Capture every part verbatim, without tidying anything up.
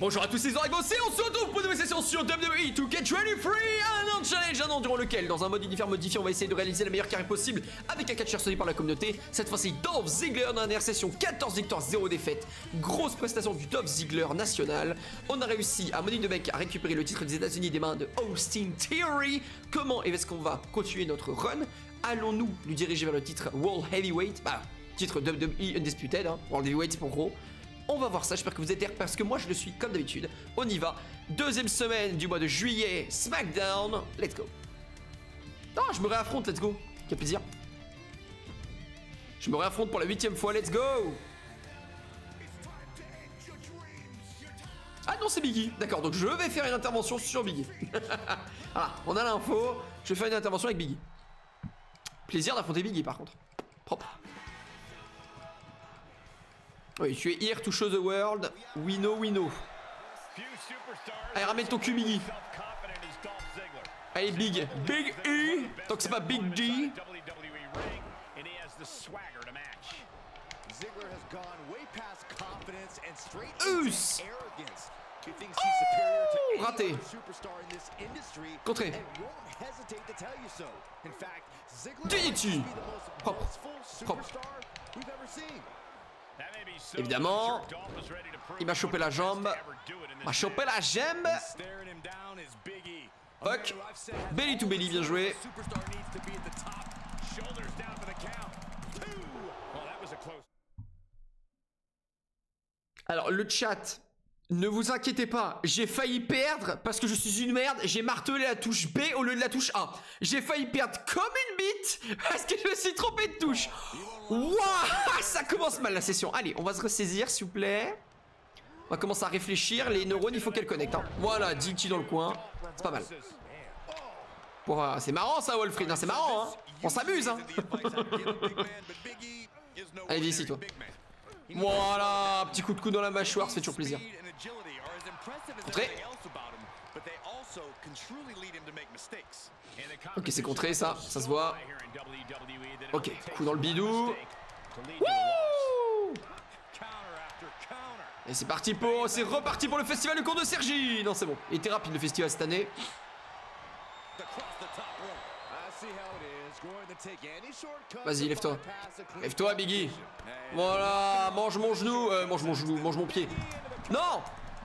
Bonjour à tous les Oragos, et on se retrouve pour une nouvelle session sur W W E deux K Training Free, un an challenge, un an durant lequel, dans un mode univers modifié, on va essayer de réaliser la meilleure carrière possible avec un catcheur soigné par la communauté. Cette fois-ci, Dolph Ziggler, dernière session, quatorze victoires, zéro défaite. Grosse prestation du Dolph Ziggler national. On a réussi à Money in the Bank à récupérer le titre des États-Unis des mains de Austin Theory. Comment est-ce qu'on va continuer notre run? Allons-nous nous diriger vers le titre World Heavyweight? Bah, titre W W E Undisputed, hein. World Heavyweight c'est pour gros. On va voir ça, j'espère que vous êtes là parce que moi je le suis comme d'habitude. On y va. Deuxième semaine du mois de juillet, SmackDown. Let's go. Ah, je me réaffronte, let's go. Quel plaisir. Je me réaffronte pour la huitième fois, let's go. Ah non, c'est Biggie. D'accord, donc je vais faire une intervention sur Biggie. Voilà, on a l'info. Je vais faire une intervention avec Biggie. Plaisir d'affronter Biggie par contre. Propre. Oui, tu es here to show the world. We know, we know. Allez, ramène ton cul, Biggie. Allez, Big. Big E. Tant que c'est pas Big G. Us. Oh, raté. Contré. D D T. Propre. Propre. Évidemment, il m'a chopé la jambe. M'a chopé la jambe. Fuck. Belly to belly, bien joué. Alors, le chat, ne vous inquiétez pas, j'ai failli perdre parce que je suis une merde. J'ai martelé la touche B au lieu de la touche A. J'ai failli perdre comme une bite parce que je me suis trompé de touche. Waouh, ça commence mal la session. Allez, on va se ressaisir s'il vous plaît. On va commencer à réfléchir. Les neurones, il faut qu'elles connectent, hein. Voilà, D T dans le coin. C'est pas mal. Bon, euh, c'est marrant ça, Wolfried, hein, c'est marrant, hein. On s'amuse, hein. Allez, viens ici, toi. Voilà, petit coup de coude dans la mâchoire, ça fait toujours plaisir. Contré. Ok, c'est contré ça, ça se voit. Ok, coup dans le bidou. Wouh. Et c'est parti pour, c'est reparti pour le festival de cours de Sergi. Non, c'est bon, il était rapide le festival cette année. Vas-y, lève-toi. Lève-toi, Biggie. Voilà, mange mon genou. Euh, mange mon genou, mange mon pied. Non.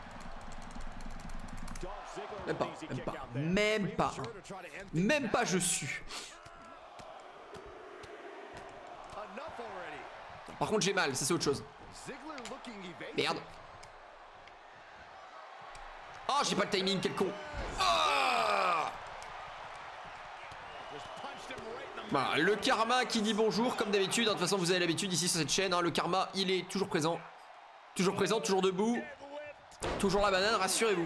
Même pas, même pas, même pas. Même pas, je suis. Par contre, j'ai mal, ça c'est autre chose. Merde. Oh, j'ai pas le timing, quel con. Oh. Voilà, le karma qui dit bonjour, comme d'habitude. De toute façon, vous avez l'habitude ici sur cette chaîne, hein, le karma, il est toujours présent. Toujours présent, toujours debout. Toujours la banane, rassurez-vous.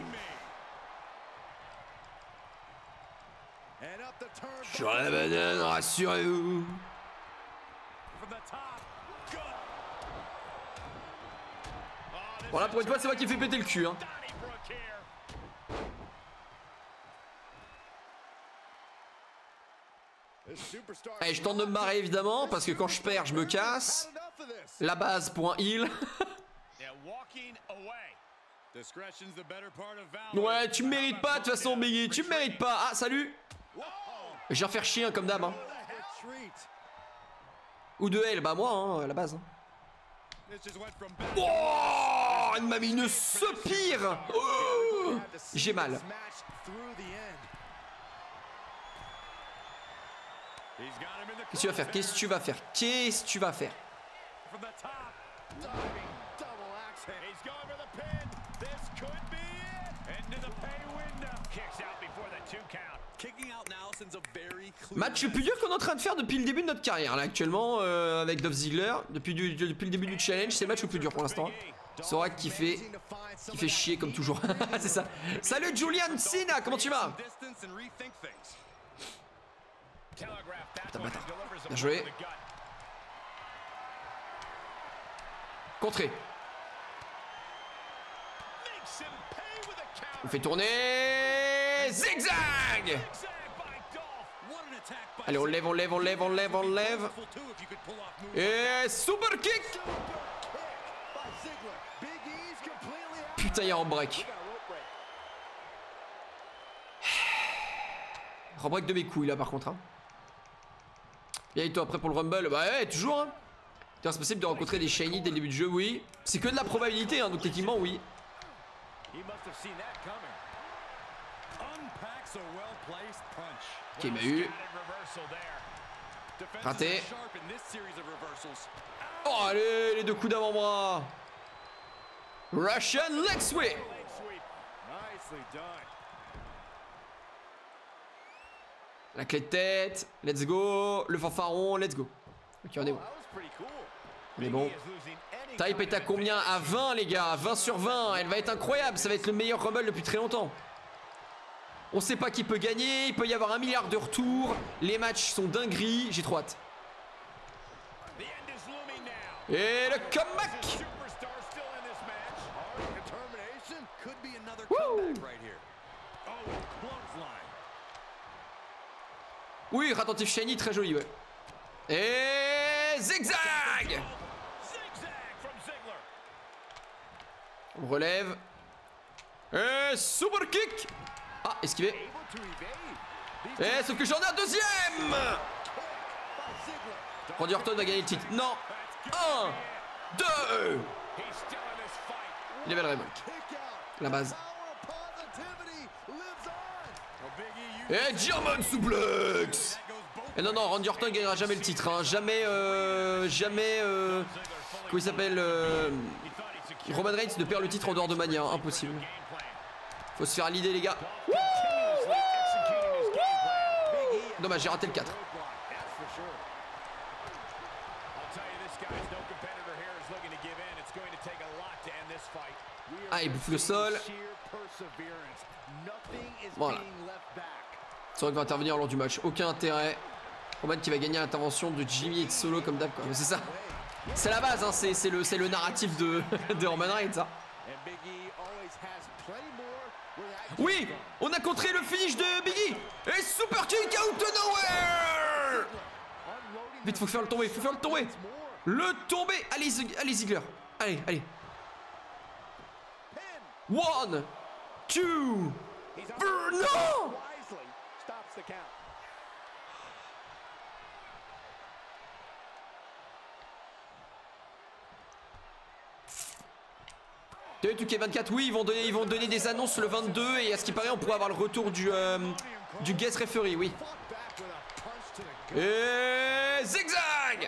Sur la banane, rassurez-vous. Voilà, pour une fois, c'est moi qui fais péter le cul, hein. Allez, je tente de me marrer évidemment parce que quand je perds je me casse. La base pour un heal. Ouais, tu me mérites pas de toute façon, Biggie. Tu me mérites pas. Ah, salut. Je vais refaire chier hein, comme d'hab, hein. Ou de elle, bah moi hein, à la base, hein. Oh, elle m'a mis une soupire. Oh, j'ai mal. Qu'est-ce que tu vas faire? Qu'est-ce que tu vas faire? Qu'est-ce que tu vas faire? Match le plus dur qu'on est en train de faire depuis le début de notre carrière là actuellement euh, avec Dolph Ziggler. Depuis, du, depuis le début du challenge, c'est le match le plus dur pour l'instant. Sorak qui fait, qui fait chier comme toujours. C'est ça. Salut Julian Cena, comment tu vas? Putain, bâtard. Bien joué. Contré. On fait tourner. Zigzag. Allez, on lève, on lève, on lève, on lève, on lève. Et super kick. putain, il y a un break. Break de mes couilles là par contre. Hein. Et toi après pour le Rumble, bah ouais, toujours. Hein. C'est possible de rencontrer des shiny dès le début du jeu, oui. C'est que de la probabilité, hein, donc techniquement, oui. Ok, il m'a eu. Raté. Oh, allez, les deux coups d'avant-bras. Russian leg sweep. La clé de tête. Let's go. Le fanfaron, let's go. Ok, on est bon. On est bon. Type est à combien? À vingt, les gars. vingt sur vingt. Elle va être incroyable. Ça va être le meilleur Rumble depuis très longtemps. On sait pas qui peut gagner. Il peut y avoir un milliard de retours. Les matchs sont dingueries. J'ai trop hâte. Et le comeback. Woo. Oui, attentif shiny, très joli, ouais. Et zigzag. On relève. Et super kick. Ah, esquivé. Et sauf que j'en ai un deuxième. Randy Orton va gagner le titre. Non. Un, deux. Level remake. La base. Et German suplex. Et non, non, Randy Orton gagnera jamais le titre. Hein. Jamais, euh, jamais, euh, comment il s'appelle euh, Roman Reigns ne perd le titre en dehors de Mania. Hein. Impossible. Faut se faire l'idée, les gars. Wouh, wouh, wouh. Dommage, j'ai raté le quatre. Ah, il bouffe le sol. Voilà. C'est vrai qu'il va intervenir lors du match. Aucun intérêt. Roman qui va gagner l'intervention de Jimmy et de Solo comme d'hab. C'est ça. C'est la base. Hein. C'est le, le narratif de, de Roman Reigns. Hein. Oui, on a contré le finish de Biggie. Et super kick out of nowhere. Vite, faut faire le tomber. Faut faire le tomber. Le tomber. Allez, allez Ziggler. Allez, allez. One, two, three, non. deux K vingt-quatre, oui, ils vont donner, ils vont donner des annonces le vingt-deux et à ce qui paraît, on pourrait avoir le retour du euh, du guest referee, oui. Et zigzag.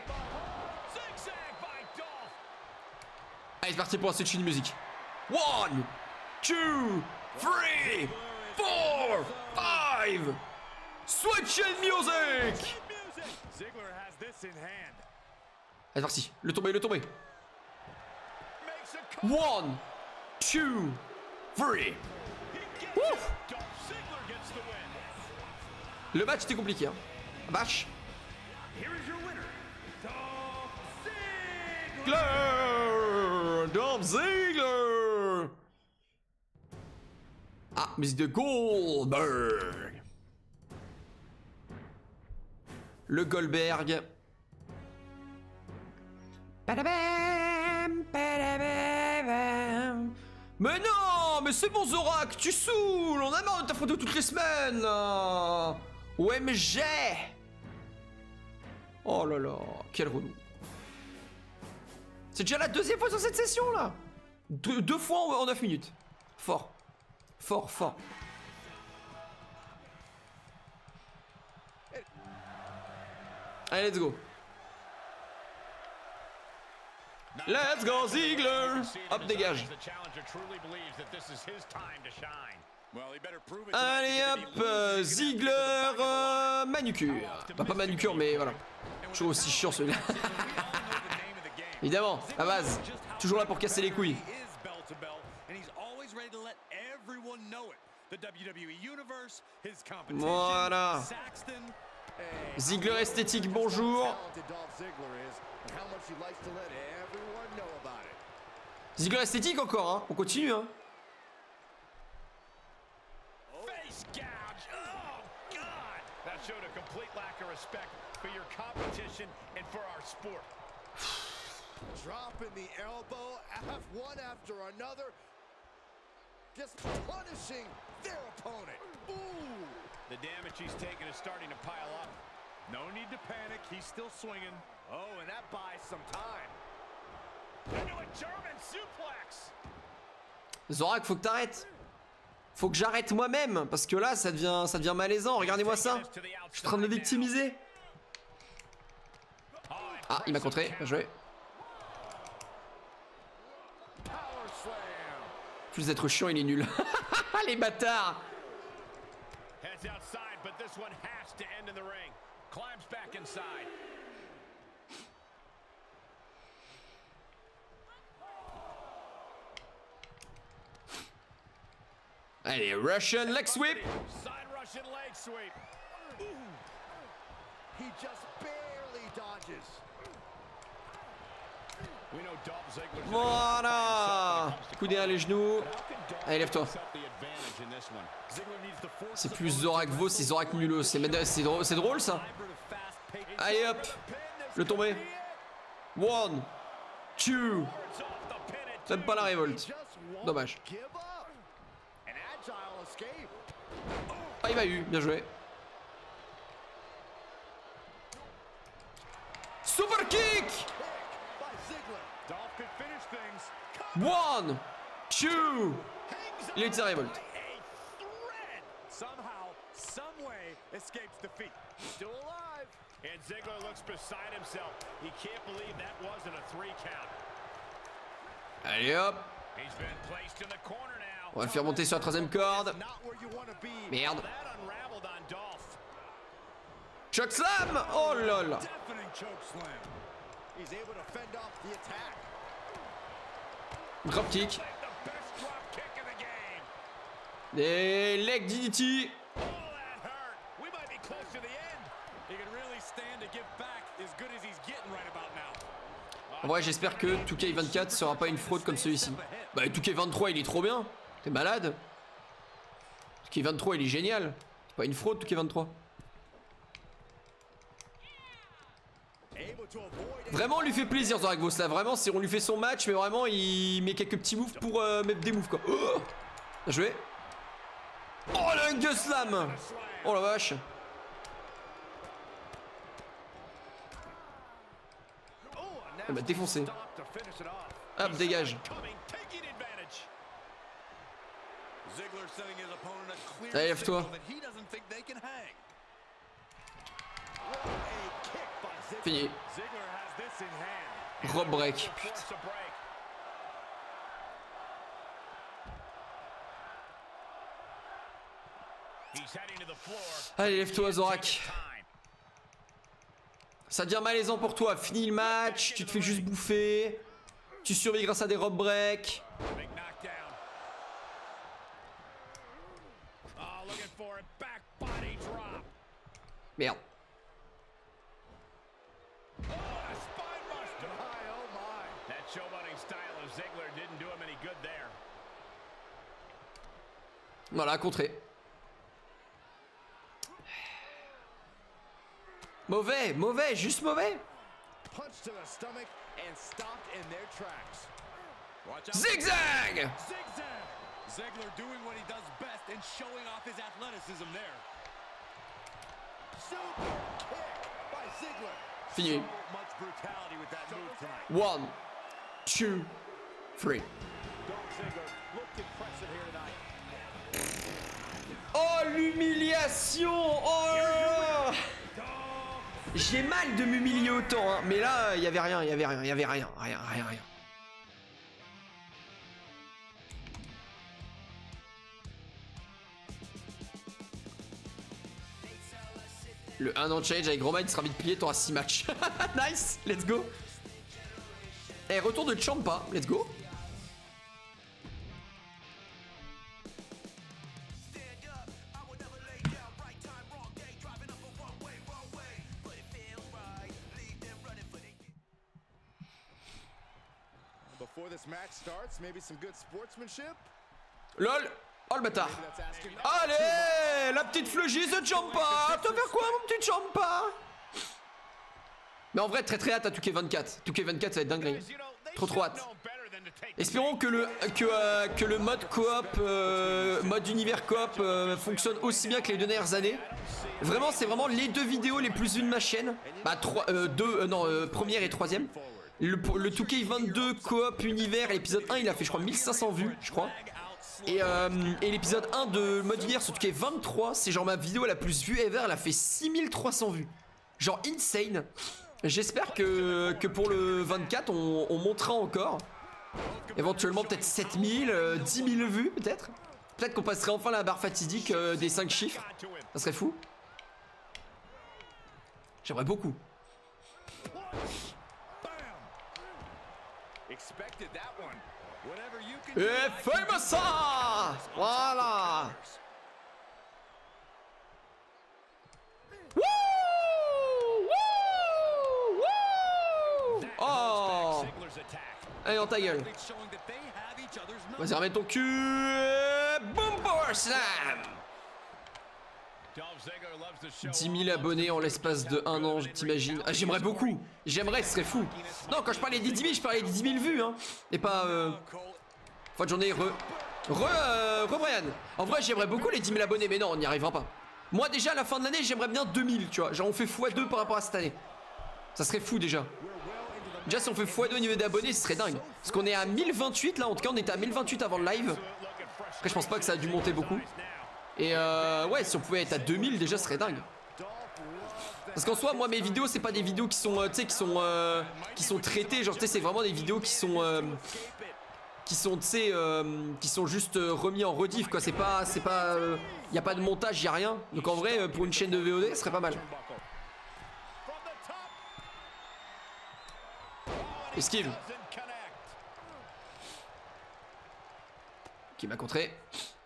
Allez, c'est parti pour un switch de musique. One, two, three, four, five. Switch in music. Allez, c'est parti. Le tomber, le tomber. One, two, three. Ouf. Le match était compliqué, hein. Vache. Ziggler, Dolph Ziggler. Ah, musique de Goldberg. Le Goldberg. Padabam, padabam. Mais non, mais c'est bon Zorak, tu saoules. On a marre de ta photo toutes les semaines là. O M G. Oh là là, quel relou. C'est déjà la deuxième fois sur cette session là. Deux, deux fois en neuf minutes. Fort. Fort, fort. Allez, let's go. Let's go Ziggler. Hop, dégage. Allez hop, euh, Ziggler euh, manucure. Bah, pas manucure mais voilà. Toujours aussi chiant celui-là. Évidemment, la base. Toujours là pour casser les couilles. Voilà. Ziggler esthétique, bonjour. Ziggler esthétique encore, hein. On continue, hein. just punishing their opponent. Ooh. The damage he's taken is starting to pile up. No need to panic. He's still swinging. Oh, and that buys some time. Into a German suplex. Zorak, faut que t'arrêtes. Faut que j'arrête moi-même parce que là, ça devient, ça devient malaisant. Regardez-moi ça. Je suis en train de me victimiser. Ah, il m'a contré. Bien joué. Plus d'être chiant, il est nul. Les bâtards. Heads outside, but this one has to end in the ring. Climbs back inside. Allez, Russian leg sweep. Side Russian leg sweep. Ooh. He just barely dodges. We know Dolph Ziggler's Voilà. Coup derrière les genoux. Allez, lève-toi. C'est plus Zorak Vos, c'est Zorak Nulo. C'est drôle, c'est drôle ça. Allez hop. Le tombé. One. Two. T'aimes pas la révolte. Dommage. Ah, il m'a eu. Bien joué. Super kick. One. Two. Il a eu sa révolte. Somehow, some way, escapes defeat. Still alive. And Ziggler looks beside himself. He can't believe that wasn't a three count. Allez hop. He's been placed in the corner now. On va le faire monter sur la troisième corde. Merde. Choke slam. Oh là là. Drop kick. Des leg D D T. En vrai, j'espère que deux K vingt-quatre sera pas une fraude comme celui-ci. Bah, deux K vingt-trois, il est trop bien. T'es malade. deux K vingt-trois, il est génial. C'est pas une fraude, deux K vingt-trois. Vraiment, on lui fait plaisir, Zorak Vos là. Vraiment, on lui fait son match, mais vraiment, il met quelques petits moves pour euh, mettre des moves, quoi. Oh, bien joué. Oh, le Hung Slam. Oh la vache. Il m'a défoncé. Hop, dégage. Allez, lève-toi. Fini. Rob break. Putain. Allez, lève-toi, Zorak. Ça devient malaisant pour toi. Fini le match. Tu te fais juste bouffer. Tu survis grâce à des rob break. Merde. Voilà, contré. Mauvais, mauvais, juste mauvais. Zigzag. Ziggler doing what he does best and showing off his athleticism there. Super kick by Ziggler. Fini. One, two, three. Oh, l'humiliation. Oh là là. J'ai mal de m'humilier autant, hein. Mais là, il y avait rien, il y avait rien, il y avait rien, rien, rien, rien. Le un an challenge avec Roman, il sera vite plié, t'auras six matchs. Nice, let's go. Eh, retour de Ciampa, let's go. LOL. Oh le bâtard. Allez, la petite fleugie de Ciampa. Tu vas faire quoi, mon petit Ciampa? Mais en vrai, très très hâte à deux K vingt-quatre. deux K vingt-quatre, ça va être dingue. Trop trop hâte. Espérons que le, que, euh, que le mode coop, euh, mode univers coop euh, fonctionne aussi bien que les deux dernières années. Vraiment, c'est vraiment les deux vidéos les plus vues de ma chaîne. Bah, trois, euh, deux, euh, non, euh, première et troisième. Le, le deux K vingt-deux coop univers, l'épisode un, il a fait, je crois, mille cinq cents vues, je crois. Et, euh, et l'épisode un de mode univers sur deux K vingt-trois, c'est genre ma vidéo la plus vue ever, elle a fait six mille trois cents vues. Genre insane. J'espère que, que pour le vingt-quatre, on, on montera encore. Éventuellement peut-être sept mille, euh, dix mille vues peut-être. Peut-être qu'on passerait enfin la barre fatidique euh, des cinq chiffres. Ça serait fou. J'aimerais beaucoup. Et fais-moi ça! Voilà! Wouh! Wouh! Wouh! Oh! Allez, dans ta gueule. Vas-y, remets ton cul. Boom, power slam. dix mille abonnés en l'espace de un an, t'imagines? Ah, j'aimerais beaucoup. J'aimerais, ce serait fou. Non, quand je parlais des dix mille, je parlais des dix mille vues, hein. Et pas... Euh... Fin de journée, re... Re, euh, re Brian. En vrai, j'aimerais beaucoup les dix mille abonnés, mais non, on n'y arrivera pas. Moi, déjà, à la fin de l'année, j'aimerais bien deux mille, tu vois. Genre, on fait fois deux par rapport à cette année. Ça serait fou, déjà. Déjà, si on fait fois deux au niveau d'abonnés, ce serait dingue. Parce qu'on est à mille vingt-huit, là. En tout cas, on était à mille vingt-huit avant le live. Après, je pense pas que ça a dû monter beaucoup. Et euh, ouais, si on pouvait être à deux mille, déjà, ce serait dingue. Parce qu'en soi, moi, mes vidéos, c'est pas des vidéos qui sont, euh, tu sais, qui sont, euh, qui sont traitées. Genre, tu sais, c'est vraiment des vidéos qui sont... Euh, qui sont, tu sais, euh, qui sont juste euh, remis en rediff, quoi. C'est pas, c'est pas, il euh, y a pas de montage, y a rien. Donc en vrai, euh, pour une chaîne de V O D, ce serait pas mal. Esquive. Qui m'a contré.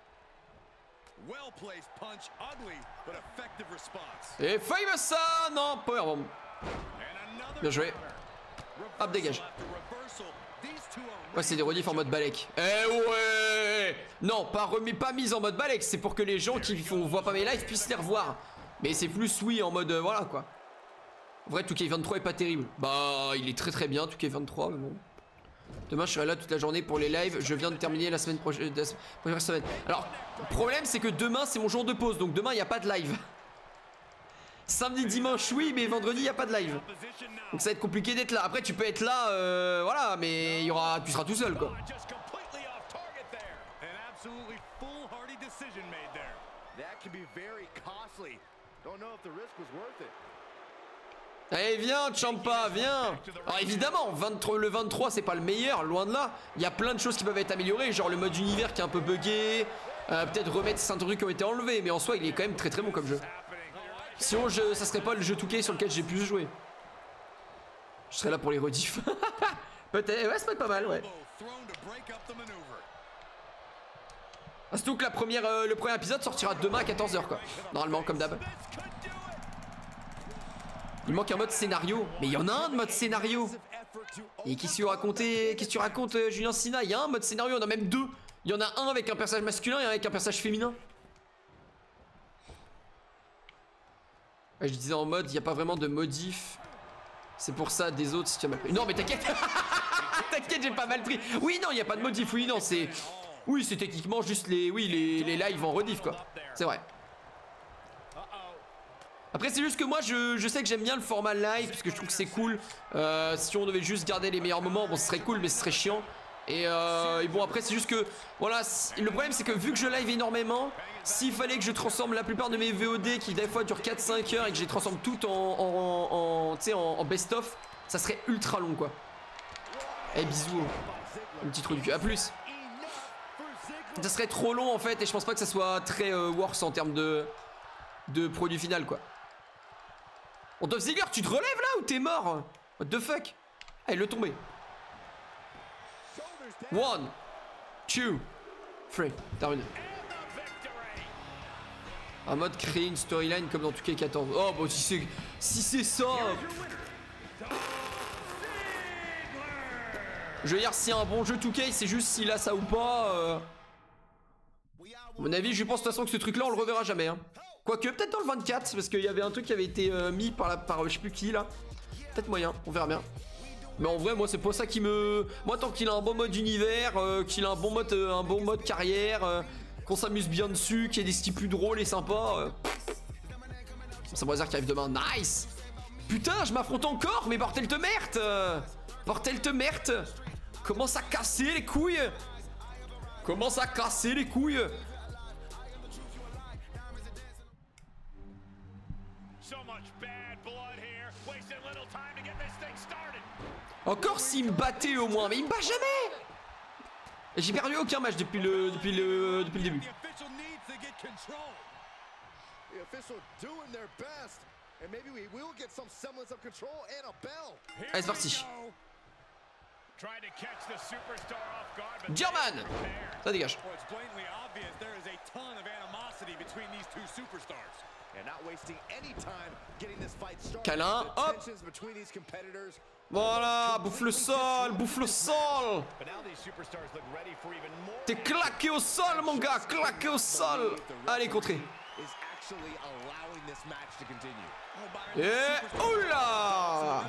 Et famous ça. Non, powerbomb. Bien joué. Hop, dégage. Ouais, c'est des rediffs en mode balèque. Eh ouais. Non, pas remis, pas mise en mode balèque. C'est pour que les gens qui font, voient pas mes lives puissent les revoir. Mais c'est plus, oui, en mode, euh, voilà, quoi. En vrai, deux K vingt-trois est pas terrible. Bah, il est très très bien, deux K vingt-trois, mais bon. Demain, je serai là toute la journée pour les lives. Je viens de terminer la semaine prochaine. La première semaine. Alors, le problème, c'est que demain, c'est mon jour de pause. Donc, demain, il n'y a pas de live. Samedi, dimanche, oui, mais vendredi, il n'y a pas de live. Donc, ça va être compliqué d'être là. Après, tu peux être là, euh, voilà, mais il y aura, tu seras tout seul, quoi. Allez, viens, Champa, viens. Alors évidemment, vingt-trois, le vingt-trois, c'est pas le meilleur, loin de là. Il y a plein de choses qui peuvent être améliorées, genre le mode univers qui est un peu buggé. Euh, Peut-être remettre certains trucs qui ont été enlevés, mais en soi, il est quand même très très bon comme jeu. Sinon, je, ça serait pas le jeu deux K sur lequel j'ai pu jouer. Je serais là pour les rediffs. Peut-être, ouais, ça peut être pas mal, ouais. Ah, surtout que la première, euh, le premier épisode sortira demain à quatorze heures, quoi. Normalement, comme d'hab. Il manque un mode scénario. Mais il y en a un de mode scénario. Et qu'est-ce que tu racontes, qu'est-ce que tu racontes, euh, Julien Sina? Il y a un mode scénario, on en a même deux. Il y en a un avec un personnage masculin et un avec un personnage féminin. Ouais, je disais en mode, il n'y a pas vraiment de modif. C'est pour ça des autres si tu as mal pris. Non mais t'inquiète. T'inquiète, j'ai pas mal pris. Oui, non, il n'y a pas de modif. Oui, non, c'est... Oui, c'est techniquement juste les... Oui, les, les lives en rediff, quoi. C'est vrai. Après, c'est juste que moi, je, je sais que j'aime bien le format live, parce que je trouve que c'est cool. Euh, si on devait juste garder les meilleurs moments, bon, ce serait cool, mais ce serait chiant. Et, euh, et bon, après, c'est juste que, voilà, le problème, c'est que vu que je live énormément, s'il fallait que je transforme la plupart de mes V O D, qui des fois durent quatre cinq heures, et que je les transforme toutes en, en, en, tu sais, en, en best-of, ça serait ultra long, quoi. Eh, bisous. Un petit trou du cul. A plus. Ça serait trop long, en fait, et je pense pas que ça soit très euh, worse en termes de, de produit final, quoi. On Dolph Ziggler, tu te relèves là ou t'es mort? What the fuck? Allez, le tomber. One, two, three. Terminé. Un mode créer une storyline comme dans deux K quatorze. Oh, bon, si c'est si c'est ça. Je veux dire, si un bon jeu deux K, c'est juste s'il a ça ou pas. Euh... À mon avis, je pense de toute façon que ce truc là, on le reverra jamais. Hein. Quoique, peut-être dans le vingt-quatre, parce qu'il y avait un truc qui avait été euh, mis par, la, par euh, je sais plus qui là. Peut-être moyen, on verra bien. Mais en vrai, moi, c'est pas ça qui me... Moi, tant qu'il a un bon mode univers, euh, qu'il a un bon mode, euh, un bon mode carrière, euh, qu'on s'amuse bien dessus, qu'il y ait des stipus drôles et sympas... Euh... Ça va dire qu'il arrive demain. Nice. Putain, je m'affronte encore, mais bordel de merde. Bordel de merde. Commence à casser les couilles. Commence à casser les couilles. Encore s'il me battait au moins, mais il me bat jamais. Et j'ai perdu aucun match depuis le, depuis le, depuis le début. Allez, c'est parti. German. Ça dégage. Câlin, hop. Voilà, bouffe le sol, bouffe le sol. T'es claqué au sol, mon gars, claqué au sol. Allez, contré. Et oula.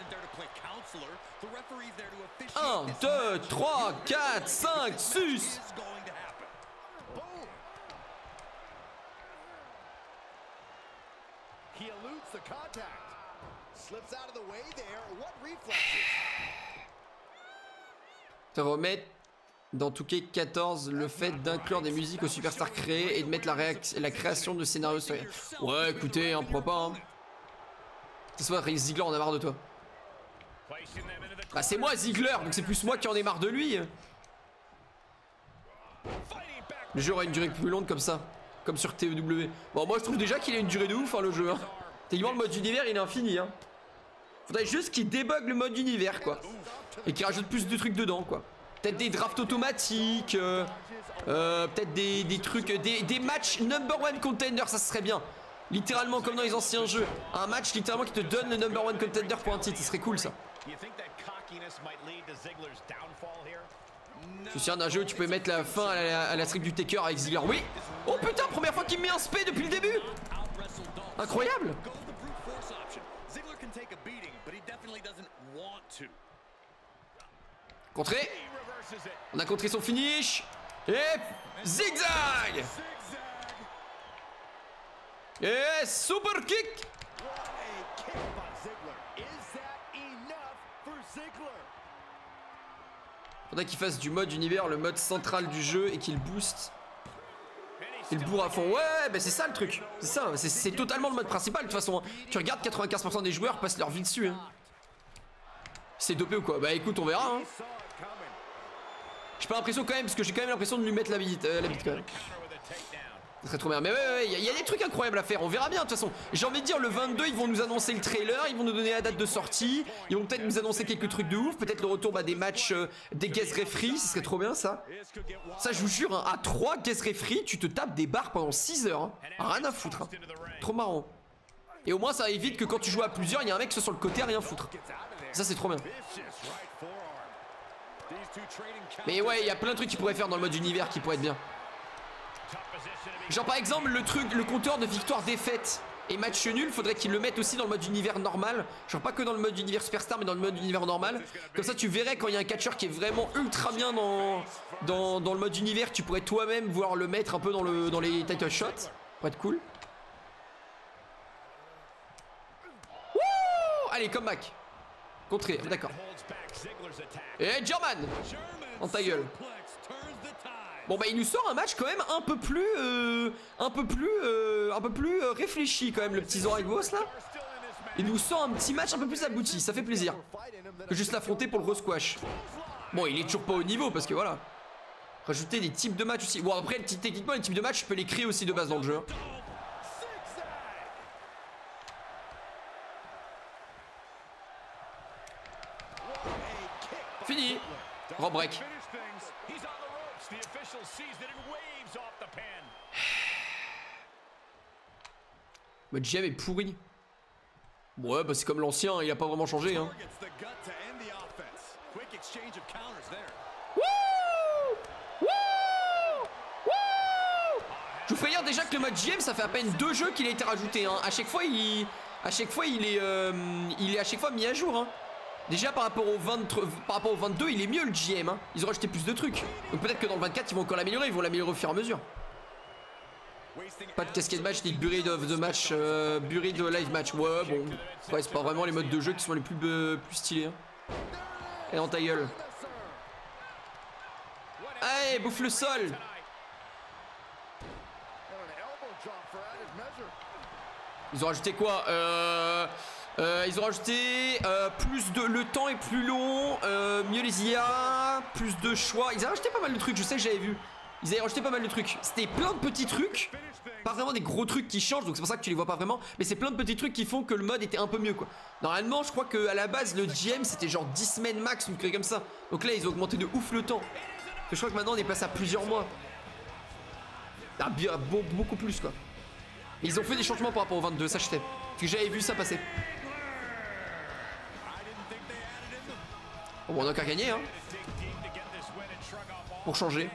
un, deux, trois, quatre, cinq, six. Te remettre dans deux K quatorze le fait d'inclure des musiques aux superstars créés et de mettre la, la création de scénarios sur... Ouais, écoutez, hein, pourquoi pas, hein. C'est soit Ziggler, on a marre de toi. Bah c'est moi Ziggler, donc c'est plus moi qui en ai marre de lui. Le jeu aura une durée plus longue comme ça, comme sur T E W. Bon, moi je trouve déjà qu'il a une durée de ouf, hein, le jeu, hein. Techniquement le mode univers il est infini, hein. Faudrait juste qu'il débug le mode univers, quoi. Et qu'il rajoute plus de trucs dedans, quoi. Peut-être des drafts automatiques, euh, euh, peut-être des, des trucs, des, des matchs number one contender, ça serait bien. Littéralement comme dans les anciens jeux. Un match littéralement qui te donne le number one contender pour un titre, ça serait cool ça. Je suis sûr d'un jeu où tu peux mettre la fin à la, à la streak du Taker avec Ziggler. Oui. Oh putain, première fois qu'il me met un spé depuis le début. Incroyable. Contré. On a contré son finish. Et zigzag. Et super kick. Faudrait qu'il fasse du mode univers le mode central du jeu et qu'il booste. Il bourre à fond. Ouais, bah c'est ça le truc. C'est ça, c'est totalement le mode principal de toute façon. Tu regardes, quatre-vingt-quinze pour cent des joueurs passent leur vie dessus, hein. C'est dopé ou quoi? Bah écoute, on verra, hein. J'ai pas l'impression quand même, parce que j'ai quand même l'impression de lui mettre la bite, euh, la bite quand même. Ça serait trop bien. Mais ouais, ouais, il ouais, y, y a des trucs incroyables à faire. On verra bien de toute façon. J'ai envie de dire, le vingt-deux, ils vont nous annoncer le trailer, ils vont nous donner la date de sortie. Ils vont peut-être nous annoncer quelques trucs de ouf. Peut-être le retour bah, des matchs, euh, des guest referees. Ce serait trop bien ça. Ça, je vous jure, hein, à trois guest referees, tu te tapes des barres pendant six heures. Hein. Rien à foutre. Hein. Trop marrant. Et au moins, ça évite que quand tu joues à plusieurs, il y a un mec qui soit sur le côté à rien foutre. Ça, c'est trop bien. Mais ouais, il y a plein de trucs qu'ils pourraient faire dans le mode univers qui pourraient être bien. Genre par exemple le truc, le compteur de victoire-défaite et match nul, faudrait qu'ils le mettent aussi dans le mode univers normal. Genre pas que dans le mode univers superstar mais dans le mode univers normal. Comme ça tu verrais quand il y a un catcheur qui est vraiment ultra bien dans, dans, dans le mode univers, tu pourrais toi-même vouloir le mettre un peu dans, le, dans les title shots. Ça pourrait être cool. Wouh! Allez, comeback. Contré, d'accord. Et German dans ta gueule. Bon bah il nous sort un match quand même un peu plus euh, un peu plus euh, un peu plus euh, réfléchi quand même, le petit Zoragos là. Il nous sort un petit match un peu plus abouti, ça fait plaisir. Que juste l'affronter pour le re-squash. Bon, il est toujours pas au niveau parce que voilà. Rajouter des types de matchs aussi. Bon après techniquement les types de matchs je peux les créer aussi de base dans le jeu. Fini. Rob break. Le G M est pourri. Ouais bah c'est comme l'ancien, il a pas vraiment changé hein. Je vous fais dire déjà que le mode G M ça fait à peine deux jeux qu'il a été rajouté hein. À chaque fois il. À chaque fois il est euh... il est à chaque fois mis à jour hein. Déjà par rapport au vingt, par rapport au vingt-deux, il est mieux le G M, hein. Ils ont rajouté plus de trucs. Donc peut-être que dans le vingt-quatre, ils vont encore l'améliorer, ils vont l'améliorer au fur et à mesure. Pas de casquette match, ni de buried of the match, euh, buried de live match. Ouais, bon. Ouais, c'est pas vraiment les modes de jeu qui sont les plus, euh, plus stylés. Hein. Et dans ta gueule. Allez, bouffe le sol. Ils ont rajouté quoi euh, euh, Ils ont rajouté euh, plus de... Le temps est plus long, euh, mieux les I A, plus de choix. Ils ont rajouté pas mal de trucs, je sais que j'avais vu. Ils avaient rajouté pas mal de trucs. C'était plein de petits trucs. Pas vraiment des gros trucs qui changent, donc c'est pour ça que tu les vois pas vraiment. Mais c'est plein de petits trucs qui font que le mode était un peu mieux, quoi. Normalement, je crois qu'à la base, le G M, c'était genre dix semaines max ou quelque chose comme ça. Donc là, ils ont augmenté de ouf le temps. Je crois que maintenant, on est passé à plusieurs mois. Ah, bien, beaucoup plus, quoi. Et ils ont fait des changements par rapport au vingt-deux, ça je sais. Parce que j'avais vu ça passer. Bon, on a qu'à gagner, hein. Pour changer.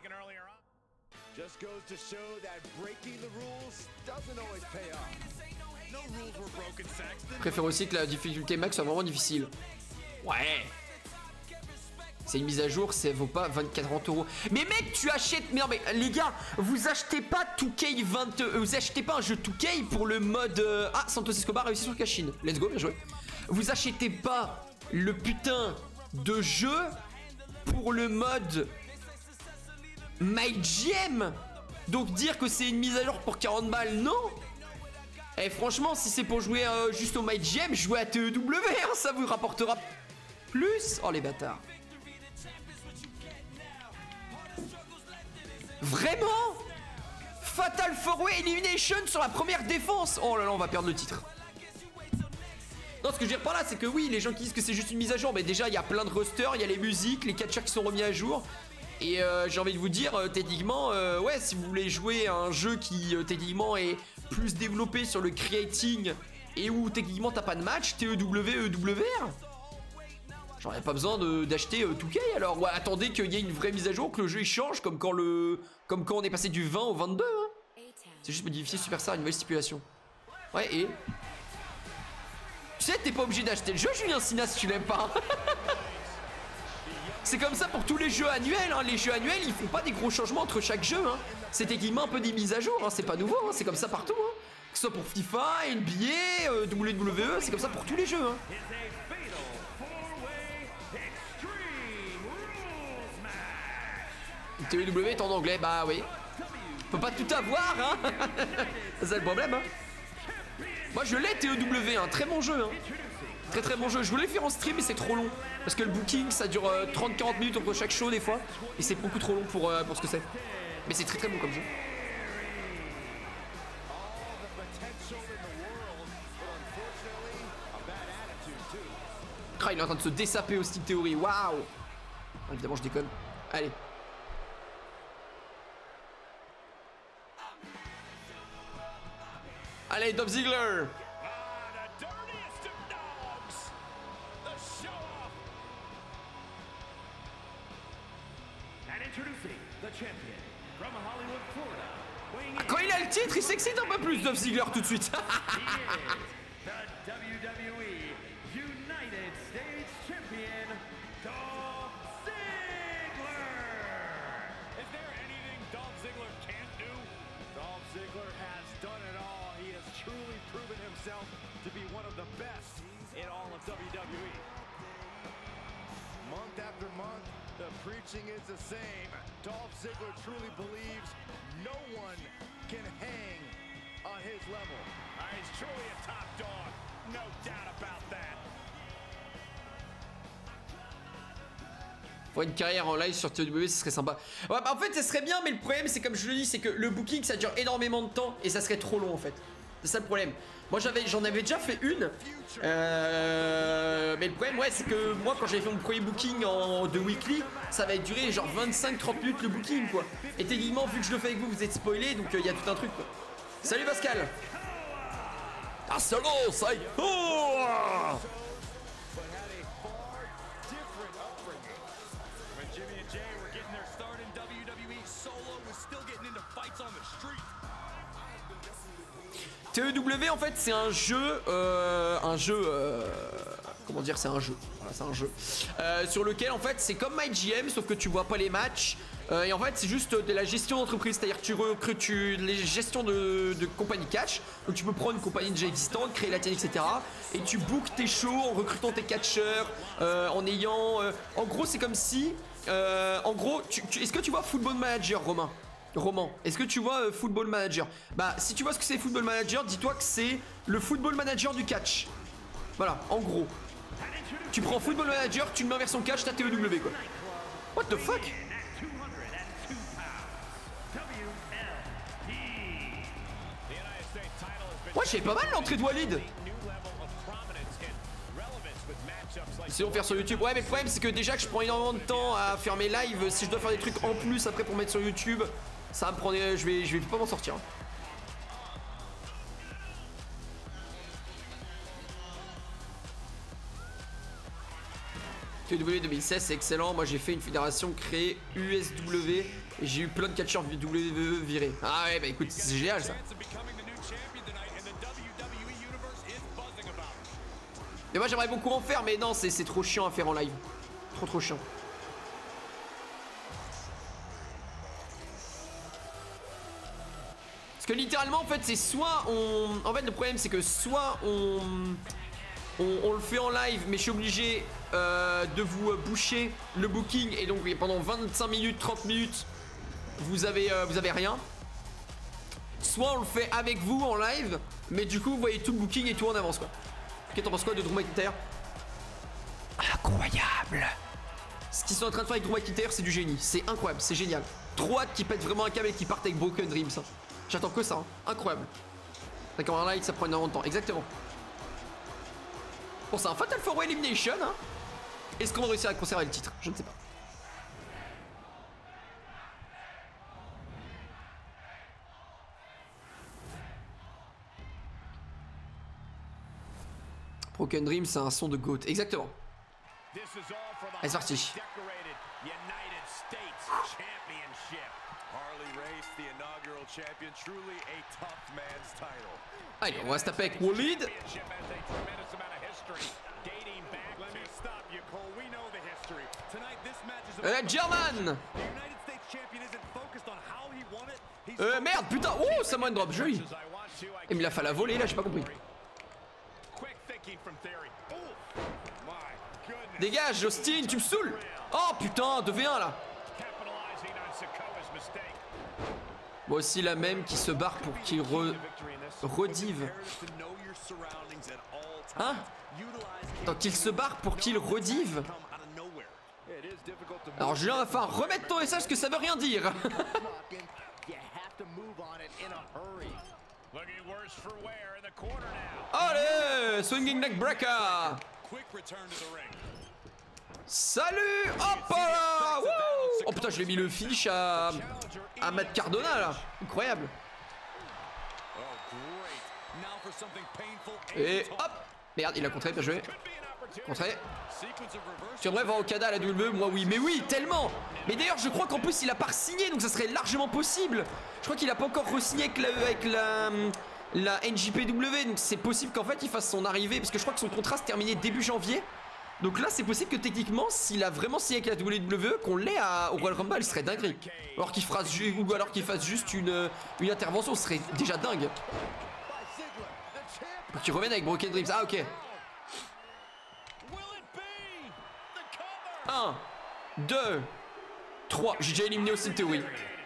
Je préfère aussi que la difficulté max soit vraiment difficile. Ouais. C'est une mise à jour, ça vaut pas vingt-quatre euros. Mais mec, tu achètes... Mais non, mais les gars, vous achetez pas deux K vingt... Euh, vous achetez pas un jeu deux K pour le mode... Euh... Ah, Santos Escobar réussi sur Cashin. Let's go, bien joué. Vous achetez pas le putain de jeu pour le mode... My G M. Donc dire que c'est une mise à jour pour quarante balles, non. Et eh, franchement, si c'est pour jouer euh, juste au My G M, jouez à T E W, hein, ça vous rapportera plus. Oh les bâtards. Vraiment? Fatal four way Elimination sur la première défense. Oh là là, on va perdre le titre. Non, ce que je veux dire par là, c'est que oui, les gens qui disent que c'est juste une mise à jour, mais déjà, il y a plein de rosters, il y a les musiques, les catchers qui sont remis à jour. Et euh, j'ai envie de vous dire, euh, techniquement, euh, ouais, si vous voulez jouer à un jeu qui, euh, techniquement, est plus développé sur le creating et où, techniquement, t'as pas de match, T E W, E W R, j'en ai pas besoin d'acheter euh, deux K, alors. Ouais, attendez qu'il y ait une vraie mise à jour, que le jeu il change, comme quand, le, comme quand on est passé du vingt au vingt-deux. Hein. C'est juste modifier Superstar, une nouvelle stipulation. Ouais, et... Tu sais, t'es pas obligé d'acheter le jeu, Julien Sina, si tu l'aimes pas. C'est comme ça pour tous les jeux annuels, hein. Les jeux annuels, ils font pas des gros changements entre chaque jeu, hein. C'est techniquement un peu des mises à jour, hein. C'est pas nouveau, hein. C'est comme ça partout, hein. Que ce soit pour FIFA, N B A, euh, W W E, c'est comme ça pour tous les jeux, hein. T E W est en anglais, bah oui. On peut pas tout avoir, hein. C'est le problème, hein. Moi je l'ai T E W, un très bon jeu, hein. Très très bon jeu. Je voulais le faire en stream mais c'est trop long. Parce que le booking ça dure euh, trente à quarante minutes entre chaque show des fois. Et c'est beaucoup trop long pour, euh, pour ce que c'est. Mais c'est très très bon comme jeu. Ah, il est en train de se dessaper au Steam Theory. Waouh. Évidemment je déconne. Allez. Allez, Dolph Ziggler. Quand il a le titre, il s'excite un peu plus, Dolph Ziggler, tout de suite. Month after month, the preaching is the same. Dolph Ziggler truly believes no one can hang on his level. Uh, he's truly a top dog, no doubt about that. Pour une carrière en live sur T E W, ce serait sympa. Ouais, bah en fait, ça serait bien, mais le problème, c'est comme je le dis, c'est que le booking, ça dure énormément de temps et ça serait trop long en fait. C'est ça le problème. Moi j'avais, j'en avais déjà fait une, euh, mais le problème ouais c'est que moi quand j'avais fait mon premier booking en de weekly, ça va durer genre vingt-cinq à trente minutes le booking quoi. Et techniquement vu que je le fais avec vous, vous êtes spoilé, donc il euh, y a tout un truc quoi. Salut Pascal. Ah solo ça y est. Oh T E W en fait c'est un jeu, euh, un jeu, euh, comment dire, c'est un jeu. voilà, c'est un jeu euh, sur lequel en fait c'est comme MyGM sauf que tu vois pas les matchs euh, et en fait c'est juste de la gestion d'entreprise, c'est-à-dire que tu recrutes tu, les gestions de, de compagnie catch, donc tu peux prendre une compagnie déjà existante, créer la tienne, et cetera. Et tu bookes tes shows en recrutant tes catcheurs, euh, en ayant, euh, en gros c'est comme si, euh, en gros, tu, tu, est-ce que tu vois Football Manager, Romain? Roman, est-ce que tu vois euh, Football Manager? Bah si tu vois ce que c'est Football Manager, dis-toi que c'est le Football Manager du catch. Voilà, en gros. Tu prends Football Manager, tu le mets en version catch, t'as T E W quoi. What the fuck? Ouais, j'ai pas mal l'entrée de Walid. Si on faire sur YouTube, ouais mais le problème c'est que déjà que je prends énormément de temps à faire mes lives, si je dois faire des trucs en plus après pour mettre sur YouTube, ça va me prendre, je vais, je vais pas m'en sortir. T W deux mille seize c'est excellent, moi j'ai fait une fédération créée U S W et j'ai eu plein de catcheurs W W E virés. Ah ouais bah écoute c'est génial ça. Mais moi j'aimerais beaucoup en faire mais non c'est trop chiant à faire en live. Trop trop chiant. Parce que littéralement en fait c'est soit on... En fait le problème c'est que soit on... on... on le fait en live mais je suis obligé euh, de vous boucher le booking et donc pendant vingt-cinq minutes, trente minutes vous avez, euh, vous avez rien. Soit on le fait avec vous en live mais du coup vous voyez tout le booking et tout en avance quoi. Ok, t'en penses quoi de Drew McIntyre? Incroyable! Ce qu'ils sont en train de faire avec Drew McIntyre, c'est du génie. C'est incroyable, c'est génial. Trop hâte qu'ils pètent vraiment un câble et qu'ils partent avec Broken Dreams. Hein. J'attends que ça. Hein. Incroyable. D'accord, un light, ça prend énormément de temps. Exactement. Bon, c'est un Fatal four way Elimination. Hein. Est-ce qu'on va réussir à conserver le titre? Je ne sais pas. Broken Dream, c'est un son de GOAT. Exactement. Allez, c'est parti. Allez, on va se taper avec Walid. Euh, German. Euh, merde, putain. Oh, Samoan drop, joli. Il me l'a fait la volée, là, j'ai pas compris. Dégage, Austin, tu me saoules. Oh putain, deux v un là. Moi aussi la même qui se barre pour qu'il re... redive. Hein? Tant qu'il se barre pour qu'il redive. Alors Julien va falloir remettre ton message que ça veut rien dire. Allez, swinging neck breaker. Salut. Hop là. Oh putain, je l'ai mis le fiche à à Matt Cardona là. Incroyable. Et hop. Merde, il a contré, bien joué. Contré. Tu aimerais voir Okada à la W W E? Moi oui, mais oui, tellement. Mais d'ailleurs je crois qu'en plus il a pas signé, donc ça serait largement possible. Je crois qu'il a pas encore re-signé avec la, avec la, la N J P W, donc c'est possible qu'en fait il fasse son arrivée, parce que je crois que son contrat se terminait début janvier. Donc là c'est possible que techniquement s'il a vraiment signé avec la W W E, qu'on l'ait au Royal Rumble, il serait dinguerie. Alors qu'il fasse, ou alors qu'il fasse juste une, une intervention, ce serait déjà dingue. Pour qu'il revienne avec Broken Dreams, ah ok. un, deux, trois. J'ai déjà éliminé Austin Theory.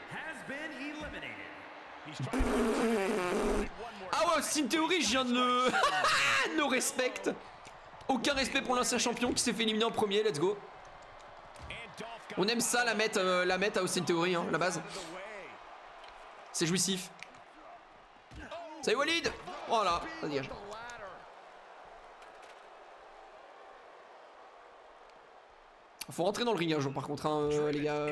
Ah ouais, Austin Theory, je viens de le... No respect. Aucun respect pour l'ancien champion qui s'est fait éliminer en premier, let's go. On aime ça, la mettre, euh, la mettre à Austin Theory, hein, la base. C'est jouissif. Salut Walid. Voilà, ça dégage. Faut rentrer dans le ring un jour par contre, hein, euh, les gars.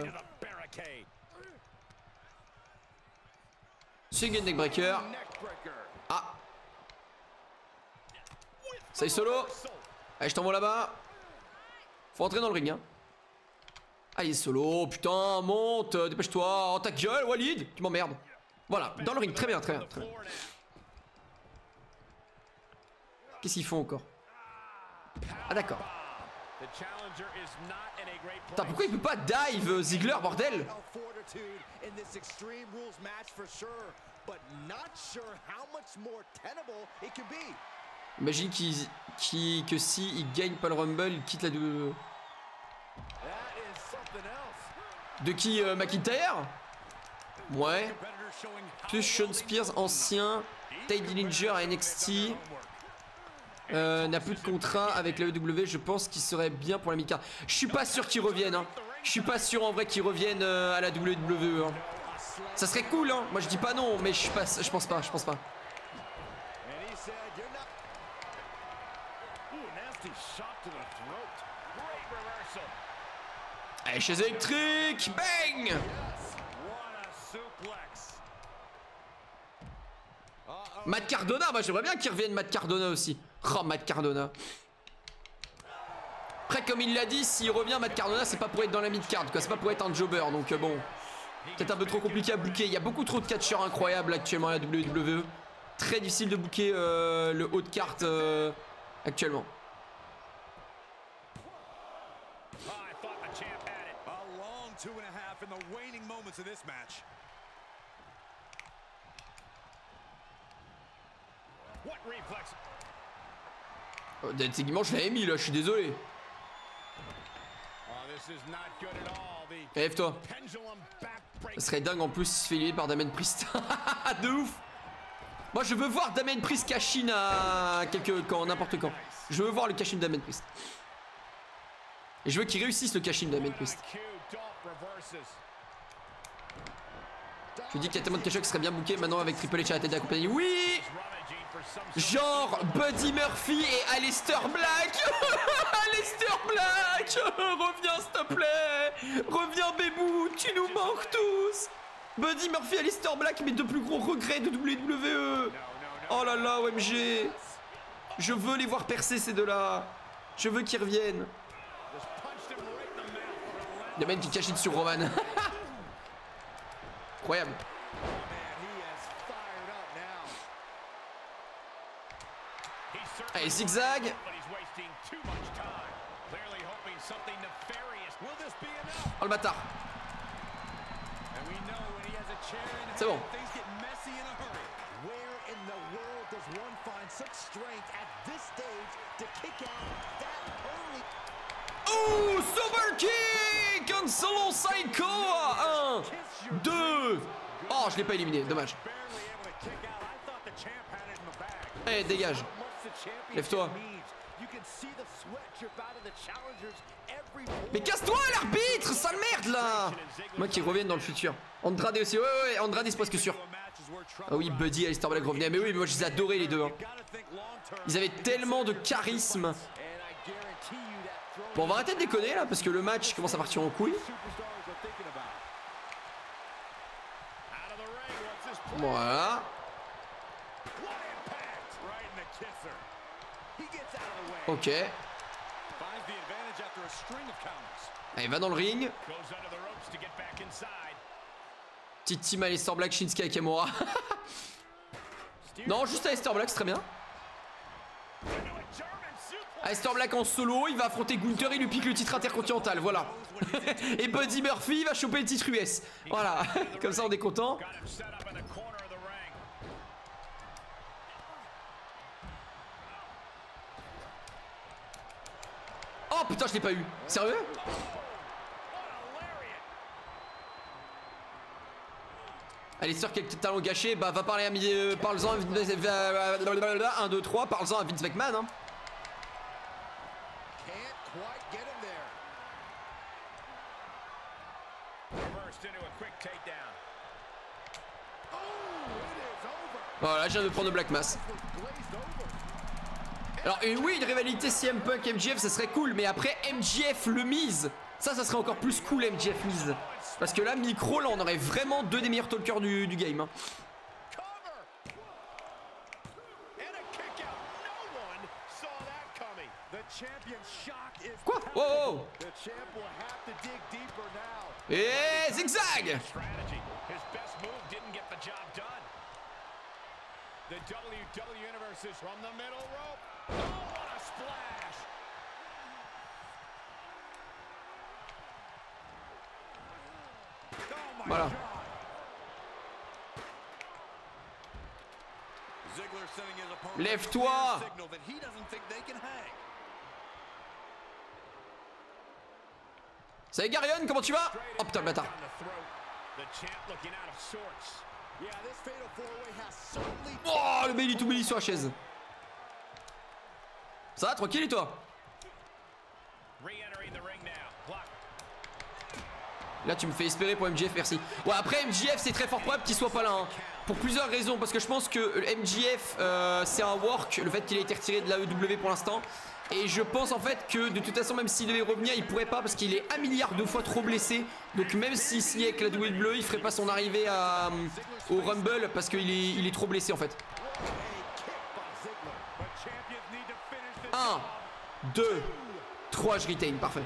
Swing neckbreaker. Ah. Ça y est solo. Allez, je t'envoie là-bas. Faut rentrer dans le ring, hein. Ah, il est solo. Putain, monte. Dépêche-toi. Oh, ta gueule, Walid. Tu m'emmerdes. Voilà, dans le ring. Très bien, très bien, très bien. Qu'est-ce qu'ils font encore? Ah, d'accord. Putain, pourquoi il peut pas dive Ziggler, bordel? Imagine qu'il, qu'il, que si il gagne pas le Rumble, il quitte la de... De qui, euh, McIntyre? Ouais. Plus Sean Spears, ancien. Ty Dillinger à N X T. Euh, n'a plus de contrat avec la E W. Je pense qu'il serait bien pour la mid-card. Je suis pas sûr qu'il revienne. Hein. Je suis pas sûr en vrai qu'il revienne euh, à la W W E. Hein. Ça serait cool. Hein. Moi je dis pas non, mais je, pas, je pense pas. Je pense pas. Allez, chaise électrique, bang! Matt Cardona, moi j'aimerais bien qu'il revienne Matt Cardona aussi. Oh, Matt Cardona. Après, comme il l'a dit, s'il revient Matt Cardona, c'est pas pour être dans la mid-card, quoi. C'est pas pour être un jobber, donc euh, bon. Peut-être un peu trop compliqué à booker. Il y a beaucoup trop de catcheurs incroyables actuellement à la W W E. Très difficile de booker euh, le haut de carte euh, actuellement. Oh, techniquement je l'avais mis là, je suis désolé. Lève-toi. Ça serait dingue en plus se fait éliminer par Damien Priest. De ouf. Moi je veux voir Damien Priest cash-in à quelque quand, n'importe quand. Je veux voir le cash-in de Damien Priest. Et je veux qu'il réussisse le cash-in de Damien Priest. Je dis qu'il y a tellement de catcheurs qui seraient bien bookés maintenant avec Triple H à la tête de la compagnie. Oui! Genre Buddy Murphy et Aleister Black. Aleister Black. Reviens s'il te plaît. Reviens bébou, tu nous manques tous. Buddy Murphy et Aleister Black, mes deux plus gros regrets de W W E. Oh là là, O M G. Je veux les voir percer ces deux-là. Je veux qu'ils reviennent. Il y a même qui cachent sur Roman. Incroyable. Allez, zigzag. Oh le bâtard. C'est bon. Oh, Super Kick! Cancelo Psycho. un, deux. Oh, je l'ai pas éliminé, dommage. Allez, dégage. Lève-toi. Mais casse-toi l'arbitre, sale merde là. Moi qui revienne dans le futur. Andrade aussi, ouais ouais, Andrade c'est presque sûr. Ah oui, Buddy et Aleister Black revenaient. Mais oui, mais moi je les adorais les deux. Hein. Ils avaient tellement de charisme. Bon, on va arrêter de déconner là parce que le match commence à partir en couille. Voilà. Ok. Allez, va dans le ring. Petite team Aleister Black, Shinsuke Nakamura. Non, juste Aleister Black, c'est très bien. Aleister Black en solo, il va affronter Gunther, il lui pique le titre intercontinental, voilà. Et Buddy Murphy, il va choper le titre U S. Voilà, comme ça on est content. Oh putain, je l'ai pas eu. Sérieux? Aleister, quel talent gâché. Bah va parler à midi, euh, parle-en à un, deux, trois, parle-en à Vince McMahon hein. Voilà, je viens de prendre le Black Mass. Alors et oui, une rivalité C M Punk M J F ça serait cool, mais après M J F le Miz, ça ça serait encore plus cool M J F Miz. Parce que là micro là on aurait vraiment deux des meilleurs talkers du, du game hein. Quoi? Oh, oh. Et zigzag. The W W Universe is from the middle rope. Oh, what a splash! Voilà. Lève-toi. Salut Garion, comment tu vas? Oh putain le bâtard. Oh le belly to belly sur la chaise. Ça va, tranquille et toi? Là tu me fais espérer pour M J F, merci. Ouais, après M J F c'est très fort probable qu'il soit pas là hein. Pour plusieurs raisons, parce que je pense que M J F euh, c'est un work, le fait qu'il ait été retiré de la E W pour l'instant. Et je pense en fait que de toute façon même s'il devait revenir il pourrait pas parce qu'il est un milliard de fois trop blessé. Donc même s'il signait avec la W W E il ferait pas son arrivée à, au Rumble parce qu'il est, il est trop blessé en fait. un, deux, trois, je retain, parfait.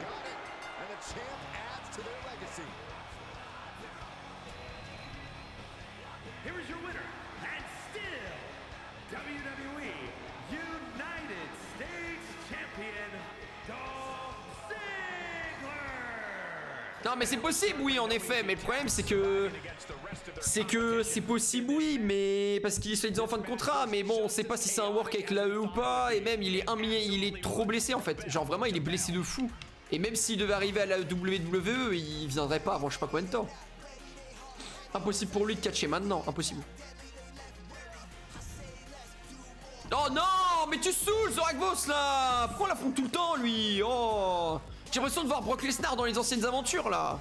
Non mais c'est possible oui en effet, mais le problème c'est que c'est que c'est possible oui, mais parce qu'il est en fin de contrat, mais bon on sait pas si c'est un work avec l'A E ou pas, et même il est un il est trop blessé en fait, genre vraiment il est blessé de fou, et même s'il devait arriver à la W W E il viendrait pas avant je sais pas combien de temps. Impossible pour lui de catcher maintenant, impossible. Oh non mais tu saoules Zorakvos là, pourquoi on l'affronte tout le temps lui? Oh, j'ai l'impression de voir Brock Lesnar dans les anciennes aventures là.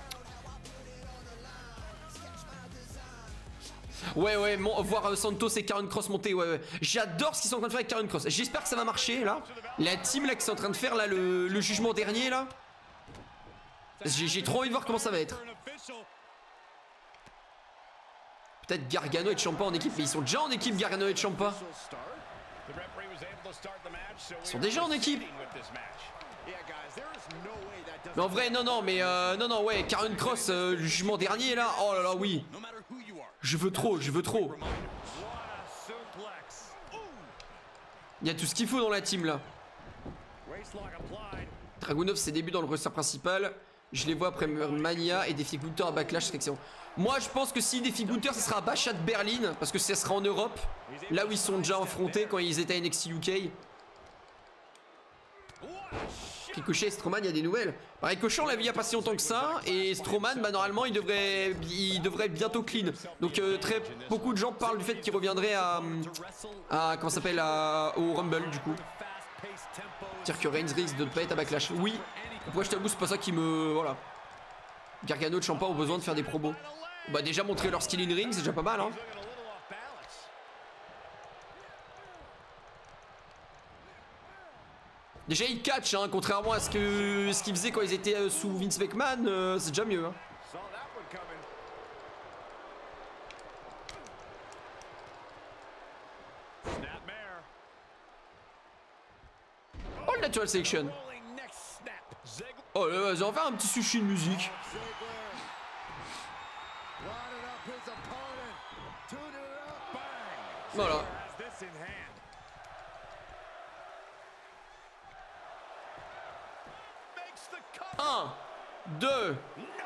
Ouais ouais, mon, voir euh, Santos et Karrion Kross monter, ouais ouais. J'adore ce qu'ils sont en train de faire avec Karrion Kross. J'espère que ça va marcher là. La team là qui sont en train de faire là le, le jugement dernier là. J'ai trop envie de voir comment ça va être. Peut-être Gargano et Ciampa en équipe, mais ils sont déjà en équipe Gargano et Ciampa. Ils sont déjà en équipe. Mais en vrai non non mais euh, non non ouais, Karrion Kross euh, le jugement dernier là. Oh là là oui. Je veux trop, je veux trop. Il y a tout ce qu'il faut dans la team là. Dragunov ses débuts dans le roster principal. Je les vois après Mania et Défi Gunther à Backlash, c'est excellent. Moi je pense que si Défi Gunther ce sera à Backlash Berlin, parce que ça sera en Europe, là où ils sont déjà affrontés quand ils étaient à N X T U K. Ricochet et Strowman, il y a des nouvelles. Bah, Ricochet on l'a vu il y a pas si longtemps que ça, et Strowman bah normalement il devrait il devrait être bientôt clean. Donc euh, très beaucoup de gens parlent du fait qu'il reviendrait à, à comment ça s'appelle au Rumble du coup. C'est-à-dire que Reigns risque de ne pas être à Backlash. Oui. Pourquoi je t'avoue c'est pas ça qui me voilà. Gargano et Ciampa ont besoin de faire des promos. Bah déjà montrer leur skill in ring c'est déjà pas mal hein. Déjà ils catch hein, contrairement à ce que ce qu'ils faisaient quand ils étaient euh, sous Vince McMahon, euh, c'est déjà mieux hein. Oh le natural selection. Oh là vas-y on va faire un petit sushi de musique. Voilà. un, deux.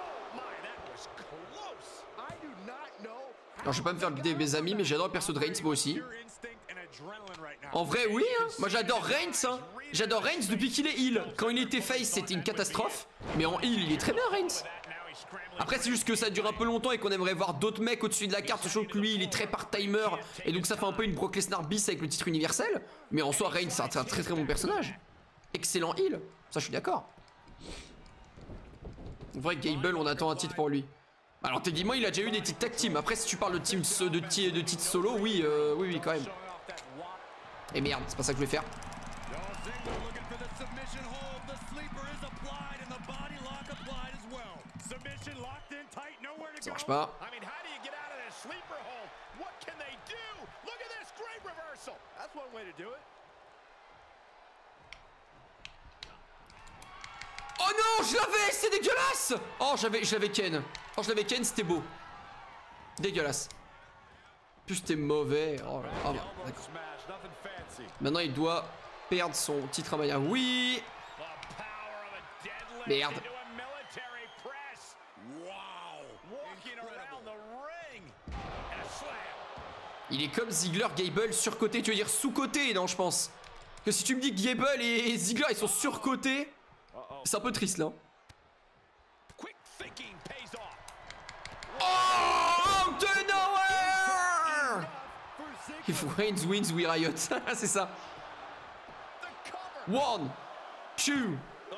Alors je vais pas me faire des mes amis, mais j'adore le perso de Reigns moi aussi. En vrai oui hein. Moi j'adore Reigns hein. J'adore Reigns depuis qu'il est heel. Quand il était face c'était une catastrophe, mais en heel il est très bien Reigns. Après c'est juste que ça dure un peu longtemps et qu'on aimerait voir d'autres mecs au-dessus de la carte, sachant que lui il est très part-timer et donc ça fait un peu une Brock Lesnar bis avec le titre universel. Mais en soi Reigns c'est un très très bon personnage. Excellent heel, ça je suis d'accord. En vrai Gable on attend un titre pour lui. Alors techniquement il a déjà eu des titres tag team. Après si tu parles de team de, de, de titres solo, oui, euh, oui oui quand même. Et merde, c'est pas ça que je vais faire. Ça marche pas. Oh non, je l'avais, c'est dégueulasse. Oh, j'avais, je l'avais Ken. Oh, je l'avais Ken, c'était beau. Dégueulasse. Plus c'était mauvais. Oh, oh, d'accord. Maintenant, il doit perdre son titre à Mania. Oui. Merde. Il est comme Ziggler, Gable surcoté. Tu veux dire sous-coté? Non, je pense. Que si tu me dis que Gable et Ziggler ils sont surcotés, c'est un peu triste là. Oh, out of nowhere! If Reigns wins, we riot. C'est ça. One, two.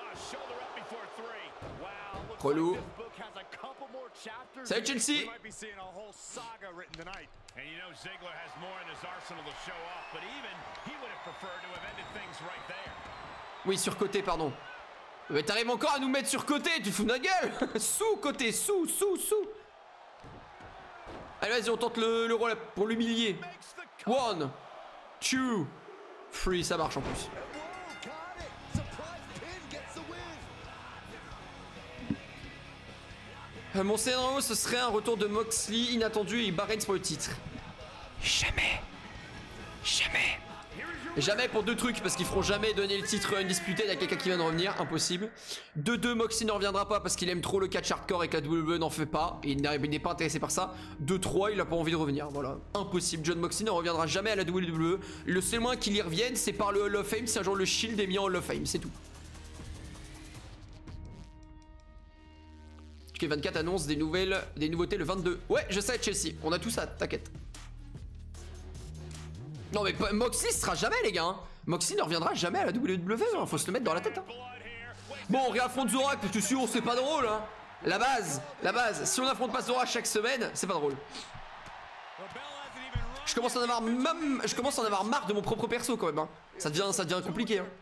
Relou. Salut Chelsea. And you know Ziggler has more in his arsenal to show off, but even he would have preferred to have ended things right there. Oui, sur côté, pardon. Mais t'arrives encore à nous mettre sur côté, tu te fous de notre gueule. Sous côté, sous, sous, sous. Allez, vas-y, on tente le, le roll-up pour l'humilier. One, two, three, ça marche en plus. Euh, mon scénario, ce serait un retour de Moxley inattendu et Barnes pour le titre. Jamais. Jamais. Jamais pour deux trucs, parce qu'ils feront jamais donner le titre undisputé à quelqu'un qui vient de revenir, impossible. De deux, Moxley ne reviendra pas parce qu'il aime trop le catch hardcore et que la W W E n'en fait pas, et il n'est pas intéressé par ça. De trois, il a pas envie de revenir, voilà. Impossible, John Moxley ne reviendra jamais à la W W E. Le seul moyen qu'il y revienne, c'est par le Hall of Fame, si un jour le Shield est mis en Hall of Fame, c'est tout. vingt-quatre annonce des nouvelles, des nouveautés le vingt-deux. Ouais, je sais, Chelsea, on a tout ça, t'inquiète. Non mais Moxley ce sera jamais les gars hein. Moxley ne reviendra jamais à la W W E hein. Faut se le mettre dans la tête hein. Bon on réaffronte Zorak parce que sinon c'est pas drôle hein. La base, la base, si on affronte pas Zorak chaque semaine, c'est pas drôle. Je commence à en avoir même, je commence à en avoir marre de mon propre perso quand même hein. Ça devient, ça devient compliqué hein.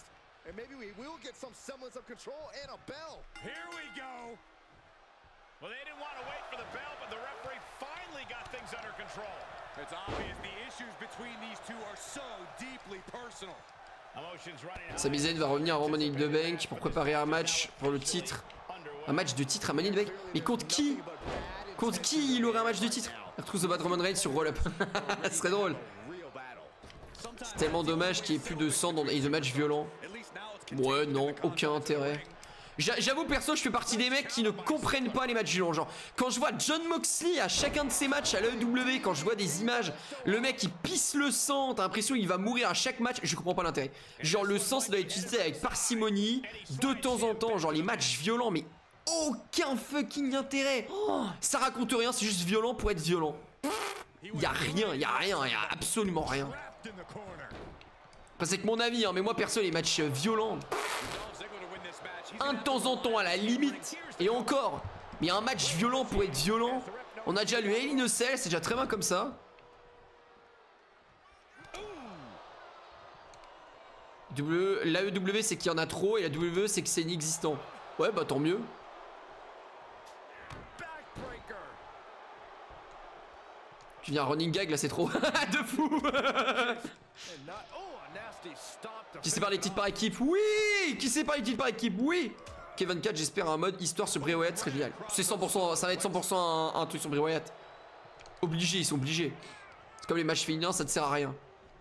Well, they didn't want to wait for the bell, but the referee finally got things under control. It's obvious the issues between these two are so deeply personal. Emotions running high. Sami Zayn va revenir avant Money in the Bank pour préparer un match pour le titre. Un match de titre à Money in the Bank. Mais contre qui? Contre qui il aurait un match de titre? Retrouve de battre Roman Reigns sur roll-up. Ce serait drôle. C'est tellement dommage qu'il n'y ait plus de sang dans les matchs violents. Ouais, non, aucun intérêt. J'avoue perso je fais partie des mecs qui ne comprennent pas les matchs violents. Genre quand je vois John Moxley à chacun de ses matchs à l'A E W, quand je vois des images, le mec il pisse le sang, t'as l'impression qu'il va mourir à chaque match, je comprends pas l'intérêt. Genre le sang ça doit être utilisé avec parcimonie, de temps en temps, genre les matchs violents mais aucun fucking intérêt. Oh, ça raconte rien, c'est juste violent pour être violent. Y'a rien, y'a rien, y'a absolument rien. Enfin, c'est que mon avis hein, mais moi perso les matchs violents, un de temps en temps à la limite, et encore, mais un match violent pour être violent, on a déjà lu Hell in a Cell, c'est déjà très bien comme ça. W, l'A E W c'est qu'il y en a trop, et la W W E c'est que c'est inexistant. Ouais bah tant mieux. Tu viens running gag là c'est trop. De fou. Qui sépare les titres par équipe? Oui. Qui sépare les titres par équipe? Oui. Kevin quatre, j'espère un mode histoire sur Bray Wyatt serait génial. C'est cent pour cent, ça va être cent pour cent un, un truc sur Bray Wyatt. Obligé, ils sont obligés. C'est comme les matchs féminins, ça ne sert à rien.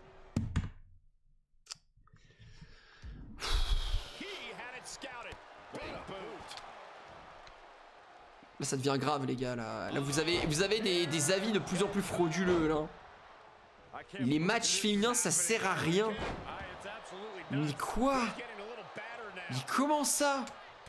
Là ça devient grave les gars là, là vous avez, vous avez des, des avis de plus en plus frauduleux là. Les matchs féminins ça sert à rien. Mais quoi? Mais comment ça?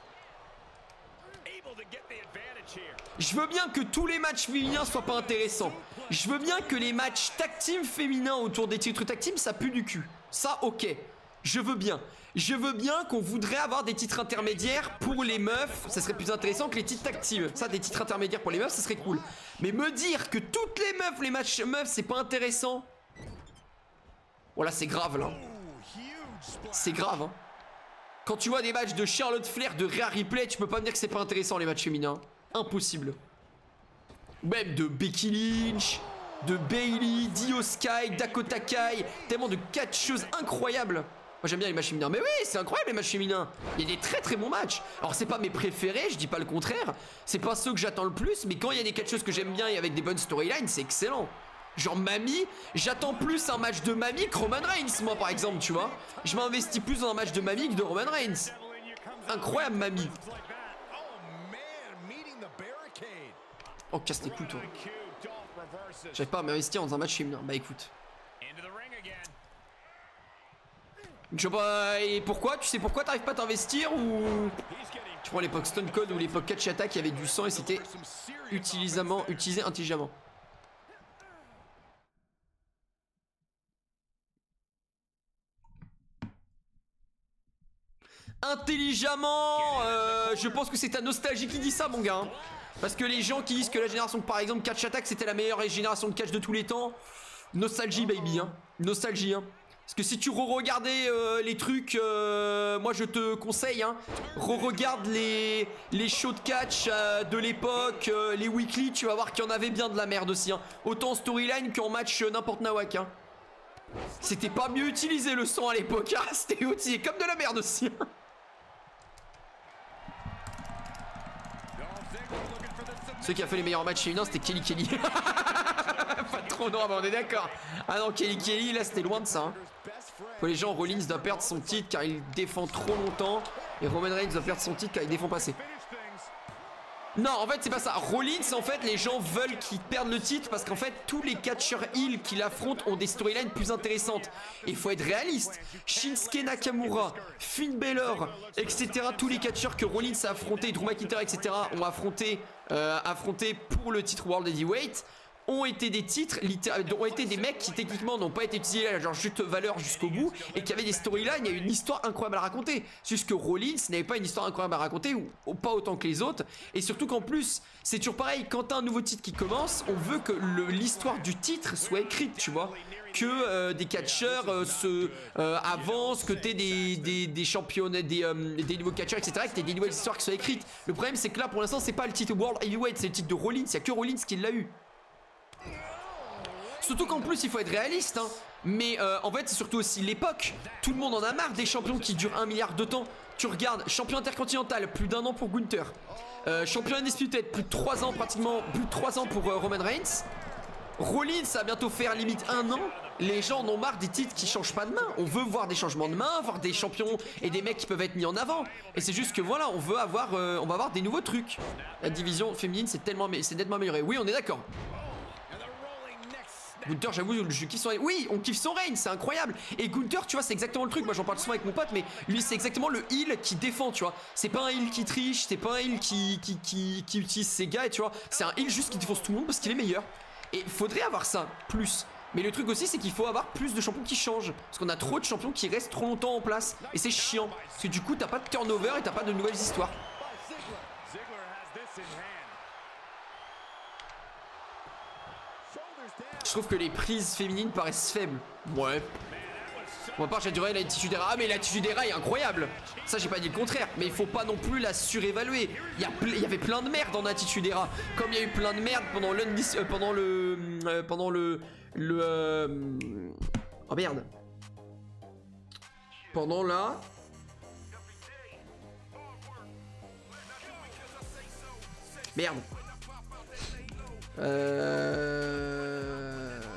Je veux bien que tous les matchs féminins soient pas intéressants. Je veux bien que les matchs tag team féminins autour des titres tag team ça pue du cul. Ça ok, je veux bien. Je veux bien qu'on voudrait avoir des titres intermédiaires pour les meufs. Ça serait plus intéressant que les titres tag team. Ça, des titres intermédiaires pour les meufs, ça serait cool. Mais me dire que toutes les meufs, les matchs meufs, c'est pas intéressant. Voilà, c'est grave là. C'est grave hein. Quand tu vois des matchs de Charlotte Flair, de Rhea Ripley, tu peux pas me dire que c'est pas intéressant les matchs féminins. Impossible. Même de Becky Lynch, de Bayley, Io Sky, Dakota Kai. Tellement de catcheuses incroyables. Moi j'aime bien les matchs féminins. Mais oui, c'est incroyable les matchs féminins. Il y a des très très bons matchs. Alors c'est pas mes préférés, je dis pas le contraire. C'est pas ceux que j'attends le plus. Mais quand il y a des catcheuses que j'aime bien et avec des bonnes storylines, c'est excellent. Genre Mami, j'attends plus un match de Mami que Roman Reigns, moi par exemple, tu vois. Je m'investis plus dans un match de Mami que de Roman Reigns. Incroyable Mami. Oh casse tes couilles toi. J'arrive pas à m'investir dans un match féminin. Bah écoute. Je sais pas, et pourquoi? Tu sais pourquoi t'arrives pas à t'investir ou... Tu prends l'époque Stone Cold ou l'époque Catch Attack, il y avait du sang et c'était utilisamment, utilisé intelligemment. Intelligemment, euh, je pense que c'est ta nostalgie qui dit ça, mon gars. Hein. Parce que les gens qui disent que la génération, par exemple, Catch Attack, c'était la meilleure génération de catch de tous les temps. Nostalgie, baby. Hein. Nostalgie. Hein. Parce que si tu re-regardais euh, les trucs, euh, moi je te conseille, hein, re-regarde les, les shows de catch euh, de l'époque, euh, les weekly, tu vas voir qu'il y en avait bien de la merde aussi. Hein. Autant en storyline qu'en match euh, n'importe nawak. Hein. C'était pas mieux utilisé le son à l'époque, hein. C'était utilisé comme de la merde aussi. Hein. Ceux qui a fait les meilleurs matchs féminins, c'était Kelly Kelly. Pas trop, non, mais on est d'accord. Ah non, Kelly Kelly, là c'était loin de ça. Hein. Faut les gens, Rollins doit perdre son titre car il défend trop longtemps. Et Roman Reigns doit perdre son titre car il défend pas assez. Non, en fait, c'est pas ça. Rollins, en fait, les gens veulent qu'il perde le titre parce qu'en fait, tous les catcheurs heel qu'il affronte ont des storylines plus intéressantes. Et il faut être réaliste. Shinsuke Nakamura, Finn Balor, et cetera. Tous les catcheurs que Rollins a affrontés, Drew McIntyre, et cetera ont affronté, euh, affronté pour le titre World Heavyweight. Ont été des titres, ont été des mecs qui techniquement n'ont pas été utilisés à leur juste valeur jusqu'au bout et qui avaient des storylines, il y a une histoire incroyable à raconter. C'est juste que Rollins n'avait pas une histoire incroyable à raconter, ou, ou pas autant que les autres. Et surtout qu'en plus, c'est toujours pareil, quand t'as un nouveau titre qui commence, on veut que l'histoire du titre soit écrite, tu vois. Que euh, des catcheurs euh, se euh, avancent, que t'aies des, des, des champions, des, euh, des nouveaux catcheurs, et cetera. Que t'aies des nouvelles histoires qui soient écrites. Le problème, c'est que là, pour l'instant, c'est pas le titre World Heavyweight, c'est le titre de Rollins. Il y a que Rollins qui l'a eu. Surtout qu'en plus il faut être réaliste hein. Mais euh, en fait c'est surtout aussi l'époque. Tout le monde en a marre des champions qui durent un milliard de temps. Tu regardes, champion intercontinental, plus d'un an pour Gunther, euh, champion Undisputed, plus de trois ans pratiquement, plus de trois ans pour euh, Roman Reigns. Rollins ça va bientôt faire limite un an. Les gens en ont marre des titres qui changent pas de main. On veut voir des changements de main, voir des champions et des mecs qui peuvent être mis en avant. Et c'est juste que voilà, on veut avoir, euh, on va avoir des nouveaux trucs. La division féminine c'est tellement, c'est nettement amélioré. Oui, on est d'accord. Gunther, j'avoue, je kiffe son Reign. Oui, on kiffe son Reign, c'est incroyable. Et Gunther, tu vois, c'est exactement le truc. Moi, j'en parle souvent avec mon pote, mais lui, c'est exactement le heel qui défend, tu vois. C'est pas un heel qui triche, c'est pas un heel qui, qui, qui, qui utilise ses gars, et tu vois. C'est un heel juste qui défonce tout le monde parce qu'il est meilleur. Et faudrait avoir ça, plus. Mais le truc aussi, c'est qu'il faut avoir plus de champions qui changent. Parce qu'on a trop de champions qui restent trop longtemps en place. Et c'est chiant. Parce que du coup, t'as pas de turnover et t'as pas de nouvelles histoires. Je trouve que les prises féminines paraissent faibles. Ouais. Bon, à part, j'ai du rail, l'attitude era. Ah, mais l'attitude era est incroyable. Ça, j'ai pas dit le contraire. Mais il faut pas non plus la surévaluer. Il y, y avait plein de merde en attitude era. Comme il y a eu plein de merde pendant, euh, pendant le. Euh, pendant le. Le. Euh... Oh merde. Pendant la. Merde. Euh...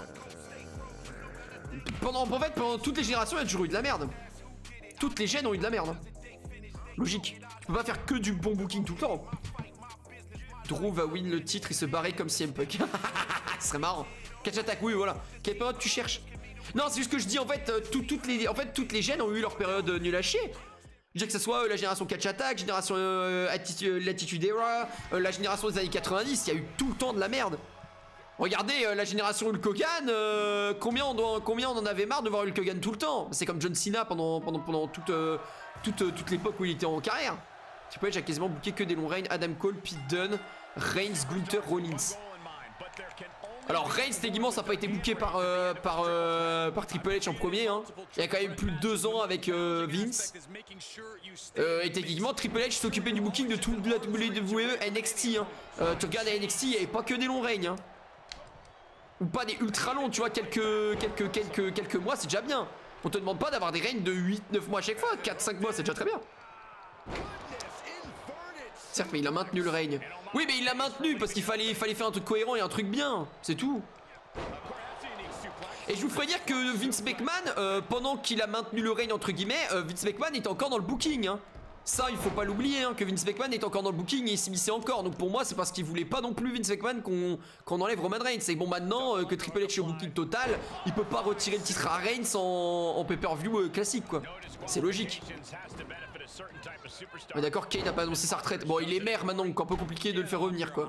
Pendant, en fait, pendant toutes les générations, il y a toujours eu de la merde. Toutes les gènes ont eu de la merde. Logique. Tu peux pas faire que du bon booking tout le temps. Drew va win le titre et se barrer comme C M Punk. Ce serait marrant. Catch attack, oui, voilà. Quelle période tu cherches? Non, c'est juste que je dis en fait, euh, tout, toutes les, en fait, toutes les gènes ont eu leur période euh, nulle à chier. Je dis que ce soit euh, la génération Catch Attack, génération euh, attitude, l'attitude era, euh, la génération des années quatre-vingt-dix, il y a eu tout le temps de la merde. Regardez euh, la génération Hulk Hogan, euh, combien, on doit, combien on en avait marre de voir Hulk Hogan tout le temps. C'est comme John Cena pendant, pendant, pendant toute, euh, toute, euh, toute l'époque où il était en carrière. Triple H a quasiment booké que des longs reigns. Adam Cole, Pete Dunne, Reigns, Gunther, Rollins. Alors Reigns techniquement ça n'a pas été booké par, euh, par, euh, par Triple H en premier hein. Il y a quand même plus de deux ans avec euh, Vince euh, et techniquement Triple H s'occupait du booking de tout la W W E N X T hein. euh, Tu regardes à N X T il n'y avait pas que des longs règnes hein. Ou pas des ultra longs tu vois. Quelques, quelques, quelques, quelques mois c'est déjà bien. On te demande pas d'avoir des règnes de huit neuf mois à chaque fois. Quatre cinq mois c'est déjà très bien. Certes mais il a maintenu le règne. Oui mais il l'a maintenu parce qu'il fallait, fallait faire un truc cohérent et un truc bien. C'est tout. Et je vous ferai dire que Vince McMahon euh, pendant qu'il a maintenu le règne entre guillemets euh, Vince McMahon était encore dans le booking hein. Ça, il faut pas l'oublier, hein, que Vince McMahon est encore dans le booking et il s'immisçait encore. Donc pour moi, c'est parce qu'il voulait pas non plus Vince McMahon qu'on qu'on enlève Roman Reigns. C'est bon, maintenant euh, que Triple H est au booking total, il peut pas retirer le titre à Reigns en, en pay-per-view euh, classique, quoi. C'est logique. Mais d'accord, Kane a pas annoncé sa retraite. Bon, il est maire maintenant, donc un peu compliqué de le faire revenir, quoi.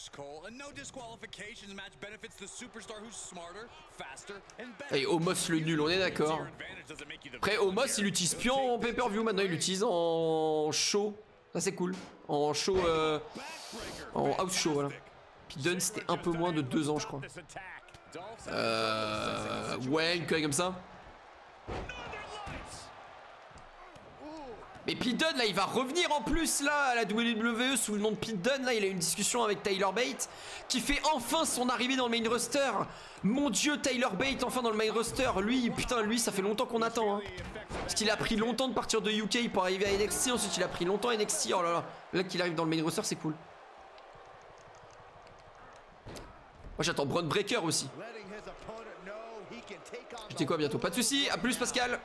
Et Omos le nul, on est d'accord. Après, Omos il l'utilise plus en pay-per-view, maintenant il l'utilise en show. Ça c'est cool. En show, euh, en house show, voilà. Puis Dunn c'était un peu moins de deux ans, je crois. Euh, ouais, une connerie comme ça. Mais Pete Dunne là il va revenir en plus là à la W W E sous le nom de Pete Dunne. Là il a eu une discussion avec Tyler Bate qui fait enfin son arrivée dans le main roster. Mon dieu, Tyler Bate enfin dans le main roster. Lui putain, lui ça fait longtemps qu'on attend, hein. Parce qu'il a pris longtemps de partir de U K pour arriver à N X T. Ensuite il a pris longtemps N X T. Oh là là, là qu'il arrive dans le main roster c'est cool. Moi j'attends Braun Breaker aussi. Je dis quoi bientôt, pas de soucis. À plus Pascal.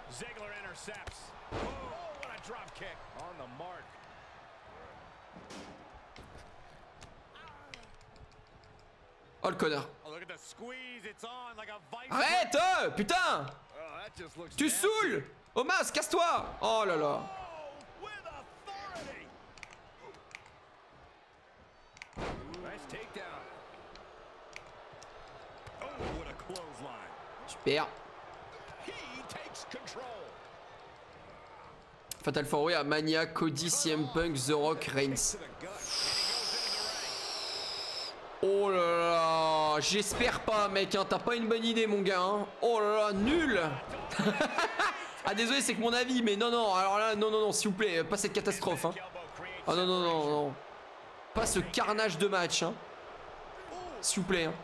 Oh le connard. Arrête, euh, putain. Tu saoules. Omas, casse-toi. Oh là là. Super. Fatal four way à Mania, Cody, C M Punk, The Rock, Reigns. Oh là là, j'espère pas mec, hein. T'as pas une bonne idée mon gars, hein. Oh là là, nul. Ah désolé, c'est que mon avis, mais non non, alors là, non non non, s'il vous plaît, pas cette catastrophe, hein. Ah non non non non, pas ce carnage de match, hein. S'il vous plaît, hein.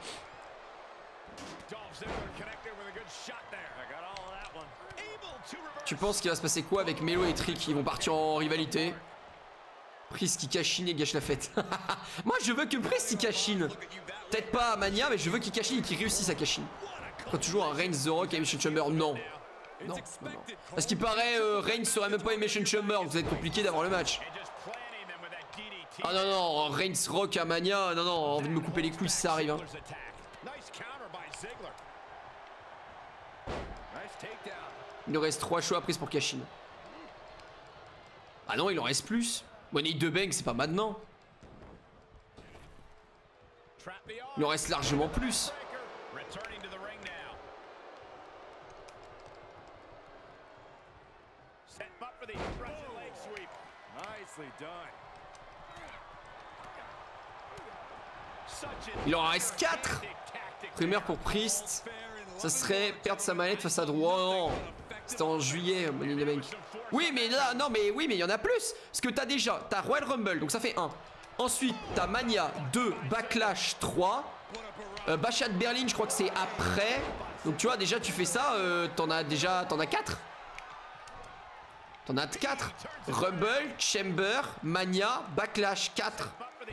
Tu penses qu'il va se passer quoi avec Melo et Trick? Ils vont partir en rivalité. Priest qui cachine et gâche la fête. Moi je veux que Priest il cachine. Peut-être pas à Mania, mais je veux qu'il cachine et qu'il réussisse à cachine. Quand toujours un Reigns, The Rock et Elimination Chamber, non. Non, non, non. Parce qu'il paraît euh, Reigns serait même pas Elimination Chamber, donc ça va être compliqué d'avoir le match. Ah non non, Reigns Rock à Mania, non non, envie de me couper les couilles si ça arrive, hein. Il nous reste trois choix à prise pour Cashin. Ah non, il en reste plus. Money de Bank, c'est pas maintenant. Il en reste largement plus. Il en reste quatre. Rumeur pour Priest. Ça serait perdre sa manette face à droit. Non. C'était en juillet, Money in the Bank. Oui, mais là, non, mais oui, mais il y en a plus. Parce que t'as déjà, t'as Royal Rumble, donc ça fait un. Ensuite, t'as Mania deux, Backlash trois. Euh, Bachat Berlin, je crois que c'est après. Donc tu vois, déjà, tu fais ça, euh, t'en as déjà, t'en as quatre. T'en as quatre. Rumble, Chamber, Mania, Backlash quatre.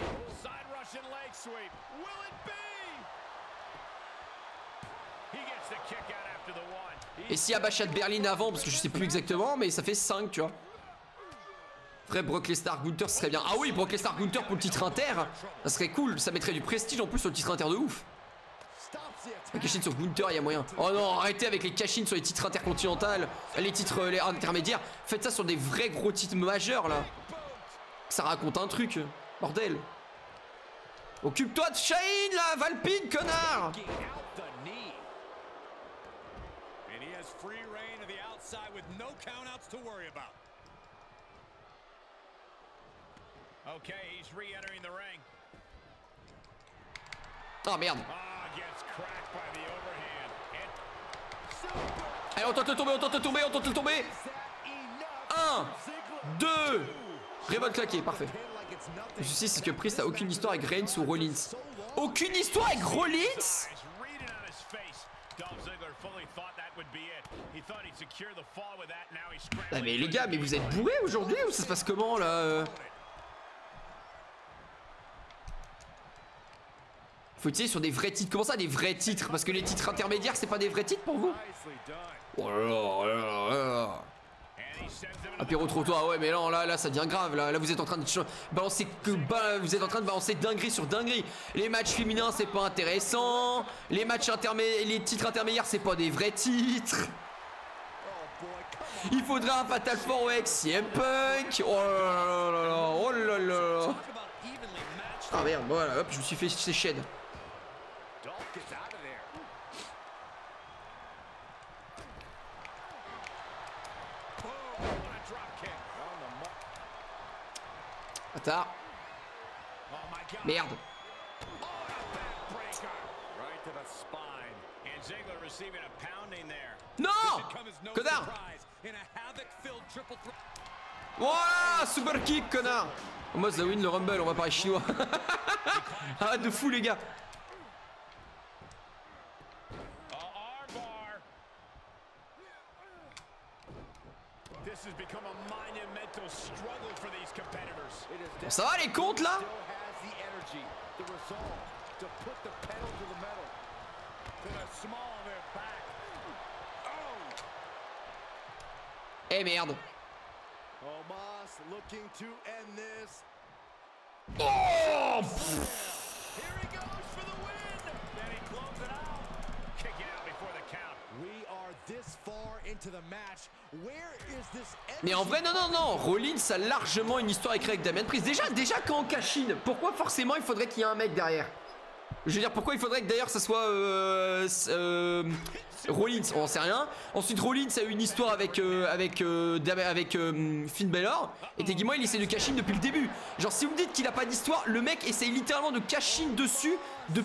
Et s'il y a Bachat Berlin avant, parce que je sais plus exactement, mais ça fait cinq, tu vois. Vrai Brock Lesnar Gunther, ce serait bien. Ah oui, Brock Lesnar Gunther pour le titre inter, ça serait cool. Ça mettrait du prestige en plus sur le titre inter de ouf. La cachine sur Gunther, il y a moyen. Oh non, arrêtez avec les cachines sur les titres intercontinentales, les titres les intermédiaires. Faites ça sur des vrais gros titres majeurs là. Ça raconte un truc, bordel. Occupe-toi de Shane là, Valpine, connard. Oh merde. Allez, on tente le tomber, on tente le tomber, on tente le tomber. un, deux. Révolte claqué, parfait. Le souci c'est que Priest a aucune histoire avec Reigns ou Rollins. Aucune histoire avec Rollins. Ah mais les gars, mais vous êtes bourrés aujourd'hui ou ça se passe comment là? Faut tirer sur des vrais titres. Comment ça des vrais titres? Parce que les titres intermédiaires c'est pas des vrais titres pour vous? Oh là là, oh là là, oh là là. Apéro trottoir, ouais mais non là là ça devient grave là, là vous êtes en train de balancer que bah, vous êtes en train de balancer dinguerie sur dinguerie. Les matchs féminins c'est pas intéressant, les matchs intermédiaires, les titres intermédiaires c'est pas des vrais titres. Il faudra un Fatal four avec C M Punk. Oh là là là, oh là là. Ah merde, voilà, hop, je me suis fait shed. Attends. Merde. Non! Connard! Voilà! Super kick, connard! Moi, ça win le Rumble, on va parler chinois. Arrête de fou, les gars. Bon, ça va les comptes là? Eh merde. Oh! Mais en vrai non non non, Rollins a largement une histoire écrite avec Damien Priest. Déjà déjà quand on cash-in, pourquoi forcément il faudrait qu'il y ait un mec derrière? Je veux dire pourquoi il faudrait que d'ailleurs ça soit euh, euh, Rollins, on n'en sait rien. Ensuite Rollins a eu une histoire avec euh, avec euh, avec euh, Finn Balor. Et techniquement il essaie de cash-in depuis le début. Genre si vous me dites qu'il a pas d'histoire, le mec essaye littéralement de cash-in dessus de...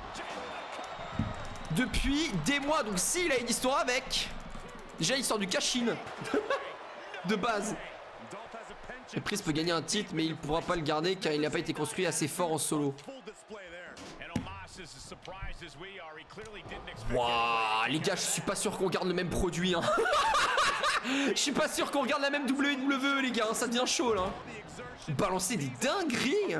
depuis des mois. Donc s'il a une histoire avec... Déjà l'histoire du cash-in de base. Le Priest peut gagner un titre mais il pourra pas le garder car il n'a pas été construit assez fort en solo. Waouh, les gars, je suis pas sûr qu'on regarde le même produit. Hein. Je suis pas sûr qu'on regarde la même W W E, les gars. Hein, ça devient chaud là. Balancer des dingueries.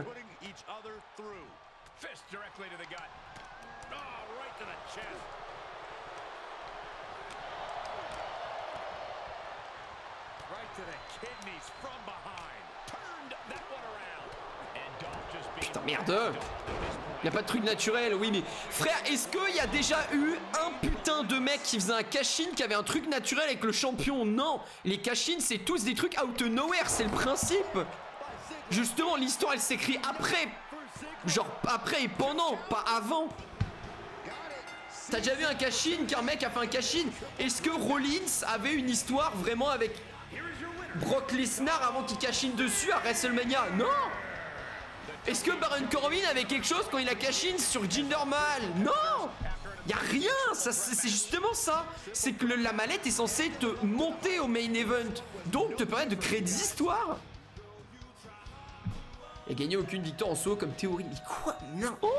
Putain, merde. Il n'y a pas de truc naturel, oui mais... Frère, est-ce qu'il y a déjà eu un putain de mec qui faisait un cash-in qui avait un truc naturel avec le champion? Non. Les cash-in, c'est tous des trucs out of nowhere, c'est le principe. Justement, l'histoire, elle s'écrit après. Genre, après et pendant, pas avant. T'as déjà vu un cash-in qu'un mec a fait un cash-in? Est-ce que Rollins avait une histoire vraiment avec Brock Lesnar avant qu'il cash-in dessus à WrestleMania? Non. Est-ce que Baron Corbin avait quelque chose quand il a cash-in sur Jinder Mahal? Non. Y'a rien. C'est justement ça. C'est que le, la mallette est censée te monter au main event. Donc te permettre de créer des histoires. Et gagner aucune victoire en solo comme théorie. Mais quoi? Non. Oh,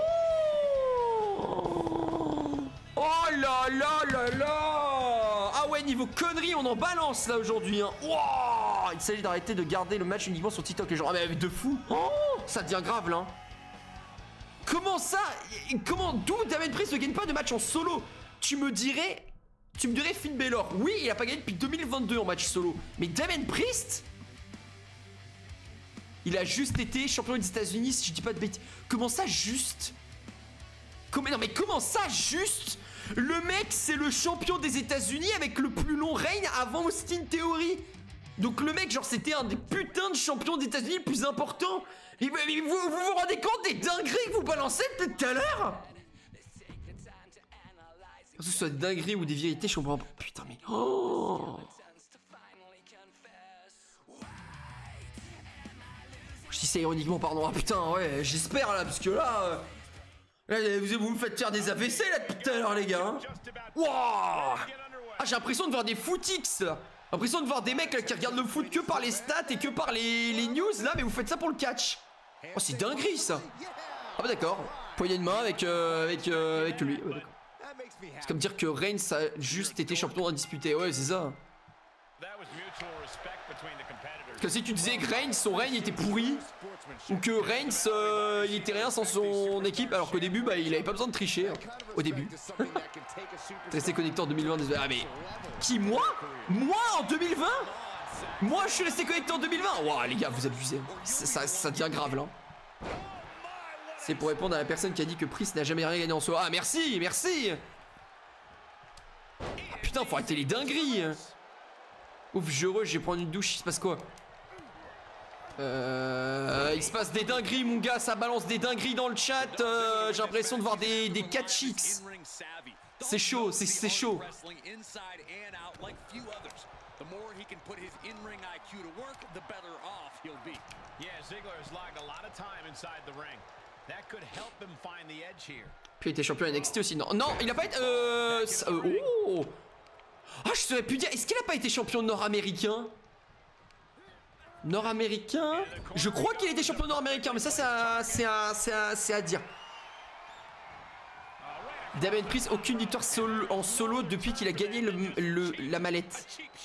oh là là là là. Ah ouais, niveau conneries, on en balance là aujourd'hui. Hein. Wow. Il s'agit d'arrêter de garder le match uniquement sur TikTok. Les gens, ah mais de fou. Oh, ça devient grave là. Comment ça? Comment? D'où Damien Priest ne gagne pas de match en solo? Tu me dirais... Tu me dirais Finn Balor. Oui, il a pas gagné depuis deux mille vingt-deux en match solo. Mais Damien Priest, il a juste été champion des États-Unis, si je dis pas de bêtises. Comment ça, juste? Comment... Non, mais comment ça, juste? Le mec, c'est le champion des États-Unis avec le plus long règne avant Austin Theory. Donc, le mec, genre, c'était un des putains de champions des États-Unis les plus importants. Et vous, vous vous rendez compte des dingueries que vous balancez depuis tout à l'heure? Que ce soit des dingueries ou des vérités, je comprends pas. Putain, mais. Oh! Je dis ça ironiquement, pardon. Ah putain, ouais, j'espère là, parce que là, euh, là vous, vous me faites faire des A V C là depuis tout à l'heure, les gars. Hein. Wow. Ah, j'ai l'impression de voir des footix là. J'ai l'impression de voir des mecs là, qui regardent le foot que par les stats et que par les, les news là, mais vous faites ça pour le catch. Oh, c'est dinguerie ça. Ah, bah d'accord. Poignée de main avec, euh, avec, euh, avec lui. Ouais, d'accord. C'est comme dire que Reigns a juste été champion indisputé. Ouais, c'est ça. Parce que si tu disais que Reigns, son règne était pourri, ou que Reigns, euh, il était rien sans son équipe, alors qu'au début, bah, il avait pas besoin de tricher. Hein, au début. T'es resté connecté en deux mille vingt. Ah mais... Qui, moi? Moi en deux mille vingt? Moi, je suis resté connecté en deux mille vingt. Waouh, les gars, vous abusez. Ça, ça, ça devient grave, là. C'est pour répondre à la personne qui a dit que Priest n'a jamais rien gagné en soi. Ah, merci, merci. Ah, putain, faut arrêter les dingueries. Ouf, je heureux, je vais prendre une douche, il se passe quoi? Euh, il se passe des dingueries, mon gars, ça balance des dingueries dans le chat. Euh, J'ai l'impression de voir des, des catch X. C'est chaud, c'est chaud. Puis il était champion N X T aussi. Non, non, il a pas été. Euh, euh, oh. Ah, je saurais plus dire. Est-ce qu'il a pas été champion nord-américain? Nord-américain? Je crois qu'il était champion nord-américain, mais ça, c'est à, à, à dire. Damien Priest, aucune victoire solo, en solo depuis qu'il a gagné le, le, la mallette.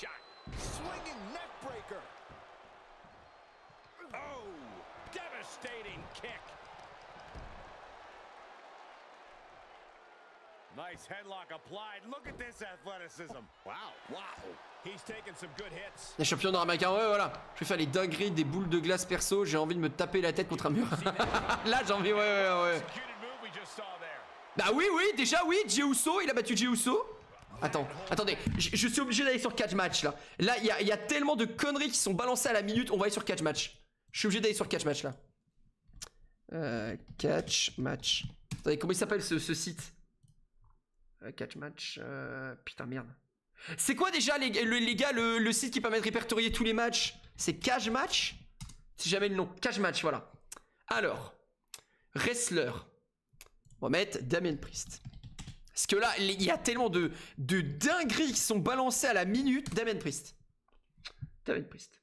Nice headlock applied. Look at this athleticism. Wow, wow. He's taking some good hits. Les champions nord-américains, ouais, voilà. Je vais faire les dingueries des boules de glace perso. J'ai envie de me taper la tête contre un mur. Là, j'ai envie, ouais, ouais, ouais. Bah oui, oui, déjà, oui. Jey Uso, il a battu Jey Uso. Attends, attendez. Je, je suis obligé d'aller sur catch match là. Là, il y, y a tellement de conneries qui sont balancées à la minute. On va aller sur catch match. Je suis obligé d'aller sur catch match là. Euh, catch match. Attendez, comment il s'appelle ce, ce site? Catch match, euh... putain merde. C'est quoi déjà les, les, les gars le, le site qui permet de répertorier tous les matchs? C'est Cage Match? Si jamais le nom, Cage Match, voilà. Alors, wrestler. On va mettre Damien Priest. Parce que là, il y a tellement de, de dingueries qui sont balancées à la minute. Damien Priest. Damien Priest.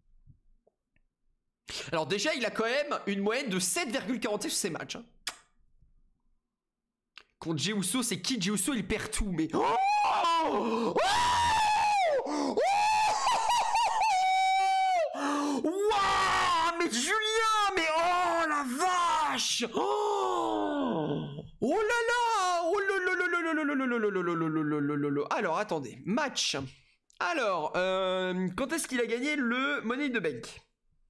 Alors déjà, il a quand même une moyenne de sept virgule quarante-six sur ses matchs. Hein. Contre Jey Uso, c'est qui? Jey Uso, il perd tout, mais... Oh oh oh wow, mais Julien, mais oh la vache! Oh, oh là là! Oh là là là là là là là là là là là là là. Alors, attendez. Match. Alors, euh, quand est-ce qu'il a gagné le Money in the Bank?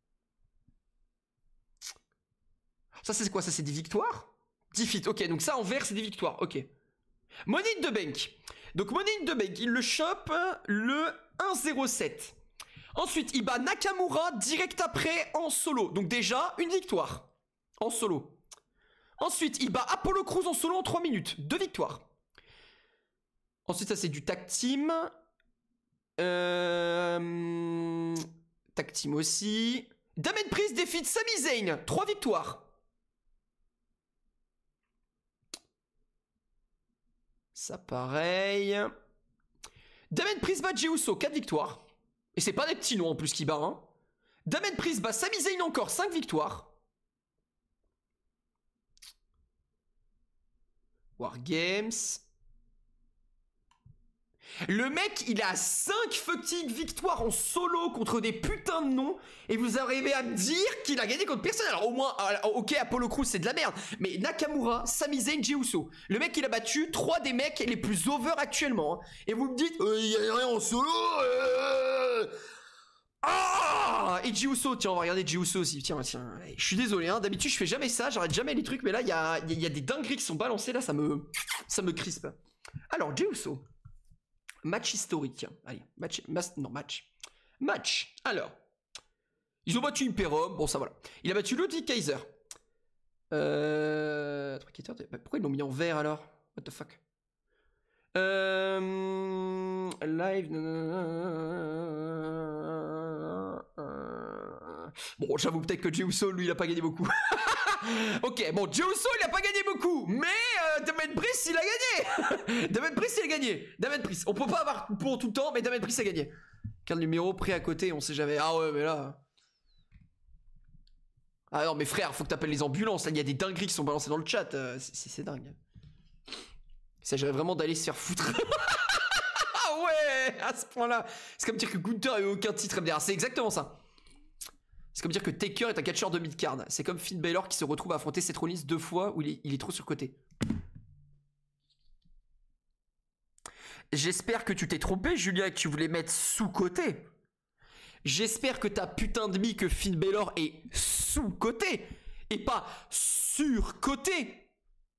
Ça, c'est quoi? Ça, c'est des victoires? dix ok, donc ça en vert c'est des victoires, ok. Money in the Bank. Donc Money in the Bank, il le chope le un zéro sept. Ensuite, il bat Nakamura direct après en solo. Donc déjà, une victoire en solo. Ensuite, il bat Apollo Crews en solo en trois minutes. Deux victoires. Ensuite, ça c'est du tag team. Euh... Tag team aussi. Damien Priest défie Sami Zayn. Trois victoires. Ça pareil. Damien Priest bat Jey Uso, quatre victoires. Et c'est pas des petits noms en plus qui bat. Hein. Damien Priest bat Sami Zayn encore, cinq victoires. Wargames. Le mec, il a cinq fucking victoires en solo contre des putains de noms. Et vous arrivez à me dire qu'il a gagné contre personne. Alors au moins, ok, Apollo Crews c'est de la merde. Mais Nakamura, Sami Zayn, Jey Uso. Le mec, il a battu trois des mecs les plus over actuellement. Hein. Et vous me dites, euh, il y a rien en solo. Euh... Ah et Jey Uso, tiens, on va regarder Jey Uso aussi. Tiens, tiens. Je suis désolé, hein. D'habitude, je fais jamais ça. J'arrête jamais les trucs. Mais là, il y a, y a des dingueries qui sont balancées. Là, ça me, ça me crispe. Alors, Jey Uso. Match historique. Allez, match. Mas, non, match. Match. Alors. Ils ont battu Imperium. Bon, ça voilà. Il a battu Ludwig Kaiser. Euh. Pourquoi ils l'ont mis en vert alors? What the fuck? Euh. Live. Bon, j'avoue peut-être que Jey Uso, lui, il a pas gagné beaucoup. Ok, bon, Jey Uso, il a pas gagné beaucoup, mais euh, Damien Priest, il a gagné. Damien Priest, il a gagné. Damien Priest, on peut pas avoir pour tout le temps, mais Damien Priest a gagné. Quel numéro prêt à côté, on sait jamais. Ah ouais, mais là... Ah non, mais frère, faut que t'appelles les ambulances. Là, il y a des dingueries qui sont balancées dans le chat. Euh, c'est dingue. Il s'agirait vraiment d'aller se faire foutre. Ah ouais, à ce point-là. C'est comme dire que Gunther a eu aucun titre M D R. C'est exactement ça. C'est comme dire que Taker est un catcheur de mid-card. C'est comme Finn Balor qui se retrouve à affronter Seth Rollins deux fois où il est, il est trop surcoté. J'espère que tu t'es trompé, Julia, et que tu voulais mettre sous-côté. J'espère que t'as putain de mis que Finn Balor est sous-côté et pas sur-côté.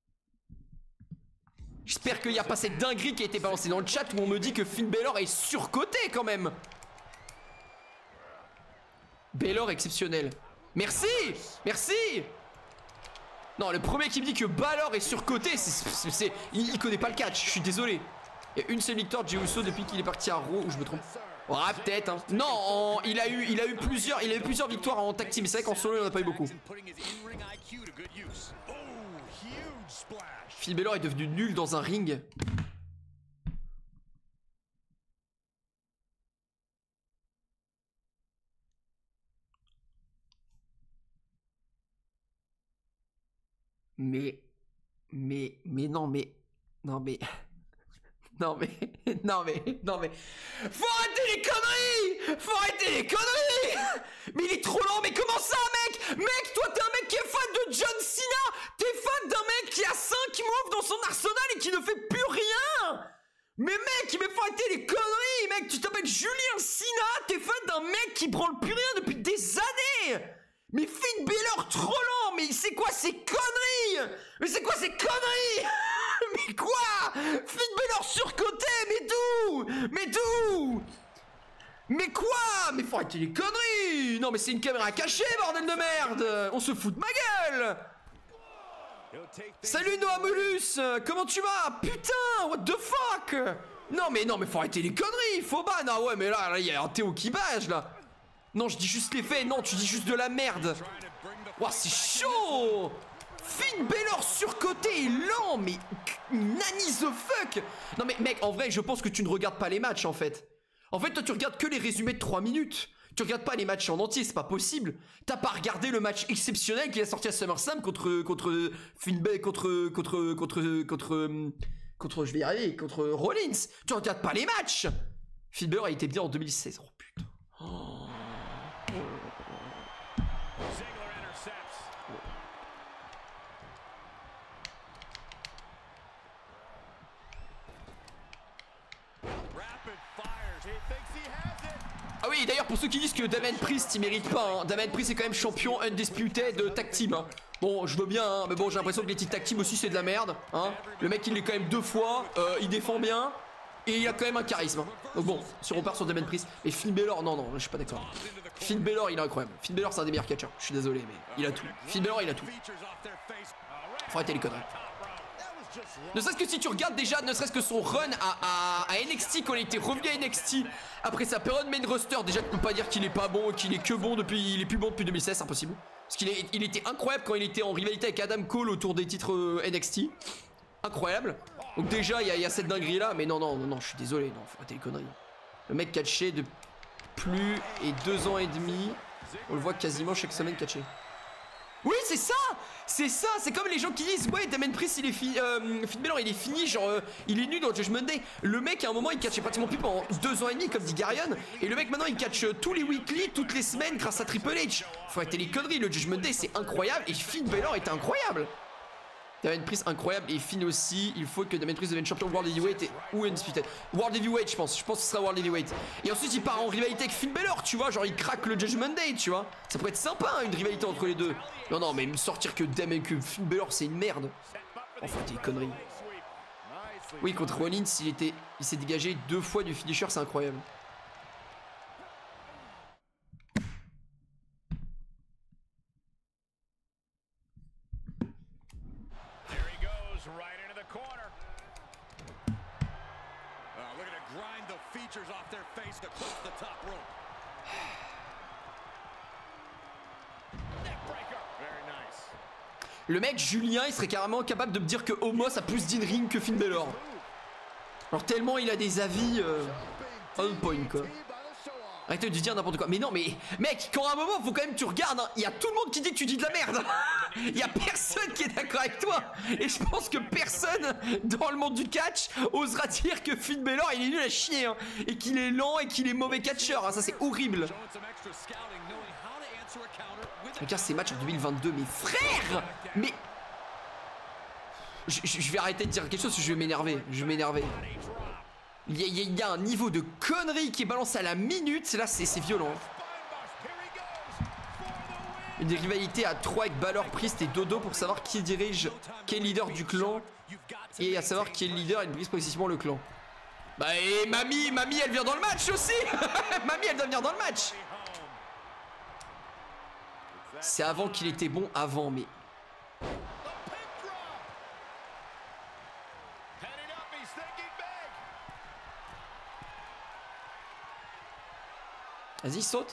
J'espère qu'il n'y a pas cette dinguerie qui a été balancée dans le chat où on me dit que Finn Balor est sur-côté quand même. Balor exceptionnel. Merci. Merci. Non, le premier qui me dit que Balor est surcoté, c'est, il, il connaît pas le catch, je suis désolé. Il y a une seule victoire de Jey Uso depuis qu'il est parti à Raw, ou je me trompe. Ouais, peut-être. Hein. Non, en, il a eu, il a eu plusieurs, il a eu plusieurs victoires en tag team, mais c'est vrai qu'en solo il en a pas eu beaucoup. Finn Balor est devenu nul dans un ring. Mais, mais, mais non, mais, non, mais, non, mais, non, mais, non, mais, faut arrêter les conneries! Faut arrêter les conneries! Mais il est trop lent, mais comment ça, mec? Mec, toi, t'es un mec qui est fan de John Cena! T'es fan d'un mec qui a cinq moves dans son arsenal et qui ne fait plus rien! Mais mec, mais faut arrêter les conneries, mec! Tu t'appelles Julien Cena, t'es fan d'un mec qui branle plus rien depuis des années! Mais Finn Balor trop lent, mais c'est quoi ces conneries? Mais c'est quoi ces conneries? Mais quoi? Finn Balor surcoté, mais d'où? Mais d'où? Mais quoi? Mais faut arrêter les conneries! Non mais c'est une caméra cachée, bordel de merde! On se fout de ma gueule! Salut Noah Mulus! Comment tu vas? Putain, what the fuck? Non mais non mais faut arrêter les conneries! Faut ban! Ah ouais mais là, il y a un Théo qui bâche là! Non, je dis juste les faits, non, tu dis juste de la merde. Ouah, c'est chaud. Finn Balor surcoté et lent, mais nanny the fuck. Non mais mec, en vrai, je pense que tu ne regardes pas les matchs en fait. En fait, toi tu regardes que les résumés de trois minutes. Tu regardes pas les matchs en entier, c'est pas possible. T'as pas regardé le match exceptionnel qui a sorti à SummerSlam contre contre Finn Balor, contre contre contre contre contre je vais y arriver, contre Rollins. Tu regardes pas les matchs. Finn Balor a été bien en deux mille seize. Oh putain. Oh. Ah oui, d'ailleurs pour ceux qui disent que Damien Priest il mérite pas, hein. Damien Priest est quand même champion undisputed de tag team, hein. Bon, je veux bien, hein, mais bon, j'ai l'impression que les titres tag team aussi c'est de la merde, hein. Le mec il est quand même deux fois, euh, il défend bien et il a quand même un charisme, hein. Donc bon, si on repart sur Damien Priest, mais Finn Balor, non non, je suis pas d'accord. Finn Balor il est incroyable. Finn Balor c'est un des meilleurs catcheurs. Je suis désolé mais il a tout. Finn Balor il a tout. Faut arrêter les conneries. Ne serait-ce que si tu regardes déjà, ne serait-ce que son run à, à, à N X T quand il était revenu à N X T après sa période main roster, déjà tu peux pas dire qu'il est pas bon, qu'il est que bon depuis, il est plus bon depuis deux mille seize, c'est impossible. Parce qu'il est, il était incroyable quand il était en rivalité avec Adam Cole autour des titres euh, N X T. Incroyable. Donc déjà il y, y a cette dinguerie là, mais non non non non, je suis désolé, non, faut arrêter les conneries. Le mec catché de plus et deux ans et demi, on le voit quasiment chaque semaine catché. Oui c'est ça. C'est ça, c'est comme les gens qui disent ouais Damien Priest il est fini, euh, Finn Balor il est fini, genre euh, il est nul dans Judgment Day. Le mec à un moment il catchait pratiquement plus pendant deux ans et demi comme dit Garion. Et le mec maintenant il catch euh, tous les weekly, toutes les semaines grâce à Triple H. Faut arrêter les conneries, le Judgment Day c'est incroyable et Finn Balor était incroyable. Damien Priest incroyable et Finn aussi, il faut que Damien Priest devienne champion World Heavyweight et, ou Undisputed. World Heavyweight je pense, je pense que ce sera World Heavyweight. Et ensuite il part en rivalité avec Finn Balor, tu vois, genre il craque le Judgment Day, tu vois. Ça pourrait être sympa hein, une rivalité entre les deux. Non non mais me sortir que Damien que Finn Balor c'est une merde. Enfin t'es une connerie. Oui contre Rollins il était, il s'est dégagé deux fois du finisher, c'est incroyable. Le mec Julien il serait carrément capable de me dire que Omos a plus d'in-ring que Finn Balor. Alors tellement il a des avis euh, on point quoi. Arrêtez de dire n'importe quoi. Mais non mais mec quand à un moment faut quand même que tu regardes, il hein, y a tout le monde qui dit que tu dis de la merde. Il y a personne qui est d'accord avec toi. Et je pense que personne dans le monde du catch osera dire que Finn Balor il est nul à chier hein, et qu'il est lent et qu'il est mauvais catcheur hein, ça c'est horrible. Regarde ces matchs en deux mille vingt-deux, mais frère. Mais je, je, je vais arrêter de dire quelque chose, je vais m'énerver, je vais m'énerver. Il y, a, il y a un niveau de connerie qui est balancé à la minute. Là, c'est violent. Une rivalité à trois avec Balor, Priest et Dodo pour savoir qui dirige, qui est leader du clan. Et à savoir qui est le leader et brise progressivement le clan. Bah et Mamie, Mamie elle vient dans le match aussi. Mamie elle doit venir dans le match. C'est avant qu'il était bon, avant mais... Vas-y, saute.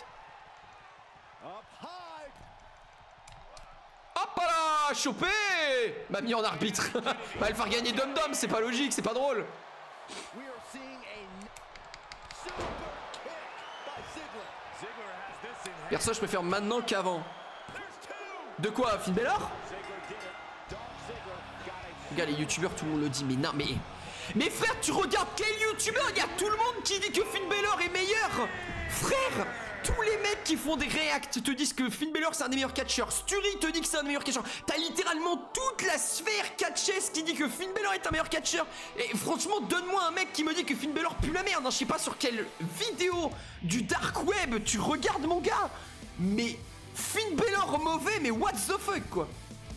Hop là, chopé. Mamie en arbitre. Va le faire gagner Dom Dom, c'est pas logique, c'est pas drôle. Perso, je préfère maintenant qu'avant. De quoi, Finn Balor? Regarde les youtubeurs, tout le monde le dit, mais non, mais... Mais frère, tu regardes quel youtubeur? Il y a tout le monde qui dit que Finn Balor est meilleur. Frère, tous les mecs qui font des reacts te disent que Finn Balor c'est un des meilleurs catcheurs. Sturi te dit que c'est un des meilleurs catcheurs. T'as littéralement toute la sphère catcheuse qui dit que Finn Balor est un meilleur catcheur. Et franchement, donne-moi un mec qui me dit que Finn Balor pue la merde. Je sais pas sur quelle vidéo du dark web tu regardes, mon gars. Mais Finn Balor mauvais, mais what the fuck, quoi.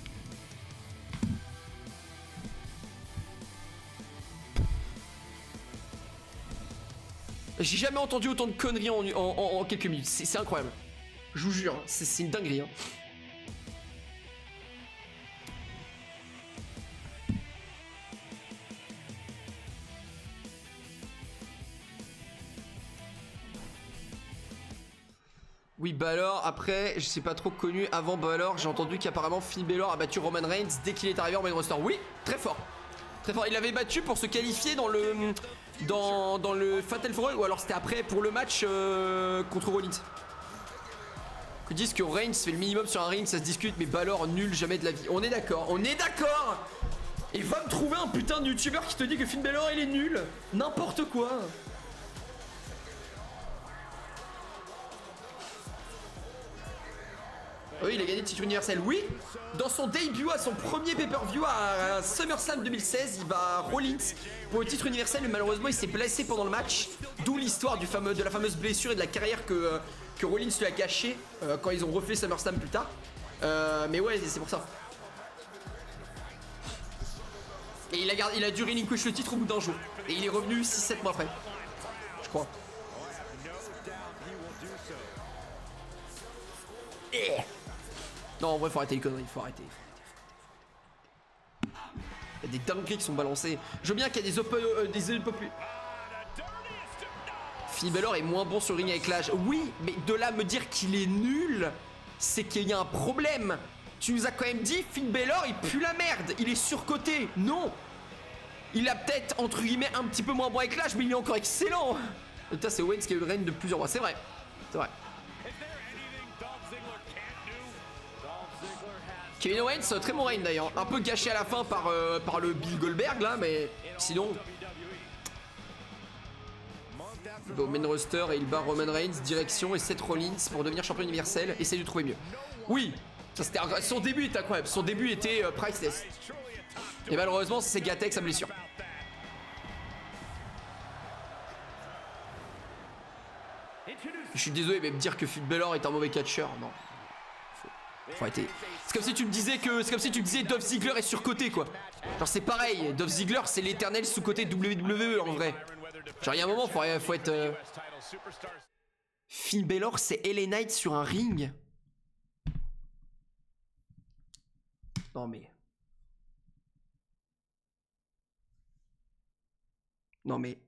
J'ai jamais entendu autant de conneries en, en, en, en quelques minutes. C'est incroyable. Je vous jure, c'est une dinguerie. Hein. Oui, Balor, après, je sais pas trop connu. Avant Balor, j'ai entendu qu'apparemment Finn Balor a battu Roman Reigns dès qu'il est arrivé en main roster. Oui, très fort. Très fort. Il l'avait battu pour se qualifier dans le... Dans, dans le Fatal four All, ou alors c'était après pour le match euh, contre Rollins. Ils disent que Reigns fait le minimum sur un ring, ça se discute, mais Balor nul jamais de la vie. On est d'accord, on est d'accord. Et va me trouver un putain de youtubeur qui te dit que Finn Balor il est nul. N'importe quoi. Oui, il a gagné le titre universel, oui. Dans son début à son premier pay-per-view à SummerSlam deux mille seize, il bat Rollins pour le titre universel, mais malheureusement il s'est blessé pendant le match. D'où l'histoire du fameux, de la fameuse blessure et de la carrière que, euh, que Rollins lui a cachée euh, quand ils ont refait SummerSlam plus tard. Euh, mais ouais, c'est pour ça. Et il a, gardé, il a dû relinquish le titre au bout d'un jour. Et il est revenu six sept mois après. Je crois. Et... Non, en vrai, faut arrêter les conneries, faut arrêter. Il y a des dingueries qui sont balancées. Je veux bien qu'il y ait des open... Euh, des open... Finn Balor est moins bon sur le ring avec l'âge. Oui, mais de là me dire qu'il est nul, c'est qu'il y a un problème. Tu nous as quand même dit, Finn Balor, il pue la merde. Il est surcoté. Non. Il a peut-être, entre guillemets, un petit peu moins bon avec l'âge, mais il est encore excellent. Putain, c'est Owens qui a eu le règne de plusieurs mois. C'est vrai. C'est vrai. Kevin Owens, très bon règne d'ailleurs. Un peu gâché à la fin par, euh, par le Bill Goldberg là, mais sinon. Il va au main roster et il bat Roman Reigns, direction et Seth Rollins pour devenir champion universel. Essaye de trouver mieux. Oui, ça c'était son début était incroyable. Son début était euh, priceless. Et malheureusement, ça s'est gâté avec sa blessure. Je suis désolé, mais me dire que Finn Balor est un mauvais catcheur, non. Faut arrêter. C'est comme si tu me disais que c'est comme si tu me disais Dolph Ziggler est surcoté quoi. Genre c'est pareil, Dolph Ziggler c'est l'éternel sous-côté W W E en vrai. Genre il y a un moment faut, faut être euh... Finn Balor c'est L A Knight sur un ring. Non mais Non mais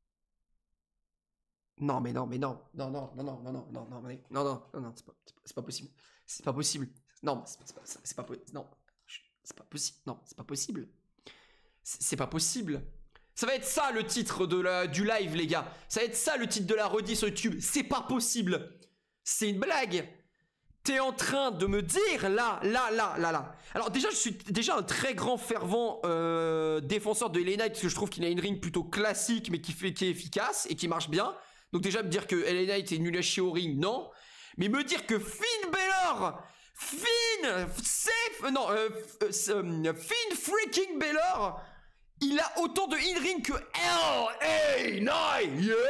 Non mais non mais non non non non non non non non non mais non non non non c'est pas c'est pas possible. C'est pas possible. Non, c'est pas, c'est pas possible. Non, c'est pas possible. Non, c'est pas possible. C'est pas possible. Ça va être ça le titre de la, du live, les gars. Ça va être ça le titre de la redit sur YouTube. C'est pas possible. C'est une blague. T'es en train de me dire là, là, là, là, là. Alors déjà, je suis déjà un très grand fervent euh, défenseur de L A Knight parce que je trouve qu'il a une ring plutôt classique mais qui, fait, qui est efficace et qui marche bien. Donc déjà me dire que L A Knight est nul à chier au ring, non. Mais me dire que Finn Balor, Finn, safe, non, euh, euh, Finn freaking Balor Il a autant de in-ring que L A Knight, yeah.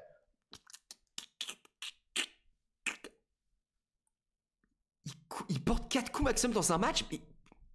il, il porte quatre coups maximum dans un match, mais...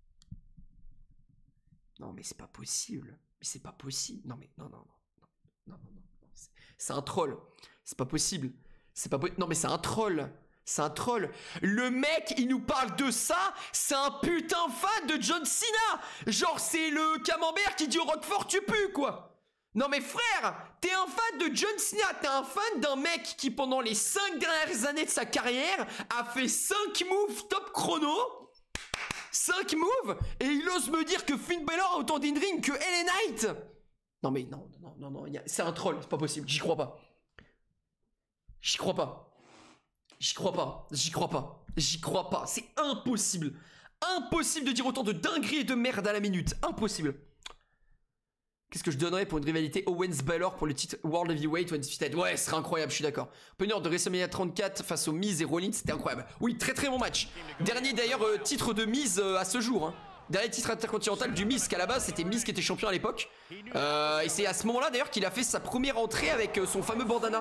Non, mais c'est pas possible. Mais c'est pas possible. Non, mais non, non, non. Non, non, non. non. C'est un troll. C'est pas possible. C'est pas possible. Non, mais c'est un troll. C'est un troll. Le mec, il nous parle de ça. C'est un putain fan de John Cena. Genre, c'est le camembert qui dit au Roquefort, tu pues, quoi. Non, mais frère, t'es un fan de John Cena. T'es un fan d'un mec qui, pendant les cinq dernières années de sa carrière, a fait cinq moves top chrono. cinq moves. Et il ose me dire que Finn Balor a autant d'in-ring que L A Knight. Non, mais non, non, non, non. A... C'est un troll. C'est pas possible. J'y crois pas. J'y crois pas. J'y crois pas, j'y crois pas, j'y crois pas, c'est impossible. Impossible de dire autant de dingueries et de merde à la minute, impossible. Qu'est-ce que je donnerais pour une rivalité Owens-Balor pour le titre World Heavyweight ou Undisputed? Ouais, ce serait incroyable, je suis d'accord. Opener de WrestleMania trente-quatre face aux Miz et Rollins, c'était incroyable. Oui, très très bon match. Dernier d'ailleurs euh, titre de Miz euh, à ce jour. Hein. Dernier titre intercontinental du Miz, qu'à la base c'était Miz qui était champion à l'époque. Euh, et c'est à ce moment-là d'ailleurs qu'il a fait sa première entrée avec euh, son fameux bandana.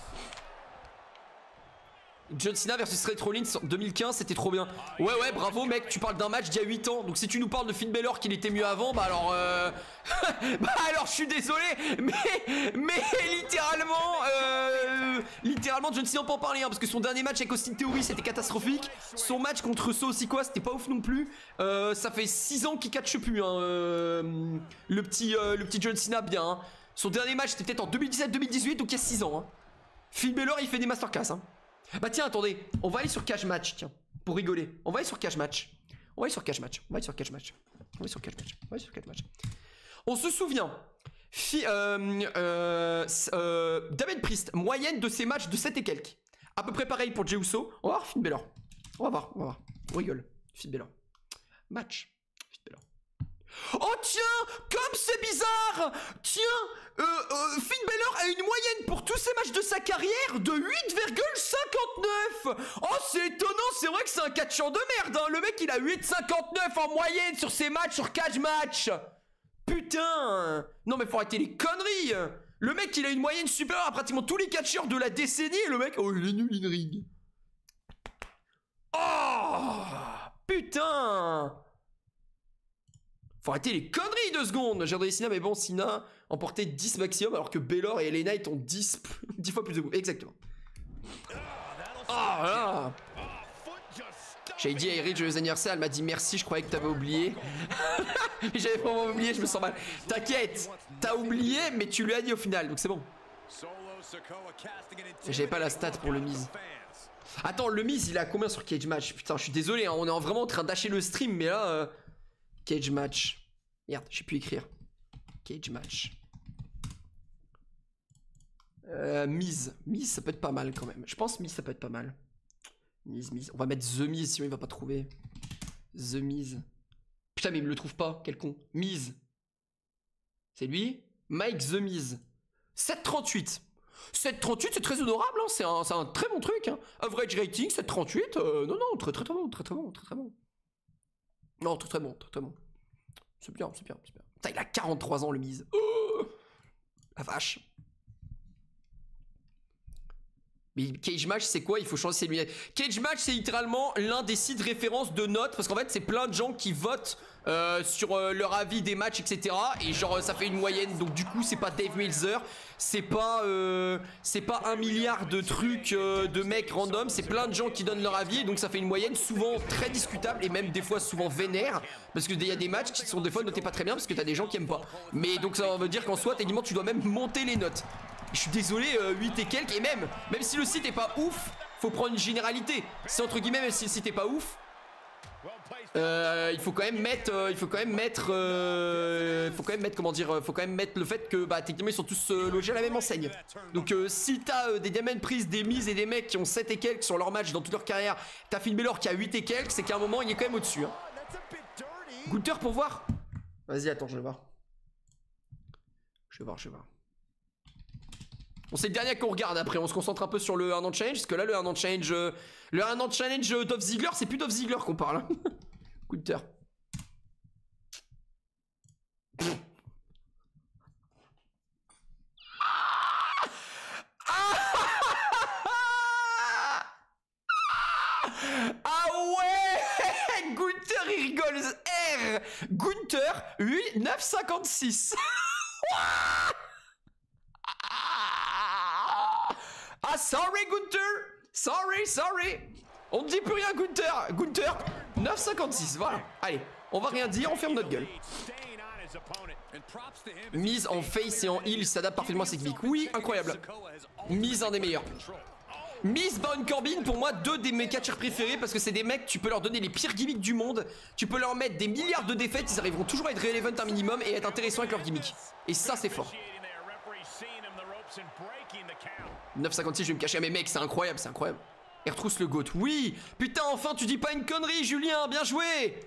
John Cena versus Seth Rollins en deux mille quinze, c'était trop bien. Ouais ouais, bravo mec, tu parles d'un match d'il y a huit ans. Donc si tu nous parles de Finn Balor qu'il était mieux avant, bah alors euh... bah alors je suis désolé, mais mais littéralement euh... littéralement John Cena peut en parler hein, parce que son dernier match avec Austin Theory c'était catastrophique. Son match contre So Sikoa c'était pas ouf non plus. euh, Ça fait six ans qu'il catche plus hein, euh... le petit euh, le petit John Cena bien hein. Son dernier match c'était peut-être en deux mille dix-sept deux mille dix-huit, donc il y a six ans hein. Finn Balor il fait des masterclass hein. Bah tiens, attendez, on va aller sur Cage Match, tiens, pour rigoler. On va aller sur Cage Match. On va aller sur Cage Match. On va aller sur Cage Match. On va aller sur Cage Match. On va aller sur Cage Match. On se souvient, fi, euh, euh, euh, Damien Priest, moyenne de ses matchs de sept et quelques. À peu près pareil pour Jey Uso. On va voir Finn Balor. On va voir, on va voir. On rigole. Finn Balor. Match. Finn Balor. Oh tiens, comme c'est bizarre. Tiens, euh, euh, Finn Balor a une moyenne pour tous ses matchs de sa carrière de huit virgule cinquante-neuf. Oh c'est étonnant, c'est vrai que c'est un catcheur de merde hein. Le mec il a huit virgule cinquante-neuf en moyenne sur ses matchs sur Cage Match. Putain. Non mais faut arrêter les conneries. Le mec il a une moyenne supérieure à pratiquement tous les catcheurs de la décennie. Et le mec, oh il est nul in ring. Oh putain. Faut arrêter les conneries deux secondes. J'ai regardé Cena, mais bon, Cena emportait dix maximum alors que Balor et L A Knight ont dix, dix fois plus de goût. Exactement. Oh là. J'ai dit à Eric, joyeux anniversaire, elle m'a dit merci, je croyais que t'avais oublié. J'avais vraiment oublié, je me sens mal. T'inquiète, t'as oublié, mais tu lui as dit au final, donc c'est bon. J'avais pas la stat pour le Miz. Attends, le Miz, il a combien sur Cage Match? Putain, je suis désolé, hein, on est vraiment en train d'acheter le stream, mais là... Euh... Cage Match. Merde, j'ai pu écrire. Cage Match. Euh, Miz. Miz, ça peut être pas mal quand même. Je pense Miz, ça peut être pas mal. Miz, Miz. On va mettre The Miz, sinon il va pas trouver. The Miz. Putain, mais il me le trouve pas. Quel con. Miz. C'est lui? Mike The Miz. sept trente-huit. sept trente-huit, c'est très honorable. Hein. C'est un, un très bon truc. Hein. Average rating, sept trente-huit. Euh, non, non, très, très, très bon. Très, très bon. Très, très bon. Non, très très bon, très très bon. C'est bien, c'est bien, c'est bien. Putain, il a quarante-trois ans le Miz. Oh la vache. Mais Cage Match, c'est quoi? Il faut changer ses lunettes. Cage Match, c'est littéralement l'un des sites de référence de notes. Parce qu'en fait, c'est plein de gens qui votent euh, sur euh, leur avis des matchs, et cetera. Et genre, ça fait une moyenne. Donc du coup, c'est pas Dave Meltzer. C'est pas, euh, c'est pas un milliard de trucs euh, de mecs random. C'est plein de gens qui donnent leur avis. Et donc ça fait une moyenne souvent très discutable. Et même des fois souvent vénère. Parce qu'il y a des matchs qui sont des fois notés pas très bien. Parce que t'as des gens qui aiment pas. Mais donc ça veut dire qu'en soi, techniquement, tu dois même monter les notes. Je suis désolé, euh, huit et quelques. Et même, même si le site est pas ouf, faut prendre une généralité. C'est entre guillemets, même si le site est pas ouf, euh, il faut quand même mettre, euh, il faut quand même mettre, euh, faut quand même mettre, comment dire, euh, faut quand même mettre le fait que, bah, techniquement, ils sont tous euh, logés à la même enseigne. Donc, euh, si t'as euh, des Damien Priest, des Miz et des mecs qui ont sept et quelques sur leur match dans toute leur carrière, t'as Finn Balor qui a huit et quelques, c'est qu'à un moment, il est quand même au-dessus. Hein. Gunther pour voir. Vas-y, attends, je vais voir. Je vais voir, je vais voir. Bon, c'est le dernier qu'on regarde après, on se concentre un peu sur le un an challenge, parce que là le un an challenge euh, le un an challenge euh, Dolph Ziggler, c'est plus Dolph Ziggler qu'on parle. Hein. Gunther. neuf cinquante-six. Ah, sorry, Gunther. Sorry, sorry. On ne dit plus rien, Gunther. Gunther, neuf cinquante-six, voilà. Allez, on va rien dire, on ferme notre gueule. Mise en face et en heal, il s'adapte parfaitement à ses gimmicks. Oui, incroyable. Mise un des meilleurs. Miz, Baron Corbin, pour moi, deux des mes catchers préférés parce que c'est des mecs, tu peux leur donner les pires gimmicks du monde, tu peux leur mettre des milliards de défaites, ils arriveront toujours à être relevant un minimum et être intéressants avec leurs gimmicks. Et ça, c'est fort. neuf cinquante-six, je vais me cacher. Mais mec, c'est incroyable, c'est incroyable. Et retrousse le GOAT. Oui, putain, enfin, tu dis pas une connerie, Julien, bien joué.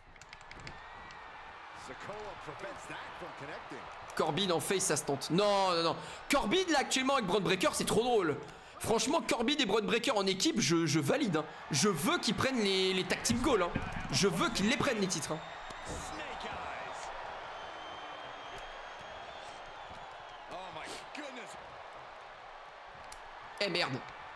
Corbin en face, ça se tente. Non, non, non. Corbin, là, actuellement, avec Braun Breaker, c'est trop drôle. Franchement, Corbin et Braun Breaker en équipe, je, je valide. Hein. Je veux qu'ils prennent les, les tag team goals. Hein. Je veux qu'ils les prennent, les titres. Hein. Eh merde.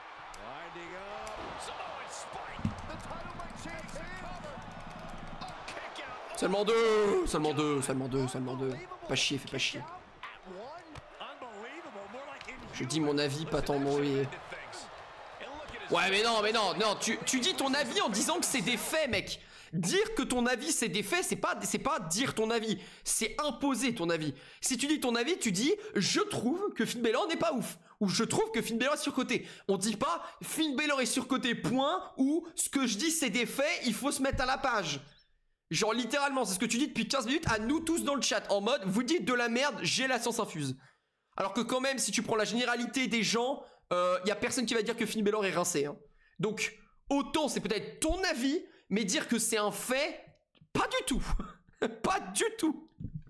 Seulement deux, seulement deux, seulement deux, seulement deux. Pas chier, fais pas chier. Je dis mon avis, pas tant mon oui. Ouais mais non, mais non, non, tu, tu dis ton avis en disant que c'est des faits, mec. Dire que ton avis c'est des faits, c'est pas, c'est pas dire ton avis, c'est imposer ton avis. Si tu dis ton avis, tu dis je trouve que Finn Balor n'est pas ouf, ou je trouve que Finn Balor est surcoté. On dit pas Finn Balor est surcoté point, ou ce que je dis c'est des faits, il faut se mettre à la page. Genre littéralement, c'est ce que tu dis depuis quinze minutes à nous tous dans le chat, en mode vous dites de la merde, j'ai la science infuse. Alors que quand même, si tu prends la généralité des gens, il euh, y a personne qui va dire que Finn Balor est rincé. Hein. Donc, autant c'est peut-être ton avis, mais dire que c'est un fait, pas du tout. Pas du tout.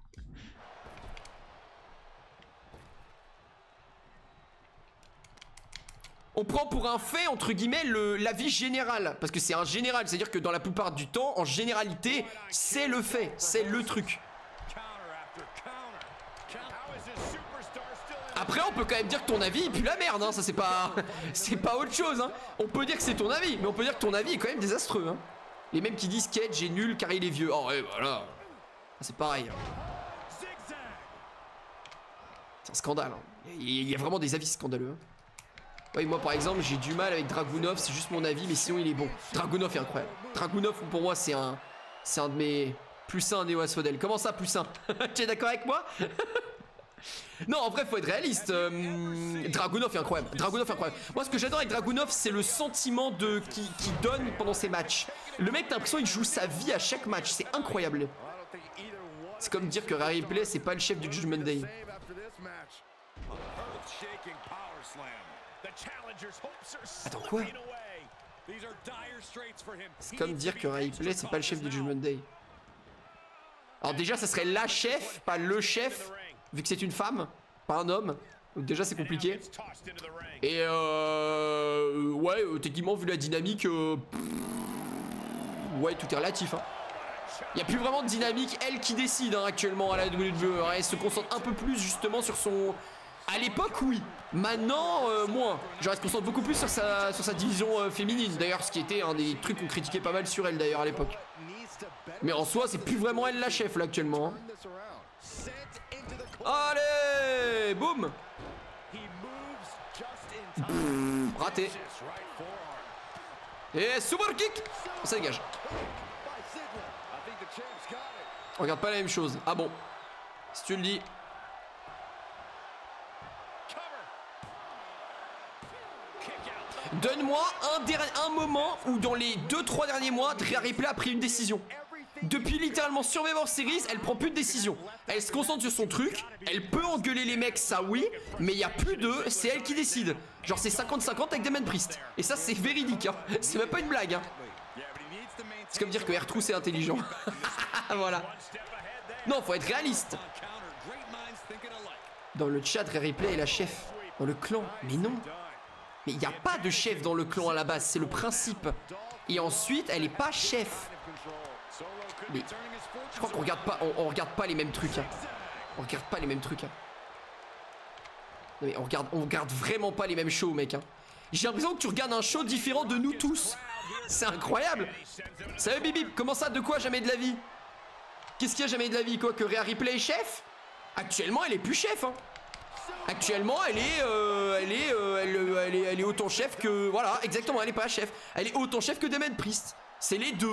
On prend pour un fait, entre guillemets, l'avis général. Parce que c'est un général, c'est-à-dire que dans la plupart du temps, en généralité, c'est le fait, c'est le truc. Après, on peut quand même dire que ton avis il pue la merde, hein. Ça c'est pas, c'est pas autre chose. Hein. On peut dire que c'est ton avis, mais on peut dire que ton avis est quand même désastreux. Hein. Les mêmes qui disent qu'Edge est nul car il est vieux. Oh ouais, voilà. C'est pareil. Hein. C'est un scandale. Hein. Il y a vraiment des avis scandaleux. Hein. Oui, moi par exemple, j'ai du mal avec Dragunov, c'est juste mon avis, mais sinon il est bon. Dragunov est incroyable. Dragunov pour moi c'est un, c'est un de mes plus un Neo Asphodel. Comment ça plus un? Tu es d'accord avec moi? Non, en vrai, faut être réaliste. Euh, Dragunov est incroyable. Dragunov est incroyable. Moi, ce que j'adore avec Dragunov, c'est le sentiment de qui, qui donne pendant ses matchs. Le mec, t'as l'impression qu'il joue sa vie à chaque match. C'est incroyable. C'est comme dire que Rhea Ripley, c'est pas le chef du Judgment Day. Attends, quoi? C'est comme dire que Rhea Ripley, c'est pas le chef du Judgment Day. Alors déjà, ça serait la chef, pas le chef. Vu que c'est une femme, pas un homme. Donc déjà c'est compliqué. Et euh... ouais, euh, techniquement vu la dynamique... Euh, pff, ouais, tout est relatif. Hein. Il n'y a plus vraiment de dynamique, elle qui décide hein, actuellement à la W W E. Hein, elle se concentre un peu plus justement sur son... À l'époque, oui. Maintenant, euh, moins. Genre, elle se concentre beaucoup plus sur sa, sur sa division euh, féminine. D'ailleurs, ce qui était un des trucs qu'on critiquait pas mal sur elle d'ailleurs à l'époque. Mais en soi, c'est plus vraiment elle la chef là actuellement. Hein. Allez, boum. Pff, raté. Et super kick. Ça dégage. On regarde pas la même chose. Ah bon. Si tu le dis. Donne-moi un, un moment où dans les deux trois derniers mois, Rhea Ripley a pris une décision. Depuis littéralement Survivor Series, elle prend plus de décision. Elle se concentre sur son truc. Elle peut engueuler les mecs, ça oui. Mais il n'y a plus d'eux, c'est elle qui décide. Genre c'est cinquante cinquante avec Damien Priest. Et ça c'est véridique hein. C'est même pas une blague hein. C'est comme dire que R-Truth est intelligent. Voilà. Non, faut être réaliste. Dans le chat, Rhea Ripley est la chef. Dans le clan, mais non. Mais il n'y a pas de chef dans le clan à la base, c'est le principe. Et ensuite, elle est pas chef. Mais je crois qu'on regarde pas, on, on regarde pas les mêmes trucs. Hein. On regarde pas les mêmes trucs. Hein. Non mais on regarde, on regarde vraiment pas les mêmes shows, mec. Hein. J'ai l'impression que tu regardes un show différent de nous tous. C'est incroyable. Salut Bibib, comment ça, de quoi jamais de la vie? Qu'est-ce qu'il y a jamais de la vie, quoi? Que Rhea Ripley est chef? Actuellement, elle est plus chef, hein. Actuellement, elle est, euh, elle est, euh, elle, elle est, elle est autant chef que, voilà, exactement, elle est pas chef. Elle est autant chef que Damien Priest. C'est les deux.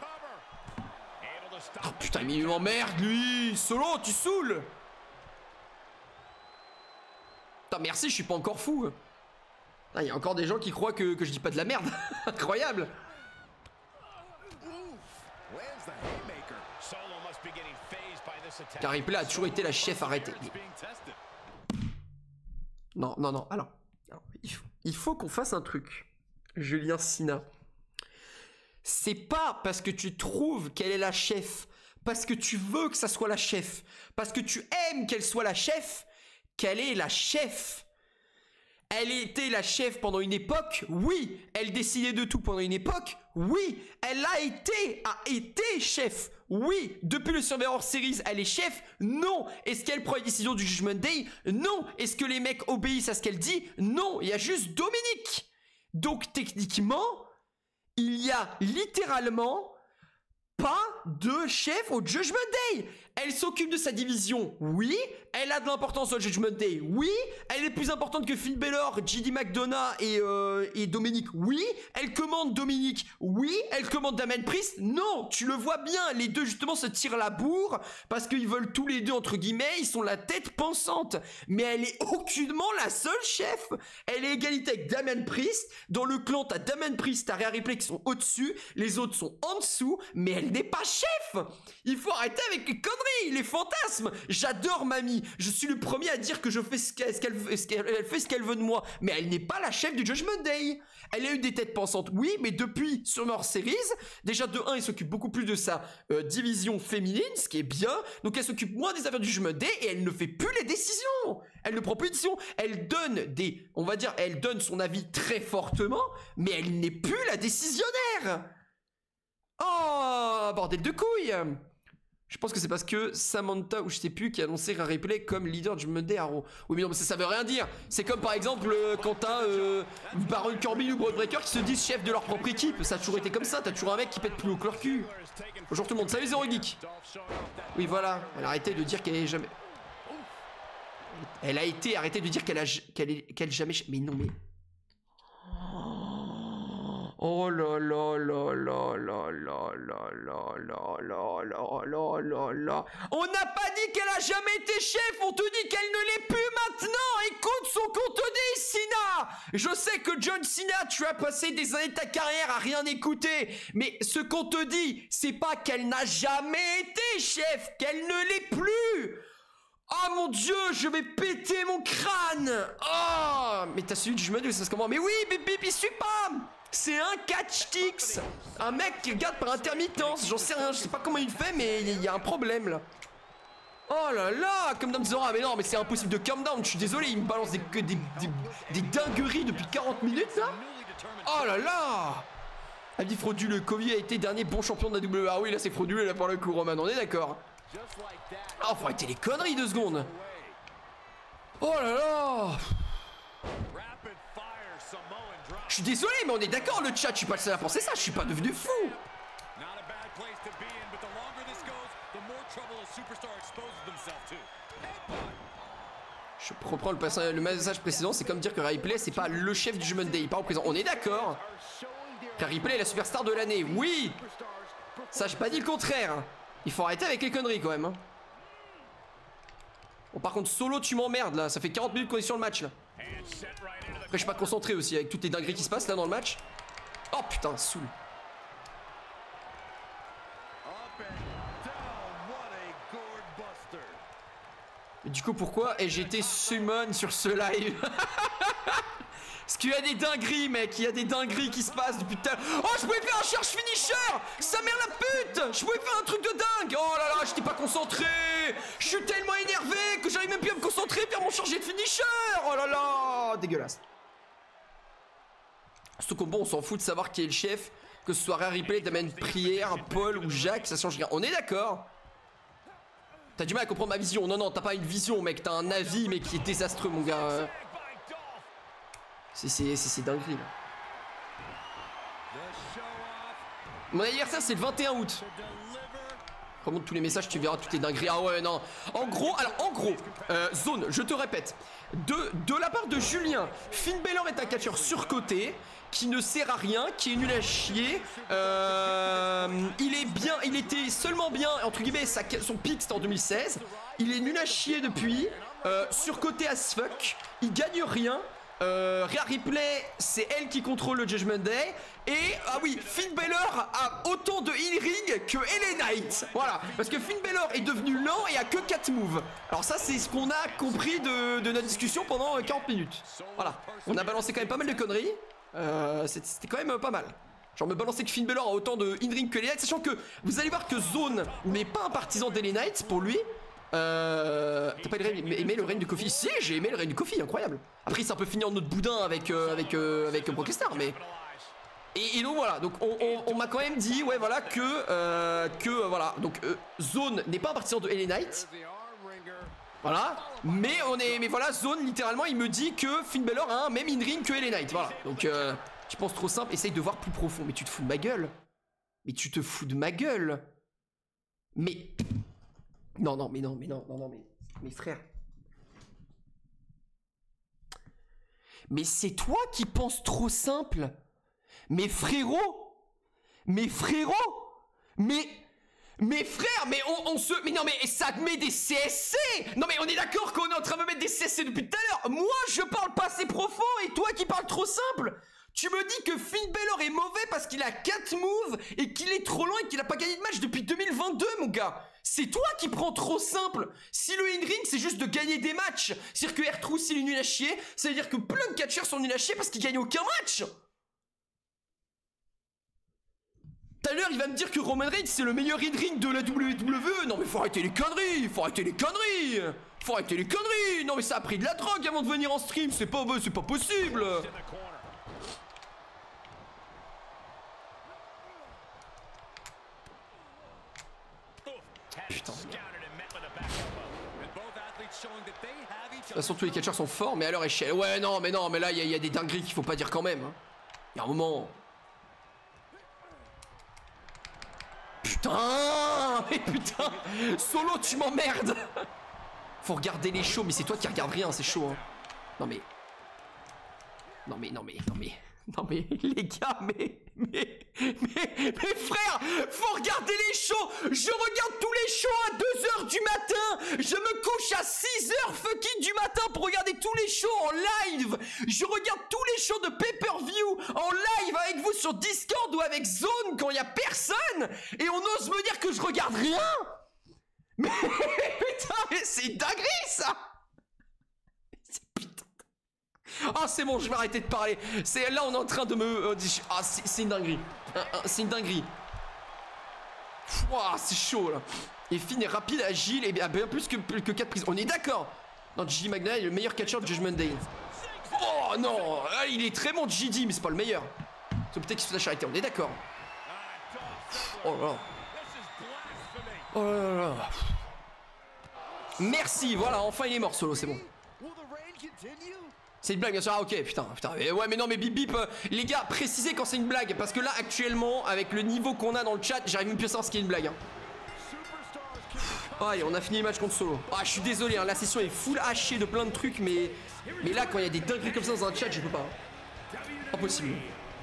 Oh putain, mais il m'emmerde, lui. Solo, tu saoules. Putain, merci, je suis pas encore fou. Il y a encore des gens qui croient que, que je dis pas de la merde. Incroyable. Car Ripley a toujours été la chef arrêtée. Non, non, non. Alors, alors il faut, il faut qu'on fasse un truc. Julien Sina. C'est pas parce que tu trouves qu'elle est la chef, parce que tu veux que ça soit la chef, parce que tu aimes qu'elle soit la chef, qu'elle est la chef. Elle était la chef pendant une époque, oui. Elle décidait de tout pendant une époque, oui. Elle a été, a été chef, oui. Depuis le Survivor Series, elle est chef, non. Est-ce qu'elle prend les décisions du Judgment Day? Non. Est-ce que les mecs obéissent à ce qu'elle dit? Non. Il y a juste Dominique. Donc techniquement, il y a littéralement pas de chef au Judgment Day. Elle s'occupe de sa division, oui. Elle a de l'importance au Judgment Day, oui. Elle est plus importante que Finn Balor, J D McDonough et, euh, et Dominique, oui. Elle commande Dominique, oui. Elle commande Damien Priest, non. Tu le vois bien, les deux justement se tirent la bourre parce qu'ils veulent tous les deux, entre guillemets, ils sont la tête pensante. Mais elle est aucunement la seule chef. Elle est égalité avec Damien Priest. Dans le clan, t'as Damien Priest, t'as Rhea Ripley qui sont au-dessus, les autres sont en dessous, mais elle n'est pas chef. Il faut arrêter avec les conneries, les fantasmes. J'adore Mamie. Je suis le premier à dire que je fais ce qu'elle, ce qu'elle, ce qu'elle elle fait ce qu'elle veut de moi. Mais elle n'est pas la chef du Judgment Day. Elle a eu des têtes pensantes, oui, mais depuis Survivor Series, déjà de un, elle s'occupe beaucoup plus de sa euh, division féminine, ce qui est bien. Donc elle s'occupe moins des affaires du Judgment Day et elle ne fait plus les décisions. Elle ne prend plus de décisions. Elle donne des, on va dire, elle donne son avis très fortement, mais elle n'est plus la décisionnaire. Oh, bordel de couilles. Je pense que c'est parce que Samantha, ou je sais plus, qui a annoncé Rhea Ripley comme leader du Monday Arrow. Oui, mais non, mais ça, ça veut rien dire. C'est comme par exemple euh, quand t'as euh, Baron Corbin ou Bron Breakker qui se disent chef de leur propre équipe. Ça a toujours été comme ça. T'as toujours un mec qui pète plus haut que leur cul. Bonjour tout le monde. Salut Zero Geek. Oui, voilà. Elle a arrêté de dire qu'elle est jamais. Elle a été arrêtée de dire qu'elle a qu'elle est qu'elle jamais. Mais non, mais. Oh là là là là là là là là là là là là là là. On n'a pas dit qu'elle a jamais été chef, on te dit qu'elle ne l'est plus maintenant. Écoute son contenu, Sina. Je sais que John Cena, tu as passé des années de ta carrière à rien écouter, mais ce qu'on te dit, c'est pas qu'elle n'a jamais été chef, qu'elle ne l'est plus. Oh mon dieu, je vais péter mon crâne. Oh, mais t'as suivi du chemin de ça comment? Mais oui, bip bip, il suit pas. C'est un catch tix. Un mec qui regarde par intermittence. J'en sais rien, je sais pas comment il fait, mais il y a un problème là. Oh là là, comme Dom Zora. Mais non, mais c'est impossible de calm down. Je suis désolé, il me balance des, des, des, des dingueries depuis quarante minutes là. Oh là là. Avis frauduleux, Covey a été dernier bon champion de la W. Ah oui, là c'est frauduleux là pour le coup, Roman, on est d'accord. Oh, faut arrêter les conneries deux secondes. Oh là là. Je suis désolé, mais on est d'accord, le chat, je suis pas le seul à penser ça, je suis pas devenu fou. Je reprends le, le message précédent, c'est comme dire que Ripley, c'est pas le chef du Judgment Day, il part au présent. On est d'accord. Car Ripley est la superstar de l'année, oui. Ça, j'ai pas dit le contraire. Il faut arrêter avec les conneries quand même. Hein. Bon, par contre, Solo, tu m'emmerdes là, ça fait quarante minutes qu'on est sur le match là. Après, je suis pas concentré aussi avec toutes les dingueries qui se passent là dans le match. Oh putain, saoul. Et du coup, pourquoi ai-je été summon sur ce live? Parce qu'il y a des dingueries, mec. Il y a des dingueries qui se passent depuis tout à l'heure. Oh, je pouvais faire un charge finisher. Sa mère la pute. Je pouvais faire un truc de dingue. Oh là là, j'étais pas concentré. Je suis tellement énervé que j'arrive même plus à me concentrer faire mon chargé de finisher. Oh là là, dégueulasse. Ce combo, on s'en fout de savoir qui est le chef. Que ce soit Rhea Ripley, Damien Prière, Paul ou Jacques, ça change rien. On est d'accord. T'as du mal à comprendre ma vision. Non, non, t'as pas une vision, mec. T'as un avis, mais qui est désastreux, mon gars. C'est dinguerie, là. Mon anniversaire, c'est le vingt et un août. Remonte tous les messages, tu verras toutes les dingueries. Ah ouais, non. En gros, alors en gros, euh, Zone, je te répète, de, de la part de Julien, Finn Balor est un catcheur surcoté, qui ne sert à rien, qui est nul à chier. Euh, il est bien, il était seulement bien, entre guillemets, sa, son pic c'était en deux mille seize. Il est nul à chier depuis, euh, surcoté as fuck, il gagne rien. Euh, Rhea Ripley, c'est elle qui contrôle le Judgment Day. Et, ah oui, Finn Balor a autant de heal ring que L A Knight. Voilà, parce que Finn Balor est devenu lent et a que quatre moves. Alors ça, c'est ce qu'on a compris de, de notre discussion pendant quarante minutes. Voilà, on a balancé quand même pas mal de conneries. euh, C'était quand même pas mal. Genre me balancer que Finn Balor a autant de heal ring que L A Knight, sachant que vous allez voir que Zone n'est pas un partisan d'L A Knight pour lui. Euh, T'as pas aimé le règne de Kofi? Si, j'ai aimé le règne de Kofi, incroyable. Après, c'est un peu fini en notre boudin avec euh, avec euh, avec Brock Lesnar, mais et, et donc voilà. Donc on, on, on m'a quand même dit, ouais, voilà que euh, que euh, voilà. Donc euh, Zone n'est pas un partisan de L A Knight. Voilà. Mais on est, mais voilà, Zone littéralement, il me dit que Finn Balor a un même in ring que L A Knight. Voilà. Donc euh, tu penses trop simple. Essaye de voir plus profond. Mais tu te fous de ma gueule. Mais tu te fous de ma gueule. Mais non, non, mais non, mais non, non, non, mais, mais frère. Mais c'est toi qui penses trop simple. Mais frérot. Mais frérot. Mais, mais frère, mais on, on se, mais non, mais ça met des C S C. Non, mais on est d'accord qu'on est en train de me mettre des C S C depuis tout à l'heure. Moi, je parle pas assez profond et toi qui parles trop simple. Tu me dis que Finn Balor est mauvais parce qu'il a quatre moves et qu'il est trop loin et qu'il a pas gagné de match depuis deux mille vingt-deux, mon gars. C'est toi qui prends trop simple. Si le in-ring, c'est juste de gagner des matchs, c'est-à-dire que R-Truth, il est nul à chier, ça veut dire que plein de catcheurs sont nuls à chier parce qu'ils gagnent aucun match. Tout à l'heure, il va me dire que Roman Reigns, c'est le meilleur in-ring de la W W E. Non, mais faut arrêter les conneries. Faut arrêter les conneries. Faut arrêter les conneries. Non, mais ça a pris de la drogue avant de venir en stream. C'est pas, c'est pas possible. Putain. De toute façon, tous les catcheurs sont forts, mais à leur échelle. Ouais, non, mais non, mais là, il y, y a des dingueries qu'il faut pas dire quand même. Il y a un moment. Putain. Mais putain. Solo, tu m'emmerdes. Faut regarder les shows, mais c'est toi qui regardes rien, c'est chaud. Hein. Non, mais. Non, mais, non, mais, non, mais. Non mais les gars, mais, mais, mais, mais frère, faut regarder les shows. Je regarde tous les shows à deux heures du matin. Je me couche à six heures fucking du matin pour regarder tous les shows en live. Je regarde tous les shows de pay-per-view en live avec vous sur Discord ou avec Zone quand il y a personne. Et on ose me dire que je regarde rien. Mais putain, mais c'est une dinguerie ça. Ah, c'est bon, je vais arrêter de parler. C'est là, on est en train de me. Euh, ah, c'est une dinguerie. C'est une dinguerie. Ouah, c'est chaud là. Et Finn est rapide, agile et bien, bien plus que, que quatre prises. On est d'accord. Non, J D McDonald est le meilleur catcheur de Judgment Day. Oh non, il est très bon, J D, mais c'est pas le meilleur. C'est peut-être qu'il se lâche arrêter. On est d'accord. Oh là là. Oh là là là. Merci, voilà, enfin il est mort, Solo, c'est bon. C'est une blague bien sûr, ah ok, putain, putain, mais ouais mais non mais bip bip, euh, les gars, précisez quand c'est une blague, parce que là actuellement, avec le niveau qu'on a dans le chat, j'arrive même plus à savoir ce qui est une blague. Hein. Oh, allez, on a fini le match contre Solo. Ah, je suis désolé, hein, la session est full hachée de plein de trucs, mais mais là quand il y a des dingueries comme ça dans un chat, je peux pas. Hein. Impossible.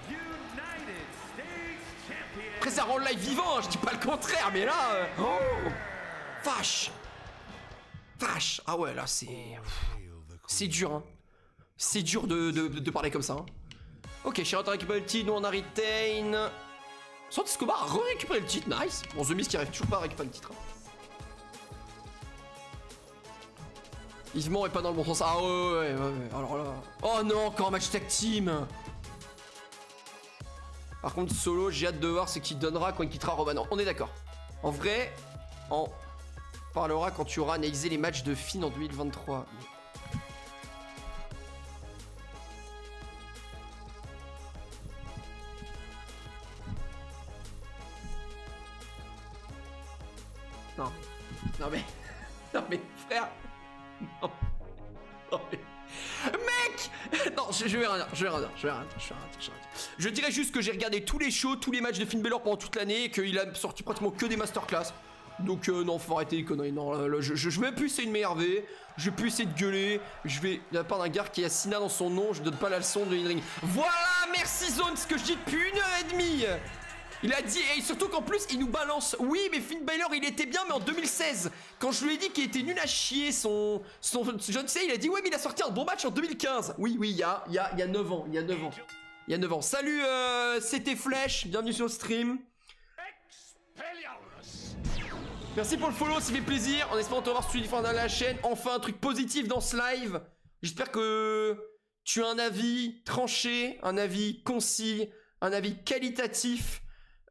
Après ça rend le live vivant, hein, je dis pas le contraire, mais là... Euh... Oh, vache. Vache. Ah ouais, là c'est... C'est dur, hein. C'est dur de, de, de parler comme ça. Hein. Ok, Charlotte a récupéré le titre, nous on a retain. Santos Escobar a re-récupéré le titre, nice. Bon, The Miz qui arrive toujours pas à récupérer le titre. Hein. Yvement est pas dans le bon sens. Ah ouais, ouais, ouais, ouais. Alors là. Oh non, encore un match tag team. Par contre, Solo, j'ai hâte de voir ce qu'il donnera quand il quittera Roman. On est d'accord. En vrai, on parlera quand tu auras analysé les matchs de Finn en deux mille vingt-trois. Non. Non mais... Non mais frère... Non. Non mais... Mec. Non, je, je vais rien dire, je vais rien dire, je vais rien dire, je vais rien dire, je vais rien dire. Je dirais juste que j'ai regardé tous les shows, tous les matchs de Finn Balor pendant toute l'année et qu'il a sorti pratiquement que des masterclass. Donc euh, non, faut arrêter les conneries. Non, là, là, je, je, je vais plus essayer de m'énerver. Je vais plus essayer de gueuler. Je vais, il y a pas d'un gars qui a Sina dans son nom. Je donne pas la leçon de in-ring. Voilà, merci Zone, ce que je dis depuis une heure et demie. Il a dit, et surtout qu'en plus, il nous balance. Oui, mais Finn Balor, il était bien, mais en deux mille seize. Quand je lui ai dit qu'il était nul à chier, son, son, je ne sais, il a dit, ouais, mais il a sorti un bon match en deux mille quinze. Oui, oui, il y a, il y a, il y a neuf ans. Il y a neuf ans. Il y a neuf ans. Salut, euh, c'était Flèche. Bienvenue sur le stream. Merci pour le follow, ça fait plaisir. En espérant te revoir sur dans la chaîne. Enfin, un truc positif dans ce live. J'espère que tu as un avis tranché, un avis concis, un avis qualitatif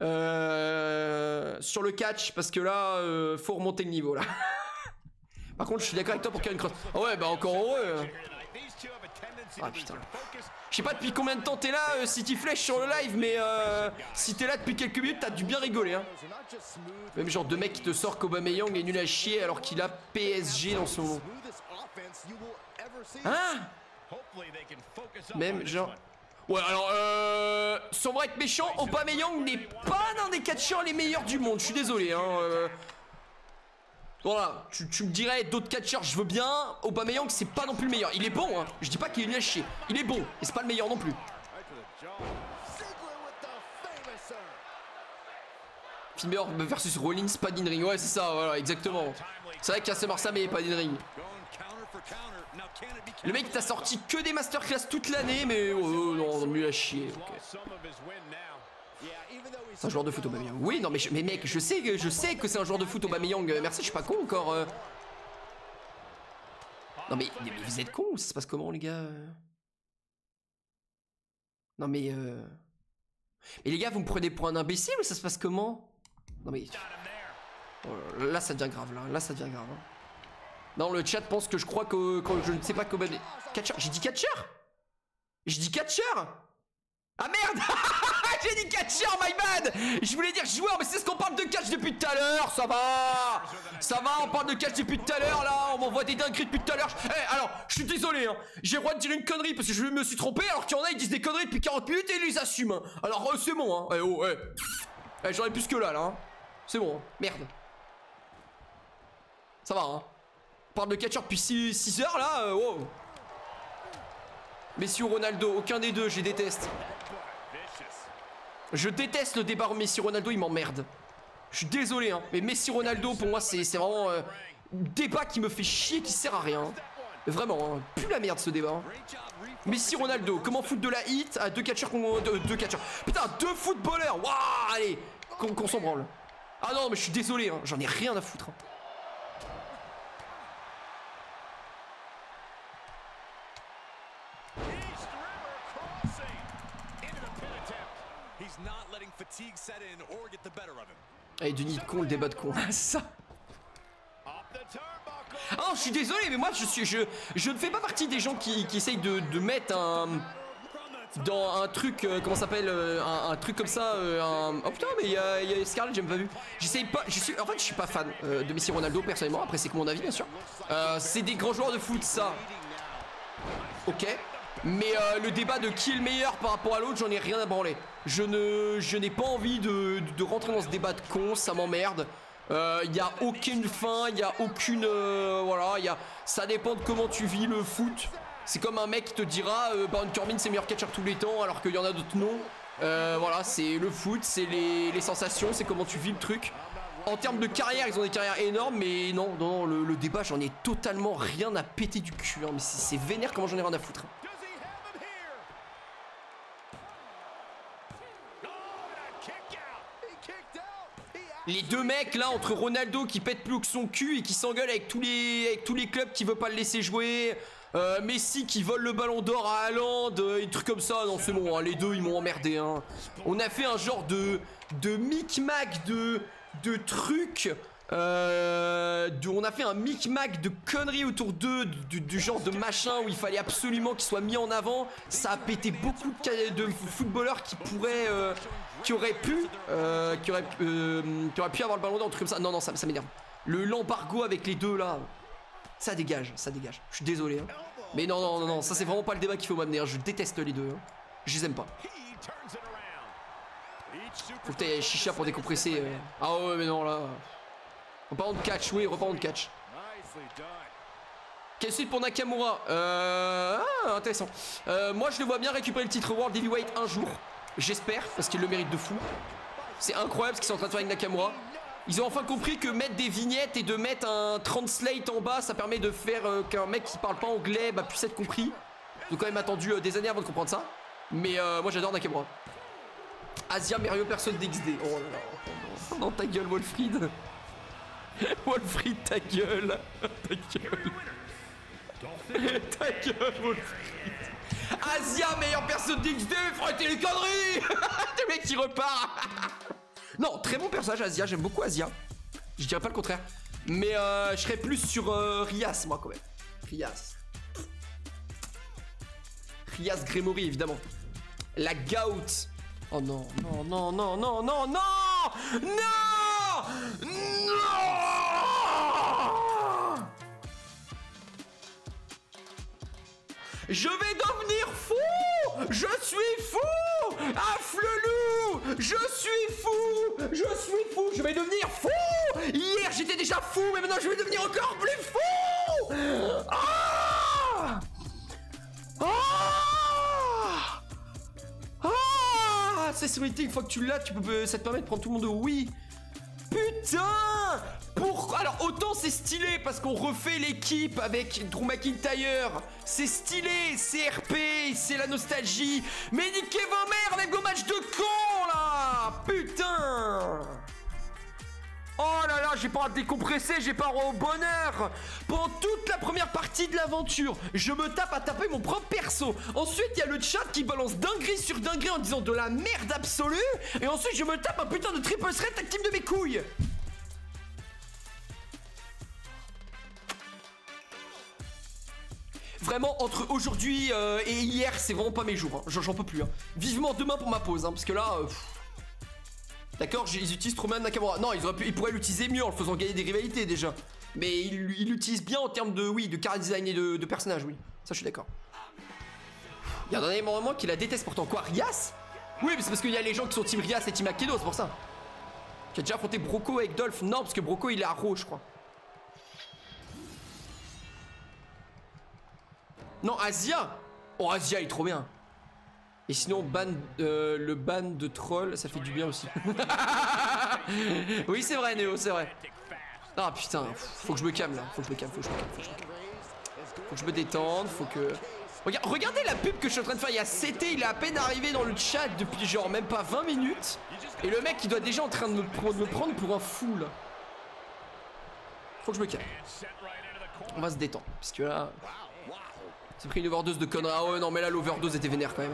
euh, sur le catch. Parce que là, euh, faut remonter le niveau là. Par contre, je suis d'accord avec toi pour qu'il y ait une crosse. Ah ouais, bah encore heureux. Ah putain. Je sais pas depuis combien de temps t'es là, euh, City Flèche sur le live, mais euh, si t'es là depuis quelques minutes, t'as dû bien rigoler. Hein. Même genre de mec qui te sort qu'Aubameyang est nul à chier alors qu'il a P S G dans son nom. Hein? Même genre... Ouais, alors, euh... sans vrai être méchant, Aubameyang n'est pas l'un des catcheurs les meilleurs du monde. Je suis désolé, hein. Euh... Voilà, tu, tu me dirais d'autres catcheurs, je veux bien. Aubameyang, c'est pas non plus le meilleur. Il est bon, hein. Je dis pas qu'il est nul à chier. Il est bon, et c'est pas le meilleur non plus. Finn Balor versus Rollins, pas d'in-ring. Ouais, c'est ça, voilà, exactement. C'est vrai qu'il y a ce Marsa, mais pas d'in-ring. Le mec t'a sorti que des masterclass toute l'année, mais oh, non, nul à chier. Okay. C'est un joueur de foot Aubameyang. Oui, non, mais, je, mais mec, je sais, que, je sais que c'est un joueur de foot Aubameyang. Merci, je suis pas con encore. Euh... Non, mais, mais vous êtes con, ça se passe comment, les gars? Non, mais. Euh... Mais les gars, vous me prenez pour un imbécile ou ça se passe comment? Non, mais. Oh, là, ça devient grave, là. Là, ça devient grave. Hein. Non, le chat pense que je crois que. que je ne sais pas qu'Aubameyang. Catcher. J'ai dit catcher? J'ai dit catcher? Ah merde. J'ai dit catcher, my bad. Je voulais dire joueur, mais c'est ce qu'on parle de catch depuis tout à l'heure. Ça va. Ça va, on parle de catch depuis tout à l'heure, là. On m'envoie des dingueries depuis tout à l'heure. Eh, hey, alors, je suis désolé, hein. J'ai le droit de dire une connerie parce que je me suis trompé, alors qu'il y en a, ils disent des conneries depuis quarante minutes et ils les assument. Hein. Alors, euh, c'est bon, hein. Eh, oh, eh. Eh, j'en ai plus que là, là. Hein. C'est bon, hein. Merde. Ça va, hein. On parle de catcher depuis six heures, là. Euh, wow. Messi ou Ronaldo, aucun des deux, je les déteste. Je déteste le débat Messi-Ronaldo, il m'emmerde. Je suis désolé, hein, mais Messi-Ronaldo, pour moi, c'est vraiment euh, un débat qui me fait chier, qui sert à rien. Vraiment, hein, plus la merde ce débat. Hein. Messi-Ronaldo, comment foutre de la hit à deux catcheurs qu'on... Deux, deux catcheurs. Putain, deux footballeurs. Waouh, allez, qu'on qu'on s'en branle. Ah non, mais je suis désolé, hein, j'en ai rien à foutre. Hein. Allez, du nid de con, le débat de con. C'est ça. Ah non, je suis désolé, mais moi je suis je, je ne fais pas partie des gens qui, qui essayent de, de mettre un dans un truc euh, comment ça s'appelle euh, un, un truc comme ça euh, un... Oh putain, mais il y a, y a Scarlett, j'ai même pas vu. J'essaye pas, je suis en fait je suis pas fan euh, de Messi Ronaldo personnellement. Après c'est que mon avis bien sûr. Euh, c'est des grands joueurs de foot ça. Ok. Mais euh, le débat de qui est le meilleur par rapport à l'autre, j'en ai rien à branler. Je ne, je n'ai pas envie de, de rentrer dans ce débat de con, ça m'emmerde. Il euh, n'y a aucune fin, il n'y a aucune... Euh, voilà, y a, ça dépend de comment tu vis le foot. C'est comme un mec qui te dira euh, Baron Corbin c'est le meilleur catcheur tous les temps alors qu'il y en a d'autres non. Euh, voilà, c'est le foot, c'est les, les sensations, c'est comment tu vis le truc. En termes de carrière, ils ont des carrières énormes, mais non, non, le, le débat, j'en ai totalement rien à péter du cul. Hein, mais c'est vénère comment j'en ai rien à foutre. Les deux mecs là entre Ronaldo qui pète plus que son cul et qui s'engueule avec tous les avec tous les clubs qui veulent pas le laisser jouer, euh, Messi qui vole le ballon d'or à Haaland, euh, et trucs comme ça. Non c'est bon, hein, les deux ils m'ont emmerdé. Hein. On a fait un genre de de micmac de de trucs. Euh, de, on a fait un micmac de conneries autour d'eux, du, du genre de machin où il fallait absolument qu'ils soient mis en avant. Ça a pété beaucoup de, de footballeurs qui pourraient, euh, qui auraient pu, euh, qui, auraient, euh, qui auraient pu avoir le ballon d'or, un truc comme ça. Non, non, ça, ça m'énerve. Le l'embargo avec les deux là, ça dégage, ça dégage. Je suis désolé. Hein. Mais non, non, non, non, ça c'est vraiment pas le débat qu'il faut m'amener. Hein. Je déteste les deux. Hein. Je les aime pas. Faut que t'aies chicha pour décompresser. Euh. Ah ouais, mais non là. Reparlons de catch, oui, reparlons de catch. Quelle suite pour Nakamura? Euh... Ah, intéressant. Euh, moi, je le vois bien récupérer le titre World Heavyweight un jour. J'espère, parce qu'il le mérite de fou. C'est incroyable ce qu'ils sont en train de faire avec Nakamura. Ils ont enfin compris que mettre des vignettes et de mettre un translate en bas, ça permet de faire euh, qu'un mec qui parle pas anglais bah, puisse être compris. Ils ont quand même attendu euh, des années avant de comprendre ça. Mais euh, moi j'adore Nakamura. Asia, Mario, personne d'X D. Oh là là. Non, ta gueule, Wolfried. Wolfried, ta gueule. Ta gueule. Ta gueule, Wolfried. Asia, meilleure personne d'X D. Faut arrêter les conneries. Le mec qui repart. Non, très bon personnage, Asia. J'aime beaucoup Asia. Je dirais pas le contraire. Mais euh, je serais plus sur euh, Rias, moi, quand même. Rias. Rias Gremory, évidemment. La gout. Oh non, non, non, non, non, non, non. Non. Non. Je vais devenir fou. Je suis fou. Afflelou. Je suis fou. Je suis fou. Je vais devenir fou. Hier, j'étais déjà fou, mais maintenant, je vais devenir encore plus fou. Ah. Ah. Ah. C'est une fois que tu l'as, tu peux, ça te permet de prendre tout le monde au oui. Putain. Pour... Alors autant c'est stylé parce qu'on refait l'équipe avec Drew McIntyre. C'est stylé, c'est R P, c'est la nostalgie. Mais niquez vos mères, les go match de con là. Putain. Oh là là, j'ai pas à décompresser, j'ai pas au bonheur. Pendant toute la première partie de l'aventure, je me tape à taper mon propre perso. Ensuite, il y a le chat qui balance dinguerie sur dinguerie en disant de la merde absolue. Et ensuite, je me tape un putain de triple threat tag team de mes couilles. Vraiment, entre aujourd'hui euh, et hier, c'est vraiment pas mes jours. Hein. J'en peux plus. Hein. Vivement demain pour ma pause, hein, parce que là... Euh, D'accord, ils utilisent trop bien Nakamura. Non, ils, auraient pu, ils pourraient l'utiliser mieux en le faisant gagner des rivalités déjà. Mais ils l'utilisent bien en termes de, oui, de chara design et de, de personnage, oui. Ça, je suis d'accord. Il y a un dernier moment qui la déteste pourtant. Quoi, Rias? Oui, mais c'est parce qu'il y a les gens qui sont Team Rias et Team Akedo, c'est pour ça. Qui a déjà affronté Broco avec Dolph. Non, parce que Broco, il est à Raw, je crois. Non, Asia. Oh, Asia, il est trop bien. Et sinon, ban, euh, le ban de troll, ça fait du bien aussi. Oui, c'est vrai, Néo, c'est vrai. Ah putain, faut que je me calme là. Faut que je me calme, faut que je me calme, faut que je me calme. Faut que je me détende, faut que... Regarde, regardez la pub que je suis en train de faire. Il y a C T, il est à peine arrivé dans le chat depuis genre même pas vingt minutes. Et le mec, il doit déjà en train de me, de me prendre pour un fou là. Faut que je me calme. On va se détendre, parce que là... C'est pris une overdose de conneries. Ah ouais, non, mais là, l'overdose était vénère quand même.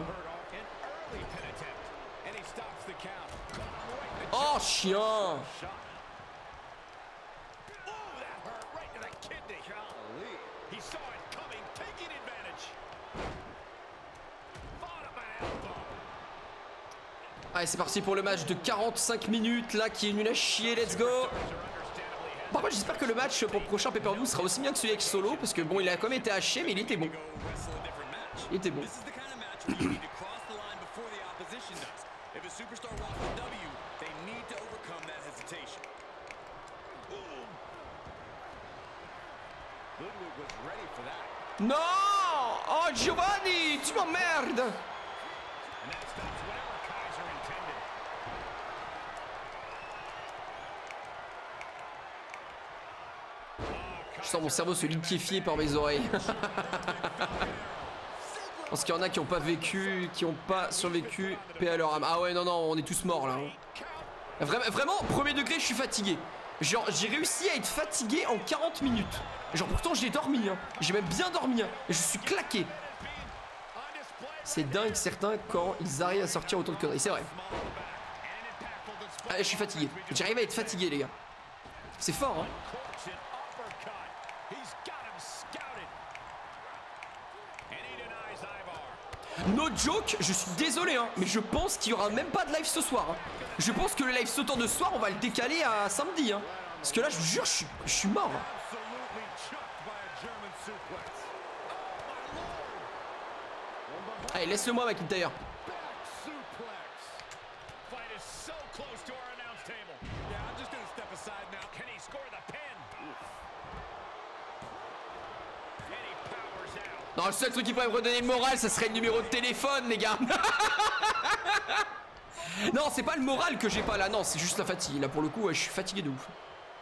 Oh, chien. Allez, c'est parti pour le match de quarante-cinq minutes, là, qui est nul à chier, let's go. Par contre, j'espère que le match pour le prochain pay-per-view sera aussi bien que celui avec Solo, parce que bon, il a quand même été haché, mais il était bon. Il était bon. Non! Oh Giovanni, tu m'emmerdes! Je sens mon cerveau se liquéfier par mes oreilles. Parce qu'il y en a qui n'ont pas vécu, qui n'ont pas survécu, paix à leur âme. Ah ouais, non, non, on est tous morts là. Vraiment, vraiment, premier degré, je suis fatigué. Genre, j'ai réussi à être fatigué en quarante minutes. Genre, pourtant, j'ai dormi. Hein. J'ai même bien dormi. Hein. Et je suis claqué. C'est dingue, certains, quand ils arrivent à sortir autant de conneries. C'est vrai. Ah, je suis fatigué. J'arrive à être fatigué, les gars. C'est fort, hein. No joke, je suis désolé, hein, mais je pense qu'il y aura même pas de live ce soir. Hein. Je pense que le live sautant de ce soir, on va le décaler à samedi. Hein. Parce que là, je vous jure, je suis, je suis mort. Allez, laisse-le-moi, McIntyre. Non, le seul truc qui pourrait me redonner le moral, ça serait le numéro de téléphone, les gars. Non, c'est pas le moral que j'ai pas là, non, c'est juste la fatigue. Là, pour le coup, ouais, je suis fatigué de ouf.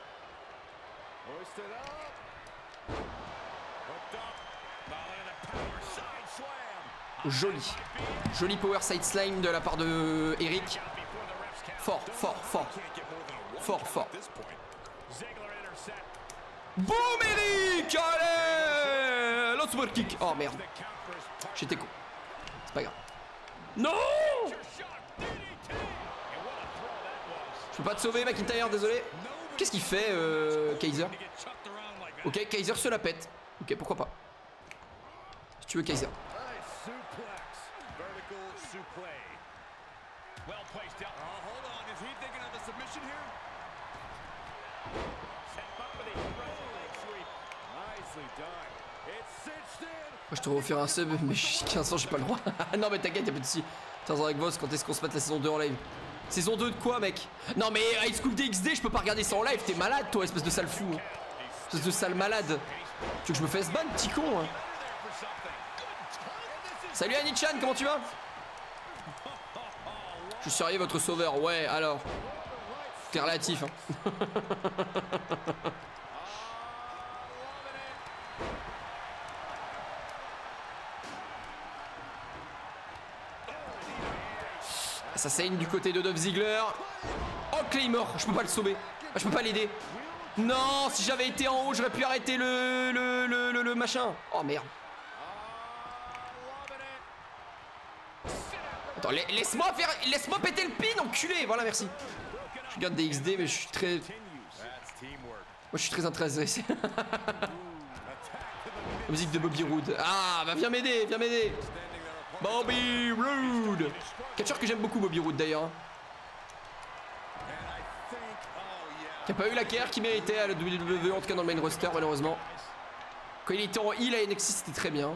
Joli. Joli power side slam de la part de Eric. Fort, fort, fort. Fort, fort. Boum, Eric. Allez, l'autre super kick. Oh merde. J'étais con. C'est pas grave. Non. Je peux pas te sauver, McIntyre, désolé. Qu'est-ce qu'il fait, euh, Kaiser? Ok, Kaiser se la pète. Ok, pourquoi pas. Si tu veux, Kaiser. Moi, je te refais un sub, mais j'ai quinze ans, j'ai pas le droit. Non, mais t'inquiète, y'a pas de soucis. quinze ans avec Voss, quand est-ce qu'on se mette la saison deux en live? Saison deux de quoi, mec? Non, mais High School D X D, je peux pas regarder ça en live. T'es malade, toi, espèce de sale fou. Hein. Espèce de sale malade. Tu veux que je me fasse ban, petit con hein. Salut Anichan, comment tu vas? Je suis sérieux, votre sauveur. Ouais, alors. C'est relatif, hein. Ça saigne du côté de Dolph Ziggler. Oh, Claymore, je peux pas le sauver. Je peux pas l'aider. Non, si j'avais été en haut, j'aurais pu arrêter le, le, le, le, le machin. Oh merde. Attends, laisse-moi faire, laisse-moi péter le pin, enculé. Voilà, merci. Je regarde des X D, mais je suis très... Moi, je suis très intéressé. La musique de Bobby Roode. Ah, bah viens m'aider, viens m'aider. Bobby Roode. Catcheur que j'aime beaucoup, Bobby Roode d'ailleurs. Qui a pas eu la carrière qu'il méritait à la W W E, en tout cas dans le main roster malheureusement. Quand il était en heal à N X T, c'était très bien.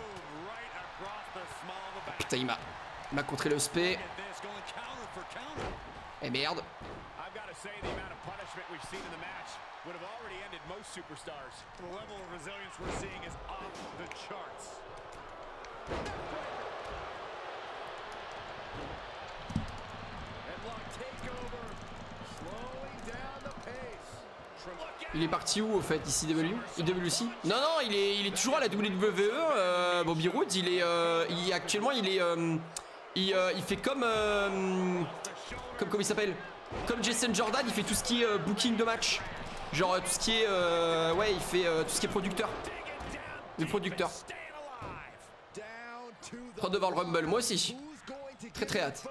Putain, il m'a il m'a contré le spé. Et merde. Il est parti où au fait ici W I W C? Non non, il est il est toujours à la W W E. euh, Bobby Roode, il est euh, il actuellement il est euh, il, euh, il fait comme euh, comme comment il s'appelle, comme Jason Jordan, il fait tout ce qui est euh, booking de match, genre tout ce qui est euh, ouais, il fait euh, tout ce qui est producteur, le producteur. Prends devant le Rumble, moi aussi. Très très hâte.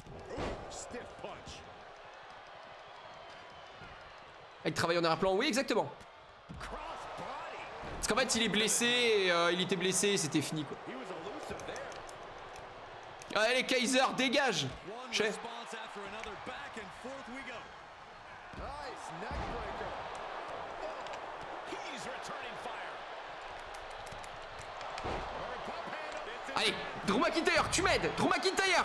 Il travaille en arrière-plan, oui exactement. Parce qu'en fait il est blessé et euh, il était blessé et c'était fini quoi. Allez Kaiser, dégage. Chez. Allez, Drew McIntyre, tu m'aides. Drew McIntyre.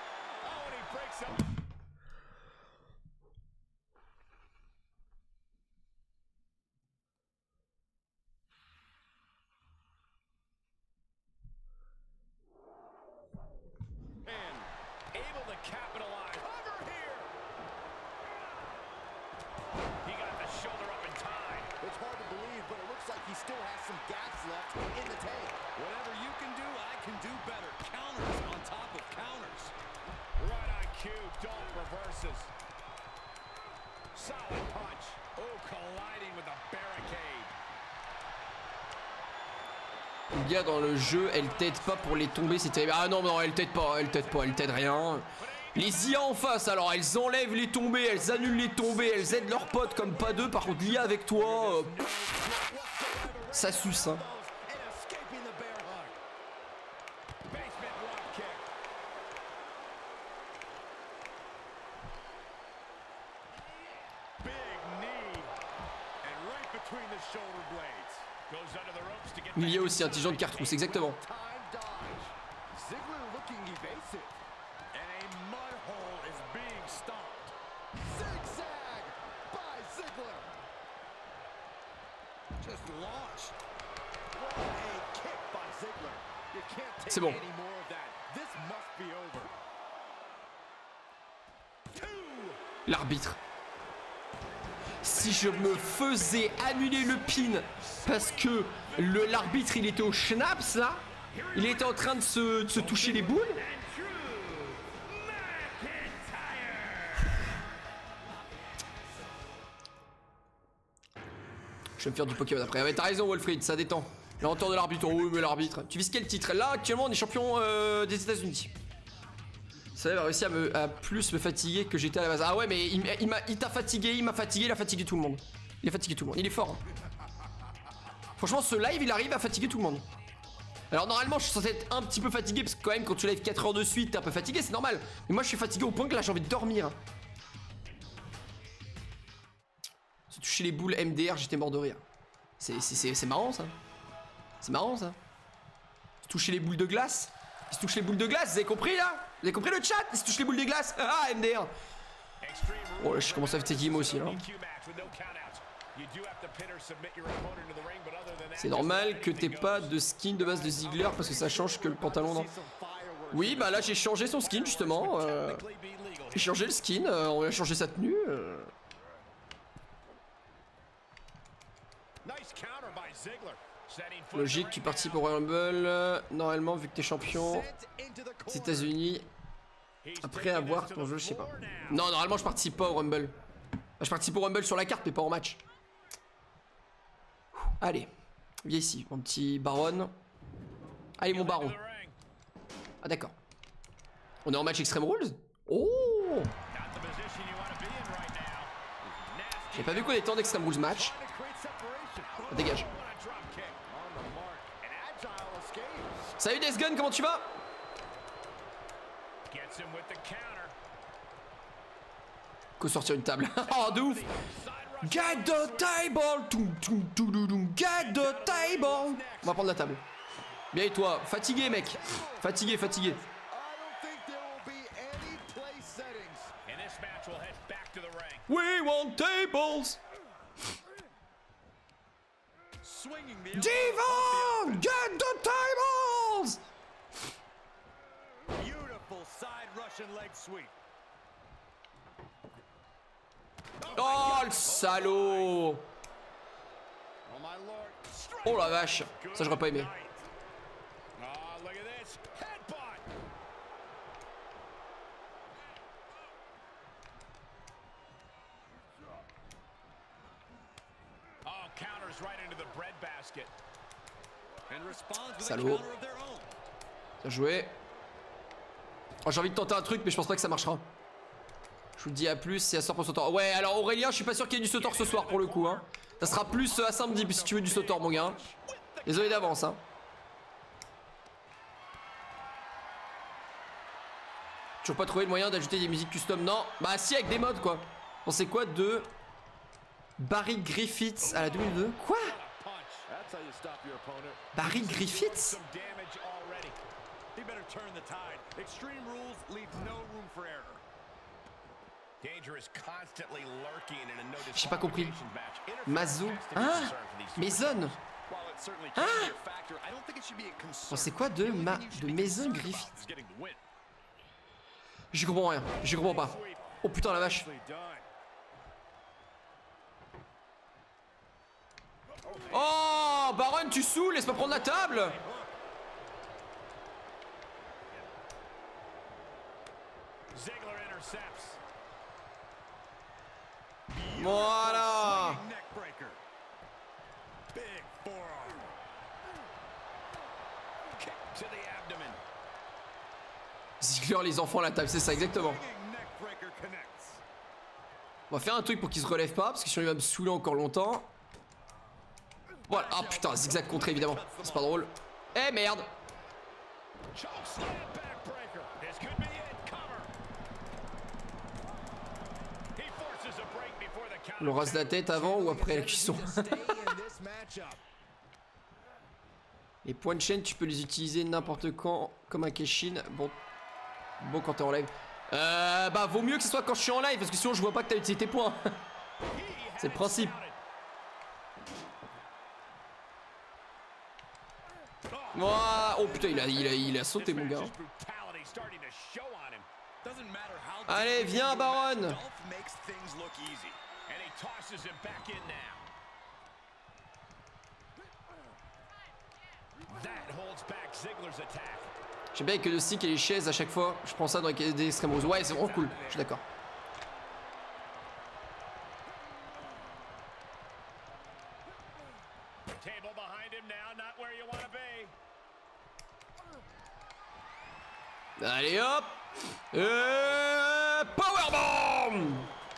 Le gars dans le jeu, elle t'aide pas pour les tomber, c'est terrible. Ah non, non, elle t'aide pas, elle t'aide pas, elle t'aide rien. Les I A en face, alors elles enlèvent les tombées, elles annulent les tombées, elles aident leurs potes comme pas deux. Par contre, l'I A avec toi, euh, ça suce, hein. Il y a aussi un petit genre de cartrousse, exactement. C'est bon. L'arbitre. Si je me faisais annuler le pin parce que l'arbitre il était au schnapps là, il était en train de se, de se toucher les boules. Je vais me faire du Pokémon après. Ah ouais, t'as raison Wolfried, ça détend. L'entente de l'arbitre, oh oui mais l'arbitre. Tu vises quel titre? Là actuellement on est champion euh, des États-Unis. Ça va réussir à, me, à plus me fatiguer que j'étais à la base. Ah ouais mais il, il m'a il t'a fatigué, il m'a fatigué, il a fatigué tout le monde. Il a fatigué tout le monde, il est fort. Hein. Franchement ce live il arrive à fatiguer tout le monde. Alors normalement je suis censé être un petit peu fatigué parce que quand même quand tu live quatre heures de suite t'es un peu fatigué, c'est normal. Mais moi je suis fatigué au point que là j'ai envie de dormir. Se toucher les boules M D R, j'étais mort de rire. C'est marrant ça. C'est marrant ça. Se toucher les boules de glace. Il se touche les boules de glace, vous avez compris là? Vous avez compris le chat? Il se touche les boules de glace. Ah M D R. Oh là je commence à fatiguer moi aussi là. C'est normal que t'aies pas de skin de base de Ziggler parce que ça change que le pantalon non. Oui bah là j'ai changé son skin justement. Euh, j'ai changé le skin, euh, on a changé sa tenue. Euh. Logique, tu participes au Royal Rumble. Normalement, vu que t'es champion des États-Unis, après avoir ton jeu, je sais pas. Non, normalement, je participe pas au Rumble. Je participe au Rumble sur la carte, mais pas en match. Allez, viens ici, mon petit baron. Allez, mon baron. Ah, d'accord. On est en match Extreme Rules. Oh! J'ai pas vu qu'on était en Extreme Rules match. Dégage. Salut Death Gun, comment tu vas? Qu'au sortir une table. Oh de ouf. Get the table. Get the table. On va prendre la table. Bien et toi? Fatigué mec. Fatigué, fatigué. We want tables. Devon! Get the tables! Beautiful side Russian leg sweep. Oh le salaud! Oh la vache! Ça j'aurais pas aimé. Salaud. Bien joué. Oh, j'ai envie de tenter un truc mais je pense pas que ça marchera. Je vous le dis à plus, c'est à sort pour Sautor. Ouais alors Aurélien je suis pas sûr qu'il y ait du Sautor ce soir pour le coup hein. Ça sera plus à samedi si tu veux du Sautor mon gars. Désolé d'avance hein. Toujours pas trouvé le moyen d'ajouter des musiques custom. Non, bah si avec des mods quoi. Pensez quoi de Barry Griffiths à la W W E? Quoi? Barry Griffiths? J'ai pas compris. Mazo? Ah, Mason? Ah, c'est quoi de ma de Mason Griffiths? J'y comprends rien, j'y comprends pas. Oh putain la vache. Oh Baron tu saoules, laisse pas prendre la table. Voilà. Ziggler les enfants à la table, c'est ça exactement. On va faire un truc pour qu'il se relève pas parce que sinon il va me saouler encore longtemps. Voilà, ah putain, zigzag contré évidemment, c'est pas drôle. Eh merde. On le rase la tête avant ou après la cuisson. Les points de chaîne, tu peux les utiliser n'importe quand, comme un Keshin. Bon, bon quand t'es en live. Euh, bah vaut mieux que ce soit quand je suis en live parce que sinon je vois pas que t'as utilisé tes points. C'est le principe. Ouah, oh putain, il a, il, a, il a sauté mon gars. Allez, viens Baron. J'aime bien avec le stick et les chaises à chaque fois. Je prends ça dans les des Extreme Rules. Ouais, c'est vraiment cool. Je suis d'accord. Allez hop. Et powerbomb.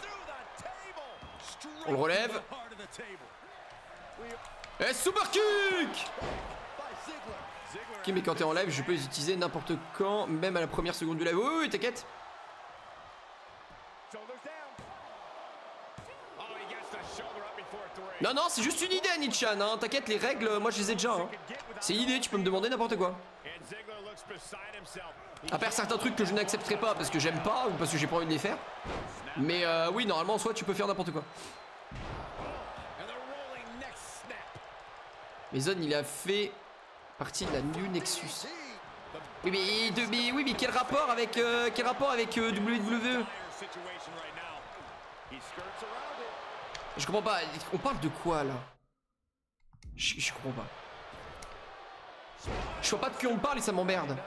On le relève. Et super kick. Ok, mais quand t'es en live, je peux les utiliser n'importe quand, même à la première seconde du live. Oui, oui, t'inquiète. Non, non, c'est juste une idée, Nichan. Hein. T'inquiète, les règles, moi je les ai déjà. Hein. C'est une idée, tu peux me demander n'importe quoi. À part certains trucs que je n'accepterai pas parce que j'aime pas ou parce que j'ai pas envie de les faire. Mais euh, oui, normalement, soit tu peux faire n'importe quoi. Mason, il a fait partie de la New Nexus. Oui, mais, de, mais, oui, mais quel rapport avec, euh, quel rapport avec euh, W W E? Je comprends pas. On parle de quoi là? Je, je comprends pas. Je vois pas de qui on parle et ça m'emmerde.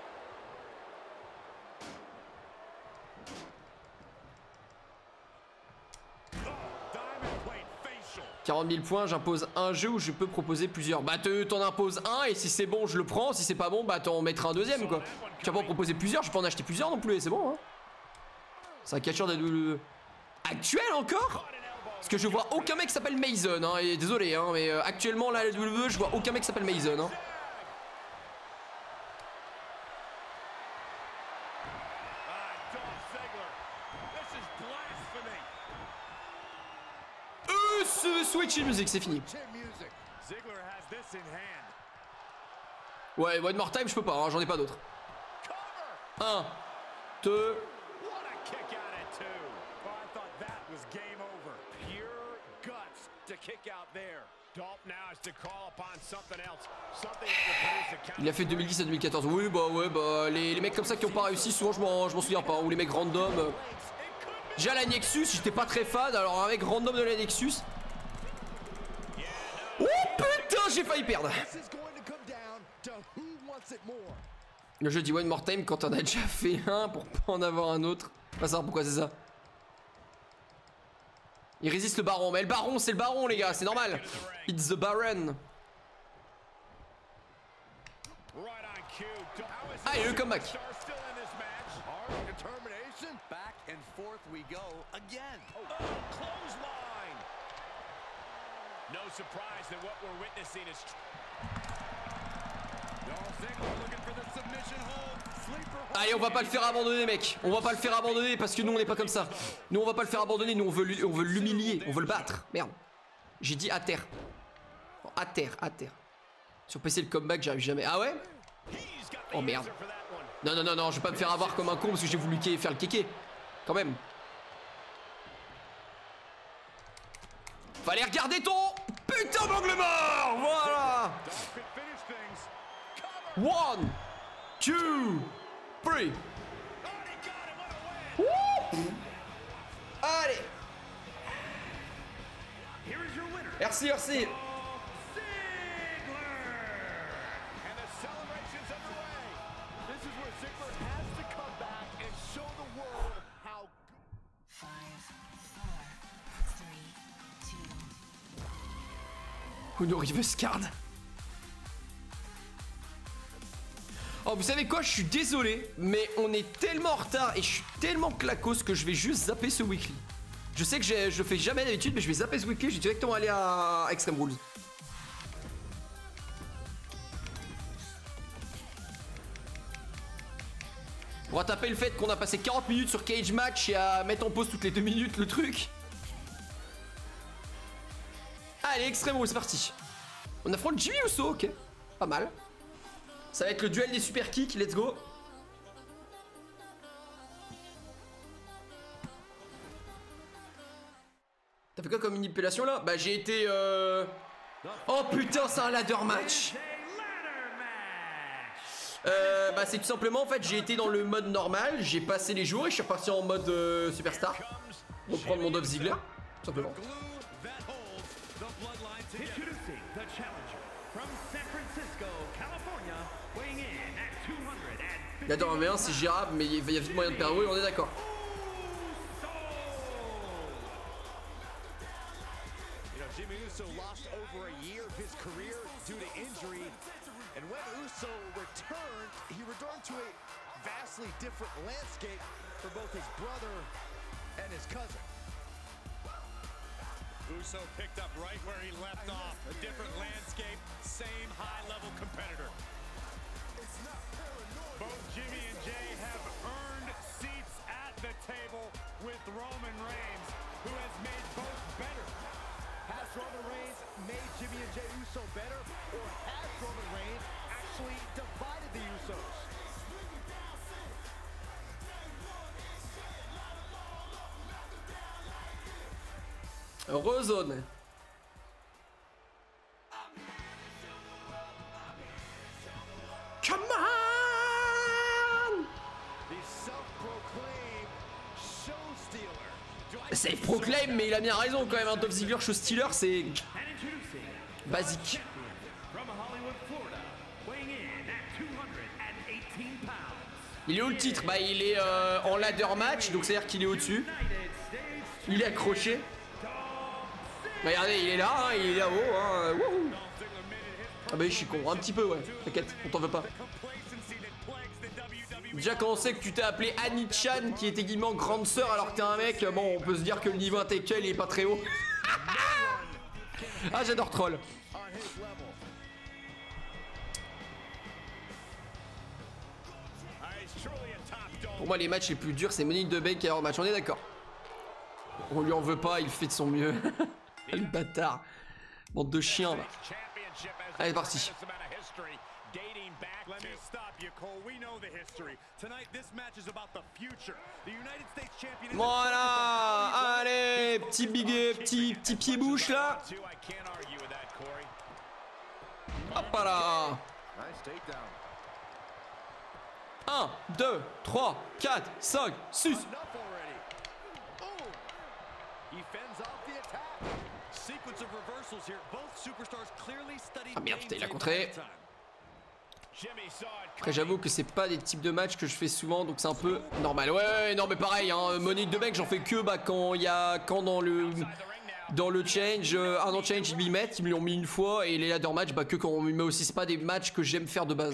quarante mille points, j'impose un jeu où je peux proposer plusieurs. Bah t'en imposes un et si c'est bon je le prends, si c'est pas bon bah t'en mettras un deuxième quoi. Tu vas pas en proposer plusieurs, je peux en acheter plusieurs non plus, c'est bon hein. C'est un catcheur de W W E actuel encore? Parce que je vois aucun mec qui s'appelle Mason hein, et désolé hein, mais euh, actuellement là la W W E je vois aucun mec qui s'appelle Mason hein. Switch music, c'est fini. Ouais, one more time, je peux pas, hein, j'en ai pas d'autres. un, deux. Il a fait deux mille dix à deux mille quatorze. Oui, bah ouais, bah les, les mecs comme ça qui ont pas réussi, souvent je m'en souviens pas. Ou les mecs random. Euh. Déjà la Nexus, j'étais pas très fan, alors un mec random de la Nexus. Oh putain, j'ai failli perdre. Le jeu dit one more time quand on a déjà fait un pour pas en avoir un autre. Pas savoir pourquoi c'est ça. Il résiste le baron, mais le baron c'est le baron les gars, c'est normal. It's the baron. Ah et le comeback. No surprise that what we're witnessing is Allez, on va pas le faire abandonner mec. On va pas le faire abandonner parce que nous on n'est pas comme ça. Nous on va pas le faire abandonner, nous on veut on veut l'humilier, on veut le battre. Merde. J'ai dit à terre. Non, à terre, à terre. Sur P C le comeback, j'arrive jamais. Ah ouais? Oh merde. Non non non non, je vais pas me faire avoir comme un con parce que j'ai voulu faire le kéké. Quand même. Fallait regarder ton putain d'angle mort. Voilà. One, two, three. Woo. Allez. Merci, merci. Uno Reverse Card. Oh vous savez quoi, je suis désolé, mais on est tellement en retard et je suis tellement clacos que je vais juste zapper ce weekly. Je sais que je le fais jamais d'habitude, mais je vais zapper ce weekly, je vais directement aller à Extreme Rules. Pour taper le fait qu'on a passé quarante minutes sur Cage Match et à mettre en pause toutes les deux minutes le truc. Allez, Extreme Rules, c'est parti. On affronte Jimmy Uso, ok. Pas mal. Ça va être le duel des super kicks, let's go. T'as fait quoi comme manipulation là? Bah j'ai été euh... Oh putain, c'est un ladder match. euh, Bah c'est tout simplement en fait j'ai été dans le mode normal, j'ai passé les jours et je suis reparti en mode euh, superstar pour prendre mon Dolph Ziggler, tout simplement. Là dans un V un c'est gérable mais il y a vite moyen de perdre, oui on est d'accord. Jimmy Uso lost over a year of his career due to injury, and when Uso returned, he returned to a vastly different landscape for both his brother and his cousin. Uso picked up right where he left off, a different landscape, same high-level competitor. Both Jimmy and Jay have earned seats at the table with Roman Reigns, who has made both better. Has Roman Reigns made Jimmy and Jey Uso better, or has Roman Reigns actually divided the Usos? Rosone. Come on! The self-proclaimed show stealer. Self-proclaim, mais il a bien raison quand même. Un Dolph Ziggler show stealer, c'est basique. Il est où le titre? Bah il est euh, en ladder match, donc c'est à dire qu'il est au-dessus. Il est accroché. Regardez, il est là, hein, il est là-haut. Hein. Wouhou. Ah bah je suis con, un petit peu ouais, t'inquiète, on t'en veut pas. Déjà quand on sait que tu t'es appelé Annie Chan qui était guillemets grande sœur alors que t'es un mec, bon on peut se dire que le niveau intellectuel il est pas très haut. Ah j'adore troll. Pour moi les matchs les plus durs c'est Money in the Bank et hors match, on est d'accord. On lui en veut pas, il fait de son mieux. Le bâtard. Bande de chiens là. Allez parti. Voilà. Allez, petit biguet, petit, petit pied-bouche là. Hop là. un, deux, trois, quatre, cinq, six. Ah merde, putain, il a contré. Après, j'avoue que c'est pas des types de matchs que je fais souvent, donc c'est un peu normal. Ouais, ouais, non, mais pareil, hein, Money in the Bank, j'en fais que bah, quand il y a. Quand dans le. Dans le change, euh, un an change, ils m'y mettent, ils me l'ont mis une fois, et les ladder matchs, bah, que quand on m'y met aussi. C'est pas des matchs que j'aime faire de base.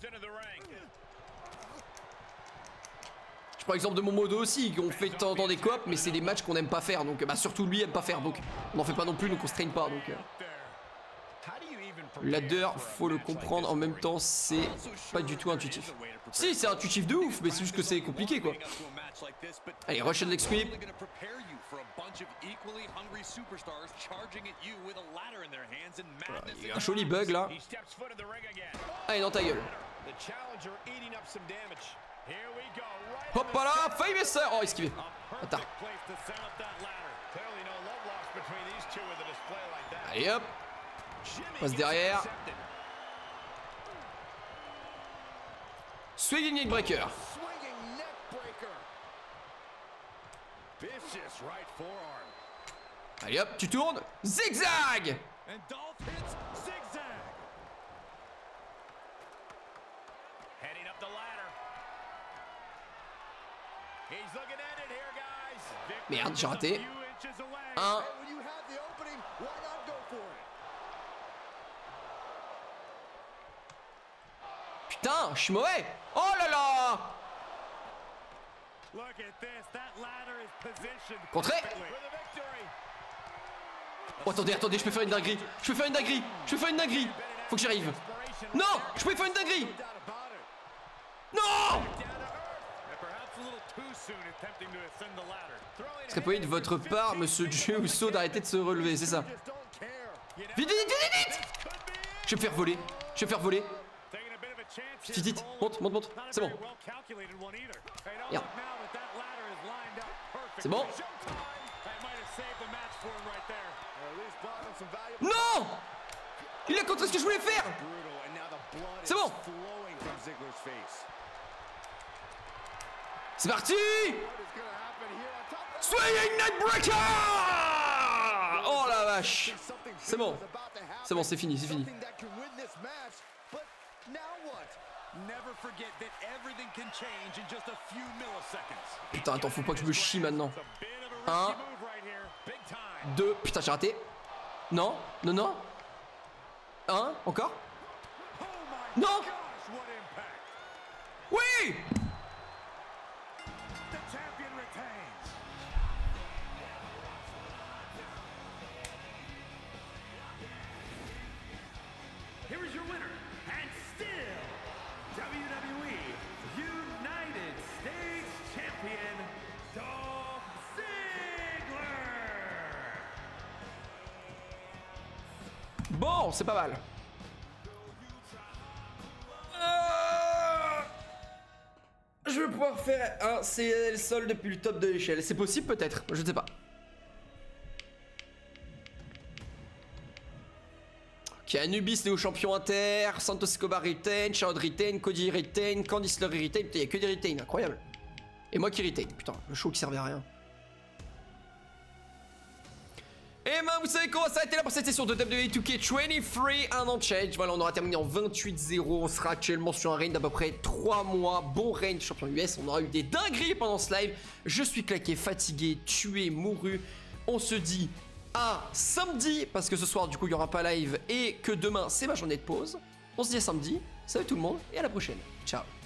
Je prends l'exemple de mon modo aussi, on fait de temps en temps des coops, mais c'est des matchs qu'on n'aime pas faire, donc bah surtout lui aime pas faire, donc on n'en fait pas non plus, donc on se traîne pas, donc. Euh. Ladder, faut le comprendre, en même temps c'est pas du tout intuitif. Si, c'est intuitif de ouf, mais c'est juste que c'est compliqué quoi. Allez, Russian leg sweep. Il y a un joli bug là. Allez, dans ta gueule. Hop là, failli mais ça. Oh, esquivé. Attends. Allez hop. Passe derrière. Swinging neck breaker. Allez hop, tu tournes. Zigzag. Merde, j'ai raté. Un. Putain, je suis mauvais. Oh là là. Contré. Oh attendez, attendez, je peux faire une dinguerie. Je peux faire une dinguerie. Je peux faire une dinguerie. Faut que j'arrive. Non, je peux faire une dinguerie. Non. Ce serait poli de votre part, monsieur Jey Uso, d'arrêter de se relever, c'est ça. Vite, vite, vite, vite, vite. Je vais me faire voler. Je vais me faire voler. Vite, vite, vite. Monte, monte, monte. C'est bon. Merde. C'est bon. Non. Il a contré ce que je voulais faire. C'est bon. C'est parti. Swinging Neckbreaker. Oh la vache. C'est bon. C'est bon, c'est fini, c'est fini. Putain, attends, faut pas que je me chie maintenant. Un. Deux. Putain, j'ai raté. Non, non, non. Un, encore. Non. Oui. Here is your winner, and still W W E United States Champion, Dolph Ziggler. Bon, c'est pas mal. Euh... Je vais pouvoir faire un C L sol depuis le top de l'échelle. C'est possible peut-être, je ne sais pas. Ok, Anubis néo champion inter, Santos Escobar retain, Shawn retain, Cody retain, Candice LeRae retain. Putain, il y a que des retain, incroyable. Et moi qui retain, putain, le show qui servait à rien. Et ben vous savez quoi, ça a été là pour cette session de W W E deux K vingt-trois, un an de challenge. Voilà, on aura terminé en vingt-huit zéro. On sera actuellement sur un reign d'à peu près trois mois. Bon reign champion U S. On aura eu des dingueries pendant ce live. Je suis claqué, fatigué, tué, mouru. On se dit à samedi, parce que ce soir du coup il n'y aura pas live et que demain c'est ma journée de pause. On se dit à samedi. Salut tout le monde et à la prochaine. Ciao.